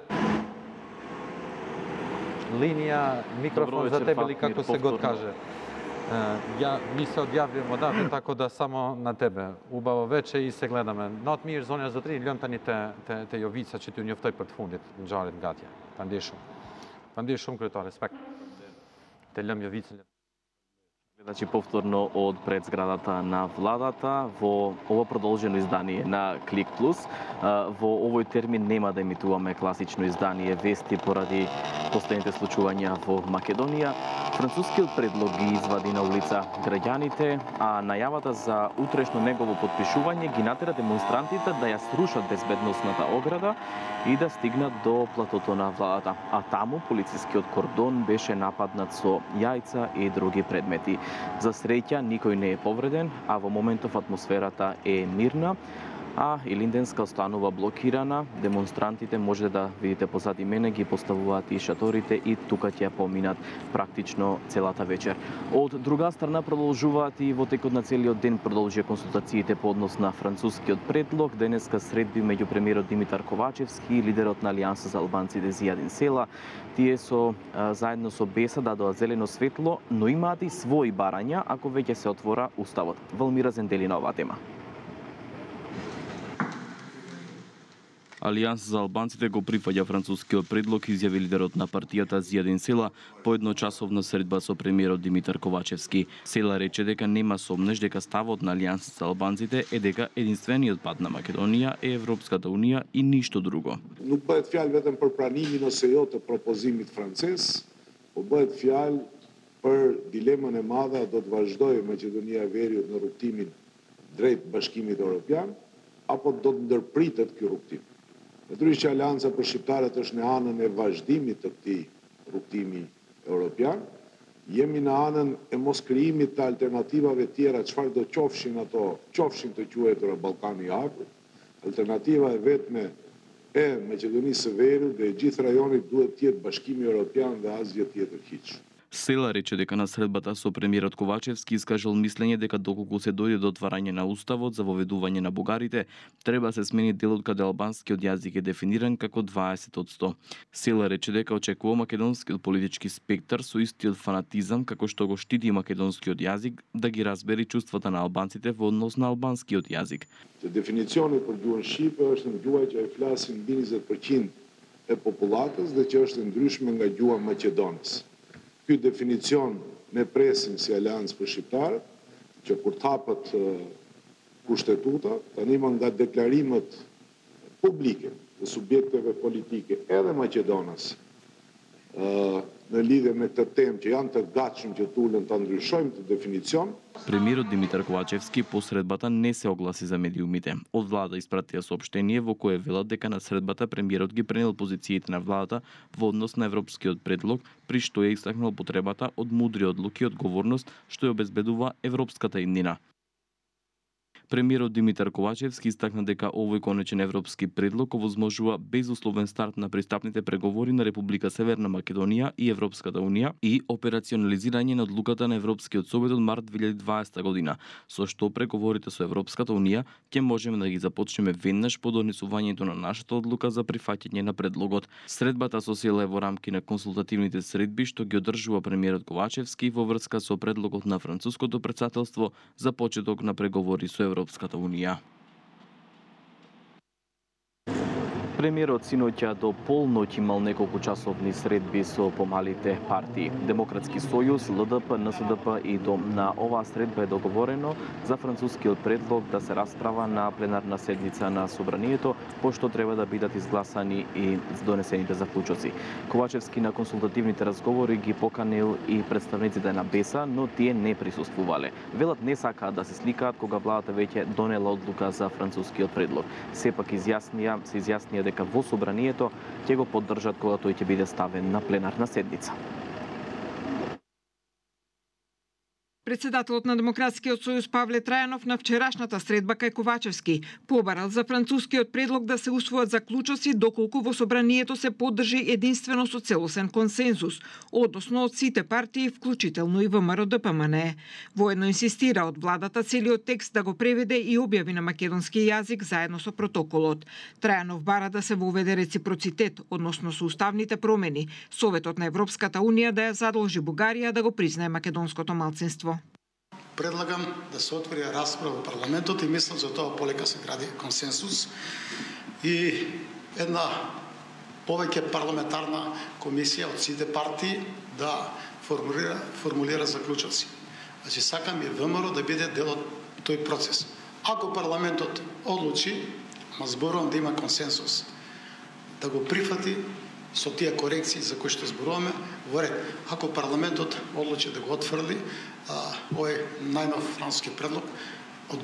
[SPEAKER 1] Linija, mikrofon za tebe ili kako se god kaže. Ja nisam odjavio odavde, tako da samo na tebe. Ubavo veče i se gledame. Not mirë, zonja Zotri, lëm tani te, te, te Jovica që t'ju njoftoj për të fundit në gjarit nga tja. Faleminderit shumë. Faleminderit shumë, kryetar, respekt. Te lëm Jovicën.
[SPEAKER 2] Значи повторно од пред зградата на владата во ова продолжено издание на Клик Плюс. Во овој термин нема да емитуваме класично издание вести поради последните случувања во Македонија. Францускиот предлог ги извади на улица граѓаните, а најавата за утрешно негово подпишување ги натера демонстрантите да ја срушат безбедносната ограда и да стигнат до платото на владата. А таму полицискиот кордон беше нападнат со јајца и други предмети. За среќа, никој не е повреден, а во моментов атмосферата е мирна. а Илинденска останува блокирана. Демонстрантите, може да видите позади мене, ги поставуваат и шаторите и тука ќе поминат практично целата вечер. Од друга страна продолжуваат и во текот на целиот ден продолжија консултациите по однос на францускиот предлог. Денеска средби меѓу премиерот Димитар Ковачевски и лидерот на Алијанса за албанците Зијадин Села. Тие со заедно со Беса дадоа зелено светло, но имаат и своји барања ако веќе се отвора уставот. Валмира Зендели на оваа тема. Алијанс за албанците го прифаќа францускиот предлог, изјави лидерот на партијата Зијадин Села по едночасовна средба со премиерот Димитар Ковачевски. Села рече дека нема сомнеш дека ставот на Алијанс за албанците е дека единствениот пат на Македонија е Европската унија и ништо друго.
[SPEAKER 4] Nuk bëhet fjalë vetëm për pranimin ose jo të propozimit francez, po bëhet fjalë për dilemën e madhe, do të vazhdojë Maqedonia e Veriut në rrugtimin drejt Bashkimit Evropian apo do të ndërpritet ky rrugtim. Natyrisht që Alianca për shqiptarët është në anën e vazhdimit të këtij rrugtimi evropian. Jemi në anën e mos krijimit të alternativave tjera, çfarë do qofshin ato, qofshin të quajtura Ballkani i Hapur. Alternativa e vetme e Maqedonisë së Veriut dhe e gjithë rajonit duhet të jetë Bashkimi Evropian dhe asgjë tjetër hiç.
[SPEAKER 2] Села рече дека на средбата со премиерот Ковачевски искажал мислење дека доколку се дојде до отварање на уставот за воведување на бугарите, треба се смени делот каде албанскиот јазик е дефиниран како дваесет одсто. Села рече дека очекува македонскиот политички спектар со истиот фанатизам како што го штити македонскиот јазик да ги разбери чувствата на албанците во однос на албанскиот јазик.
[SPEAKER 4] Definicioni për gjuhën shqipe është në gjuha që ai flasin mbi njëzet përqind e popullatës dhe që është ndryshme nga gjuha maqedonës. Ky definicion ne presim si Aleancë për shqiptarët, që kur tapet kushtetuta, tani më nga deklarimet publike të subjekteve politike edhe Maqedonës në lidhje me këtë temë që janë të gatshëm që tulen të ndryshojmë të definicion.
[SPEAKER 2] Премиерот Димитар Ковачевски по средбата не се огласи за медиумите. Од влада испратија соопштение во кое велат дека на средбата премиерот ги пренел позициите на владата во однос на европскиот предлог, при што е истакнал потребата од мудри одлуки и одговорност што ја обезбедува европската иднина. Премиерот Димитар Ковачевски истакна дека овој конечен европски предлог овозможува безусловен старт на пристапните преговори на Република Северна Македонија и Европската унија и операционализирање на одлуката на Европскиот совет од март две илјади и дваесета година, со што преговорите со Европската унија ќе можеме да ги започнеме веднаш по донесувањето на нашата одлука за прифаќање на предлогот. Средбата со Села е во рамки на консултативните средби што ги одржува премиерот Ковачевски во врска со предлогот на француското претседателство за почеток на преговори со Европската унија. Премиерот синоќа до полноќ имал неколку часовни средби со помалите партии. Демократски сојуз, Л Д П, Н С Д П и Дом. На оваа средба е договорено за францускиот предлог да се расправа на пленарна седница на Собранието, пошто треба да бидат изгласани и донесените заклучоци. Ковачевски на консултативните разговори ги поканил и представниците на Беса, но тие не присуствувале. Велат не сакаат да се сликаат кога владата веќе донела одлука за францускиот предлог. Сепак изјаснија, се изјаснија дека во Собранието ќе го поддржат кога тој ќе биде ставен на пленарна седница.
[SPEAKER 5] Председателот на Демократскиот сојуз Павле Трајанов на вчерашната средба кај Ковачевски побарал за францускиот предлог да се усвојат заклучоци доколку во Собранието се поддржи единствено со целосен консензус, односно од сите партии, вклучително и Вэ М Р Д П М Н Е. Воедно инсистира од владата целиот текст да го преведе и објави на македонски јазик заедно со протоколот. Трајанов бара да се воведе реципроцитет, односно со уставните промени, Советот на Европската унија да ја задолжи Бугарија да го признае македонското малцинство.
[SPEAKER 6] Предлагам да се отвори расправа во парламентот и мислам за тоа полека се гради консенсус и една повеќе парламентарна комисија од сите партии да формулира, формулира заклучоци. Значи сакам и Вэ М Р да биде дел од тој процес. Ако парламентот одлучи, ма зборувам да има консенсус, да го прифати со тие корекции за кои што зборуваме, во ред. Ако парламентот одлучи да го отфрли овој најнов француски предлог,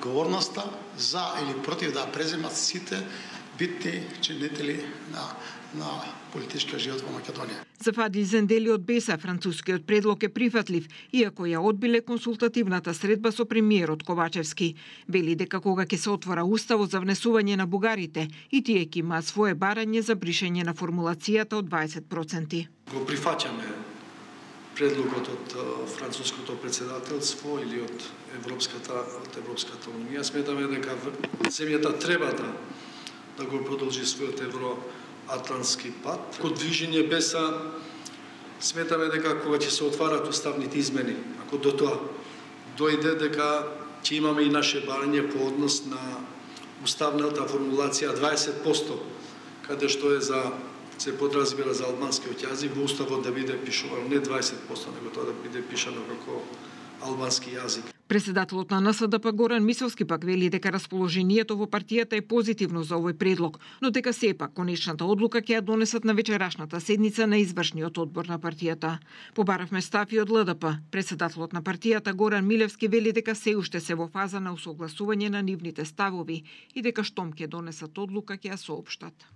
[SPEAKER 6] одговорноста за или против да преземат сите битни чинители на, на политичкиот живот во Македонија.
[SPEAKER 5] За Фадил Зендели од Беса, францускиот предлог е прифатлив, иако ја одбиле консултативната средба со премиерот Ковачевски. Вели дека кога ќе се отвора уставот за внесување на бугарите, и тие ќе имаат свое барање за бришење на формулацијата од дваесет проценти.
[SPEAKER 7] Го прифаќаме предлогот од француското председателство или од Европската од Европската унија. Сметаме дека земјата треба да да го продолжи својот евроатлантски пат. Код движење Беса сметаме дека кога ќе се отварат уставните измени, ако до тоа дојде, дека ќе имаме и наше барање по однос на уставната формулација дваесет проценти, каде што е за се подразбира за албанскиот јазик, во уставот да биде пишувано не дваесет проценти, него тоа да биде пишано како албански јазик.
[SPEAKER 5] Председателот на Н С Д П Горан Мисовски пак вели дека расположението во партијата е позитивно за овој предлог, но дека сепак конечната одлука ќе ја донесат на вечерашната седница на извршниот одбор на партијата. Побаравме став и од Л Д П. Председателот на партијата Горан Милевски вели дека се уште се во фаза на усогласување на нивните ставови и дека штом ќе донесат одлука ќе ја соопштат.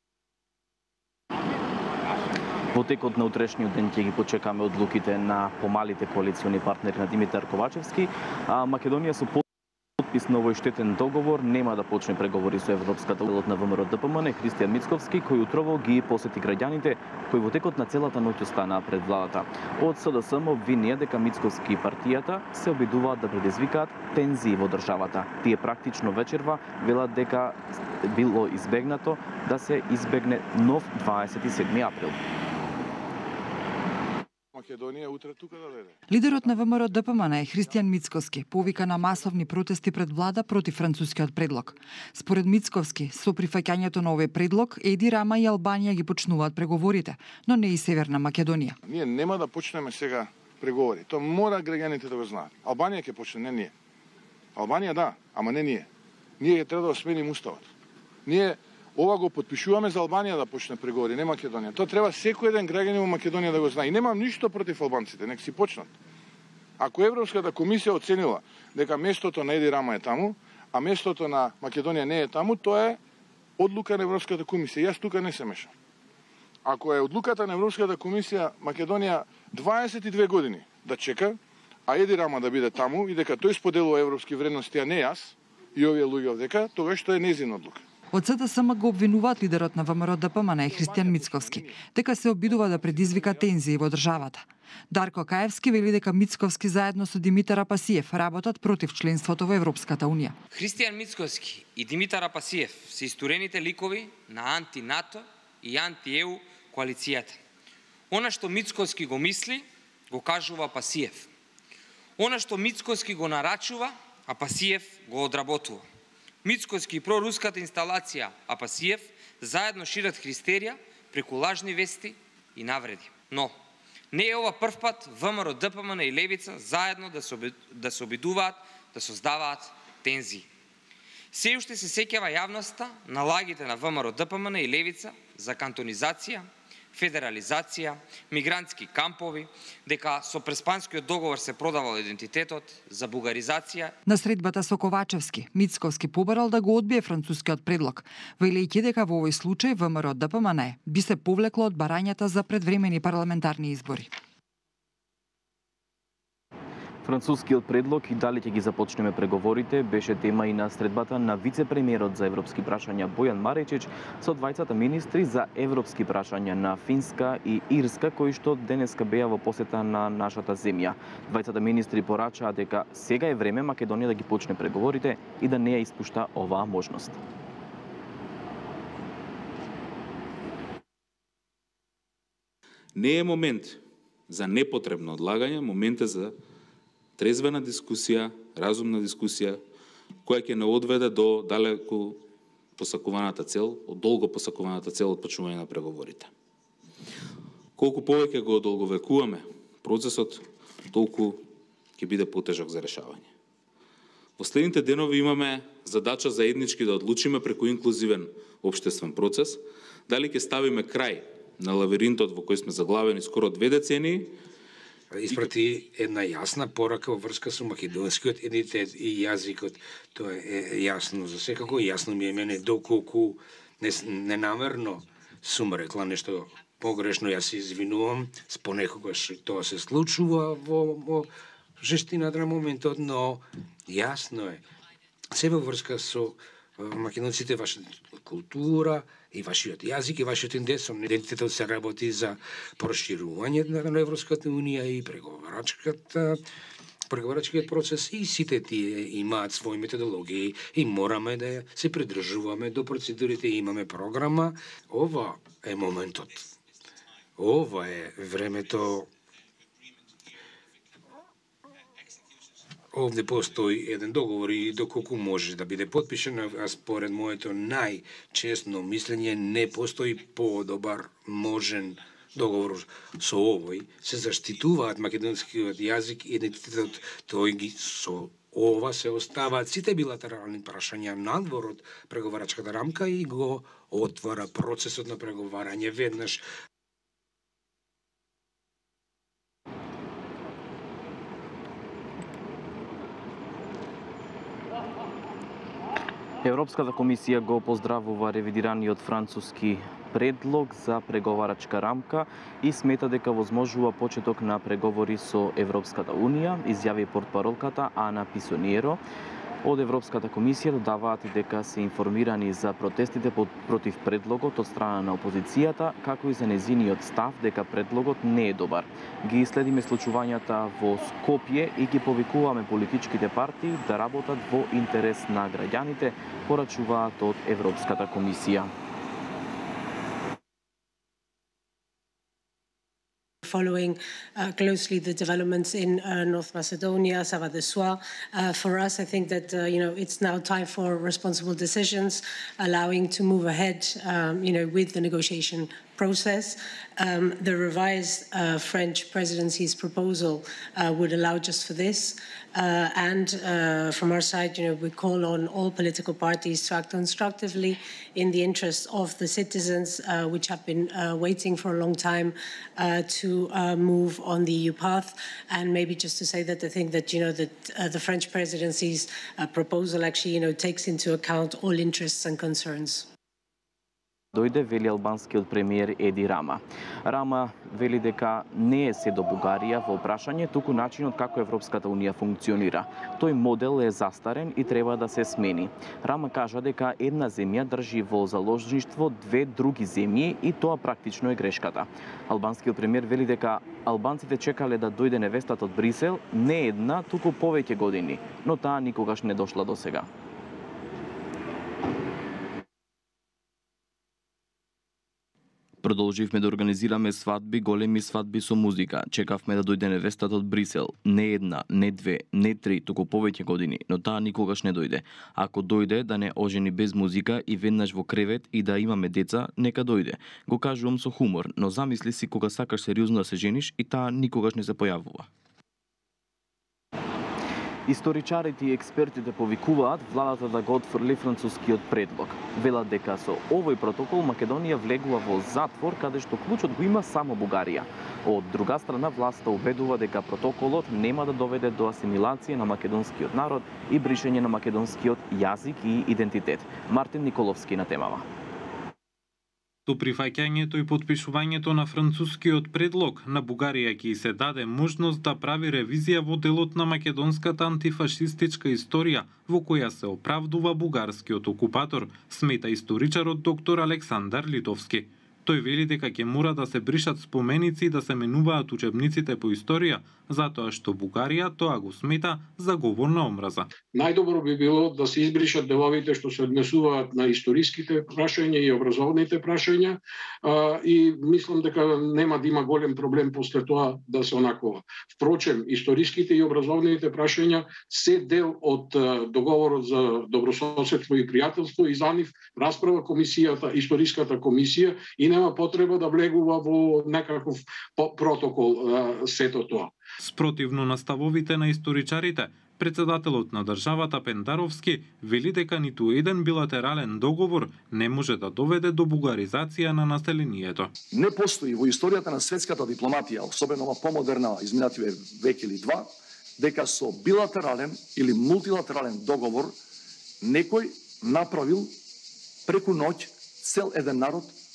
[SPEAKER 2] Во текот на утрешниот ден ќе ги почекаме одлуките на помалите коалициони партнери на Димитар Ковачевски, а Македонија со подпис на овој штетен договор нема да почне преговори со Европската унија. На ВМРО Д П М Н Христијан Мицковски, кој утрово ги посети граѓаните кои во текот на целата ноќ останаа пред владата. Од С Д С М обвинија дека Мицковски и партијата се обидуваат да предизвикаат тензии во државата. Тие практично вечерва велат дека било избегнато да се избегне нов дваесет и седми април.
[SPEAKER 8] Македонија утре тука да дојде.
[SPEAKER 9] Лидерот на ВМРО Д П М Н Христијан Мицковски повика на масовни протести пред влада против францускиот предлог. Според Мицковски, со прифаќањето на овој предлог, Еди Рама и Албанија ги почнуваат преговорите, но не и Северна Македонија.
[SPEAKER 8] Ние нема да почнеме сега преговори. Тоа мора граѓаните да го знаат. Албанија ќе почне, не ние. Албанија да, ама не ние. Ние треба да смениме уставот. Ние ова го подпишуваме за Албанија да почне преговори, не Македонија. Тоа треба секој еден граѓанин во Македонија да го знае. И немам ништо против албанците, нека си почнат. Ако Европската комисија оценила дека местото на Еди Рама е таму, а местото на Македонија не е таму, тоа е одлука на Европската комисија. Јас тука не се мешам. Ако е одлуката на Европската комисија Македонија дваесет и две години да чека, а Еди Рама да биде таму и дека тој споделува европски вредности, а не јас и овие луѓе овдека, тогаш што е нејзина одлука.
[SPEAKER 9] Од С Д С М го обвинуваат лидерот на ВМРО Д П М Н Христијан Мицковски дека се обидува да предизвика тензии во државата. Дарко Каевски вели дека Мицковски заедно со Димитар Апасиев работат против членството во Европската унија.
[SPEAKER 10] Христијан Мицковски и Димитар Апасиев се истурените ликови на анти-НАТО и анти-Е У коалицијата. Она што Мицковски го мисли, го кажува Апасиев. Она што Мицковски го нарачува, Апасиев го одработува. Мицковски и проруската инсталација Апасиев заедно шират христерија преку лажни вести и навреди. Но не е ова прв пат ВМРО Д П М Н и Левица заедно да се, да се обидуваат да создаваат тензии. Се уште се сеќава јавноста на лагите на ВМРО Д П М Н и Левица за кантонизација, федерализација, мигрантски кампови, дека со Преспанскиот договор се продавал идентитетот, за бугаризација.
[SPEAKER 9] На средбата со Ковачевски, Мицковски побарал да го одбие францускиот предлог, велејќи дека во овој случај ВМРО Д П М Н би се повлекло од барањата за предвремени парламентарни избори.
[SPEAKER 2] Францускиот предлог и дали ќе ги започнеме преговорите беше тема и на средбата на вице-премиерот за европски прашања Бојан Маречич со двајцата министри за европски прашања на Финска и Ирска, кои што денеска беа во посета на нашата земја. Двајцата министри порачаа дека сега е време Македонија да ги почне преговорите и да не ја испушта оваа можност.
[SPEAKER 11] Не е момент за непотребно одлагање, момент е за трезвена дискусија, разумна дискусија, која ќе не одведе до далеку посакуваната цел, од долго посакуваната цел од почнување на преговорите. Колку повеќе го одолговекуваме процесот, толку ќе биде потежок за решавање. Во следните денови имаме задача заеднички да одлучиме преку инклузивен општествен процес, дали ќе ставиме крај на лавиринтот во кој сме заглавени скоро две децении,
[SPEAKER 12] испрати една јасна порака во врска со македонскиот идентитет и јазикот. Тоа е јасно за секако, јасно ми е мене доколку ненамерно сум рекла нешто погрешно, јас се извинувам, понекогаш тоа се случува во, во жестината на моментот, но јасно е, се во врска со македонците, вашата култура и вашиот јазик и вашиот идентитет се работи за проширување на Европската унија и преговарачката преговарачкиот процес и сите тие имаат своји методологии и мораме да се придржуваме до процедурите и имаме програма. Ова е моментот. Ова е времето. Овде постои еден договор и доколку може да биде подпишен, а според моето најчестно мислење не постои подобар можен договор со овој. Се заштитуваат македонскиот јазик и идентитетот, тој ги со ова се оставаат сите билатерални прашања надвор од преговарачката рамка и го отвара процесот на преговарање веднаш.
[SPEAKER 2] Европската комисија го поздравува ревидираниот француски предлог за преговарачка рамка и смета дека возможува почеток на преговори со Европската унија, изјави портпаролката Ана Писониеро. Од Европската комисија додаваат дека се информирани за протестите против предлогот од страна на опозицијата, како и за незиниот став дека предлогот не е добар. Ги следиме случувањата во Скопје и ги повикуваме политичките партии да работат во интерес на граѓаните, порачуваат од Европската комисија.
[SPEAKER 13] Following uh, closely the developments in uh, North Macedonia, Sava de Soie. Uh, for us, I think that uh, you know it's now time for responsible decisions, allowing to move ahead, um, you know, with the negotiation process. Um, the revised uh, French presidency's proposal uh, would allow just for this. Uh, and uh, from our side, you know, we call on all political parties to act constructively in the interest of the citizens, uh, which have been uh, waiting for a long time uh, to uh, move on the E U path. And maybe just to say that I think that, you know, that uh, the French presidency's uh, proposal actually, you know, takes into account all interests and concerns.
[SPEAKER 2] Дојде, вели албанскиот премиер Еди Рама. Рама вели дека не е се до Бугарија во прашање, туку начинот како Европската унија функционира. Тој модел е застарен и треба да се смени. Рама кажа дека една земја држи во заложништво две други земји и тоа практично е грешката. Албанскиот премиер вели дека албанците чекале да дојде невестата од Брисел не една, туку повеќе години, но таа никогаш не дошла до сега. Продолживме да организираме свадби, големи свадби со музика. Чекавме да дојде невестата од Брисел. Не една, не две, не три, туку повеќе години, но таа никогаш не дојде. Ако дојде да не ожени без музика и веднаш во кревет и да имаме деца, нека дојде. Го кажувам со хумор, но замисли си кога сакаш сериозно да се жениш и таа никогаш не се појавува. Историчарите и експертите повикуваат владата да го отфрли францускиот предлог. Велат дека со овој протокол Македонија влегува во затвор каде што клучот го има само Бугарија. Од друга страна, власта убедува дека протоколот нема да доведе до асимилација на македонскиот народ и бришење на македонскиот јазик и идентитет. Мартин Николовски на темава.
[SPEAKER 14] До прифаќањето и потпишувањето на францускиот предлог, на Бугарија ќе се даде можност да прави ревизија во делот на македонската антифашистичка историја, во која се оправдува бугарскиот окупатор, смета историчарот доктор Александар Литовски. Тој вели дека ќе мора да се бришат споменици и да се менуваат учебниците по историја, затоа што Бугарија тоа го смета за говор на омраза.
[SPEAKER 15] Најдобро би било да се избришат деловите што се однесуваат на историските прашања и образовните прашања и мислам дека нема да има голем проблем после тоа да се онакова. Впрочем, историските и образовните прашања се дел од договорот за добрососедство и пријателство и за нив расправа комисијата, историската комисија и нема потреба да влегува во некаков протокол сето тоа.
[SPEAKER 14] Спротивно на ставовите на историчарите, председателот на државата Пендаровски вели дека ниту еден билатерален договор не може да доведе до бугаризација на населението.
[SPEAKER 16] Не постои во историјата на светската дипломатија, особено ова помодерна изминативе век или два, дека со билатерален или мултилатерален договор некој направил преку ноќ цел еден народ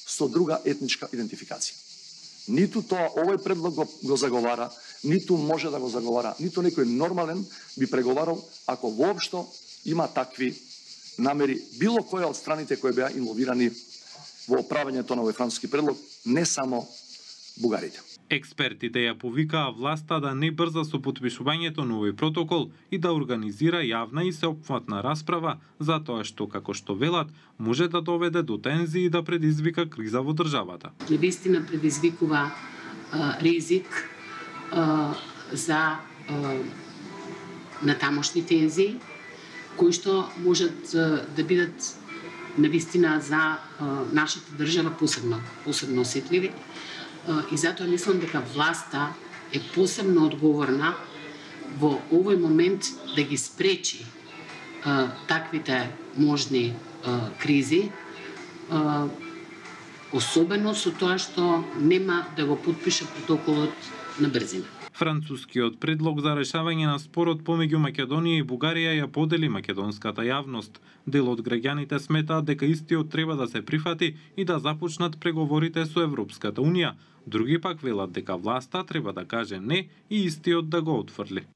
[SPEAKER 16] со друга етничка идентификација. Ниту тоа овој предлог го, го заговара, ниту може да го заговара, ниту некој нормален би преговарал ако воопшто има такви намери било која од страните кои беа инволвирани во правењето на овој француски предлог, не само бугарите.
[SPEAKER 14] Експертите ја повикаа власта да не брза со потпишувањето на овој протокол и да организира јавна и сеопфатна расправа, затоа што, како што велат, може да доведе до тензии и да предизвика криза во државата.
[SPEAKER 17] Навистина предизвикува а, ризик а, за а, натамошни тензии, кои што можат а, да бидат навистина за а, нашата држава посебно, посебно осетливи. И затоа мислам дека власта е посебно одговорна во овој момент да ги спречи а, таквите можни а, кризи, а, особено со тоа што нема да го потпише протоколот на брзина.
[SPEAKER 14] Францускиот предлог за решавање на спорот помеѓу Македонија и Бугарија ја подели македонската јавност. Дел од граѓаните сметаат дека истиот треба да се прифати и да започнат преговорите со Европската Унија. Други пак велат дека власта треба да каже не и истиот да го отфрли.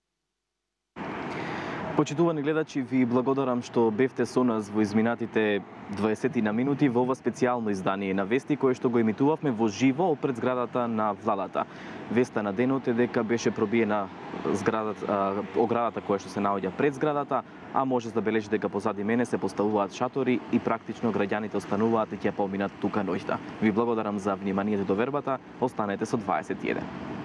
[SPEAKER 18] Почитувани гледачи, ви благодарам што бевте со нас во изминатите дваесет на минути во ова специјално издание на Вести, кое што го емитувавме во живо пред зградата на владата. Веста на денот е дека беше пробиена зградата, оградата која што се наоѓа пред зградата, а може да забележи дека позади мене се поставуваат шатори и практично граѓаните остануваат и ќе поминат тука ноќта. Ви благодарам за вниманието до вербата, останете со дваесет и еден.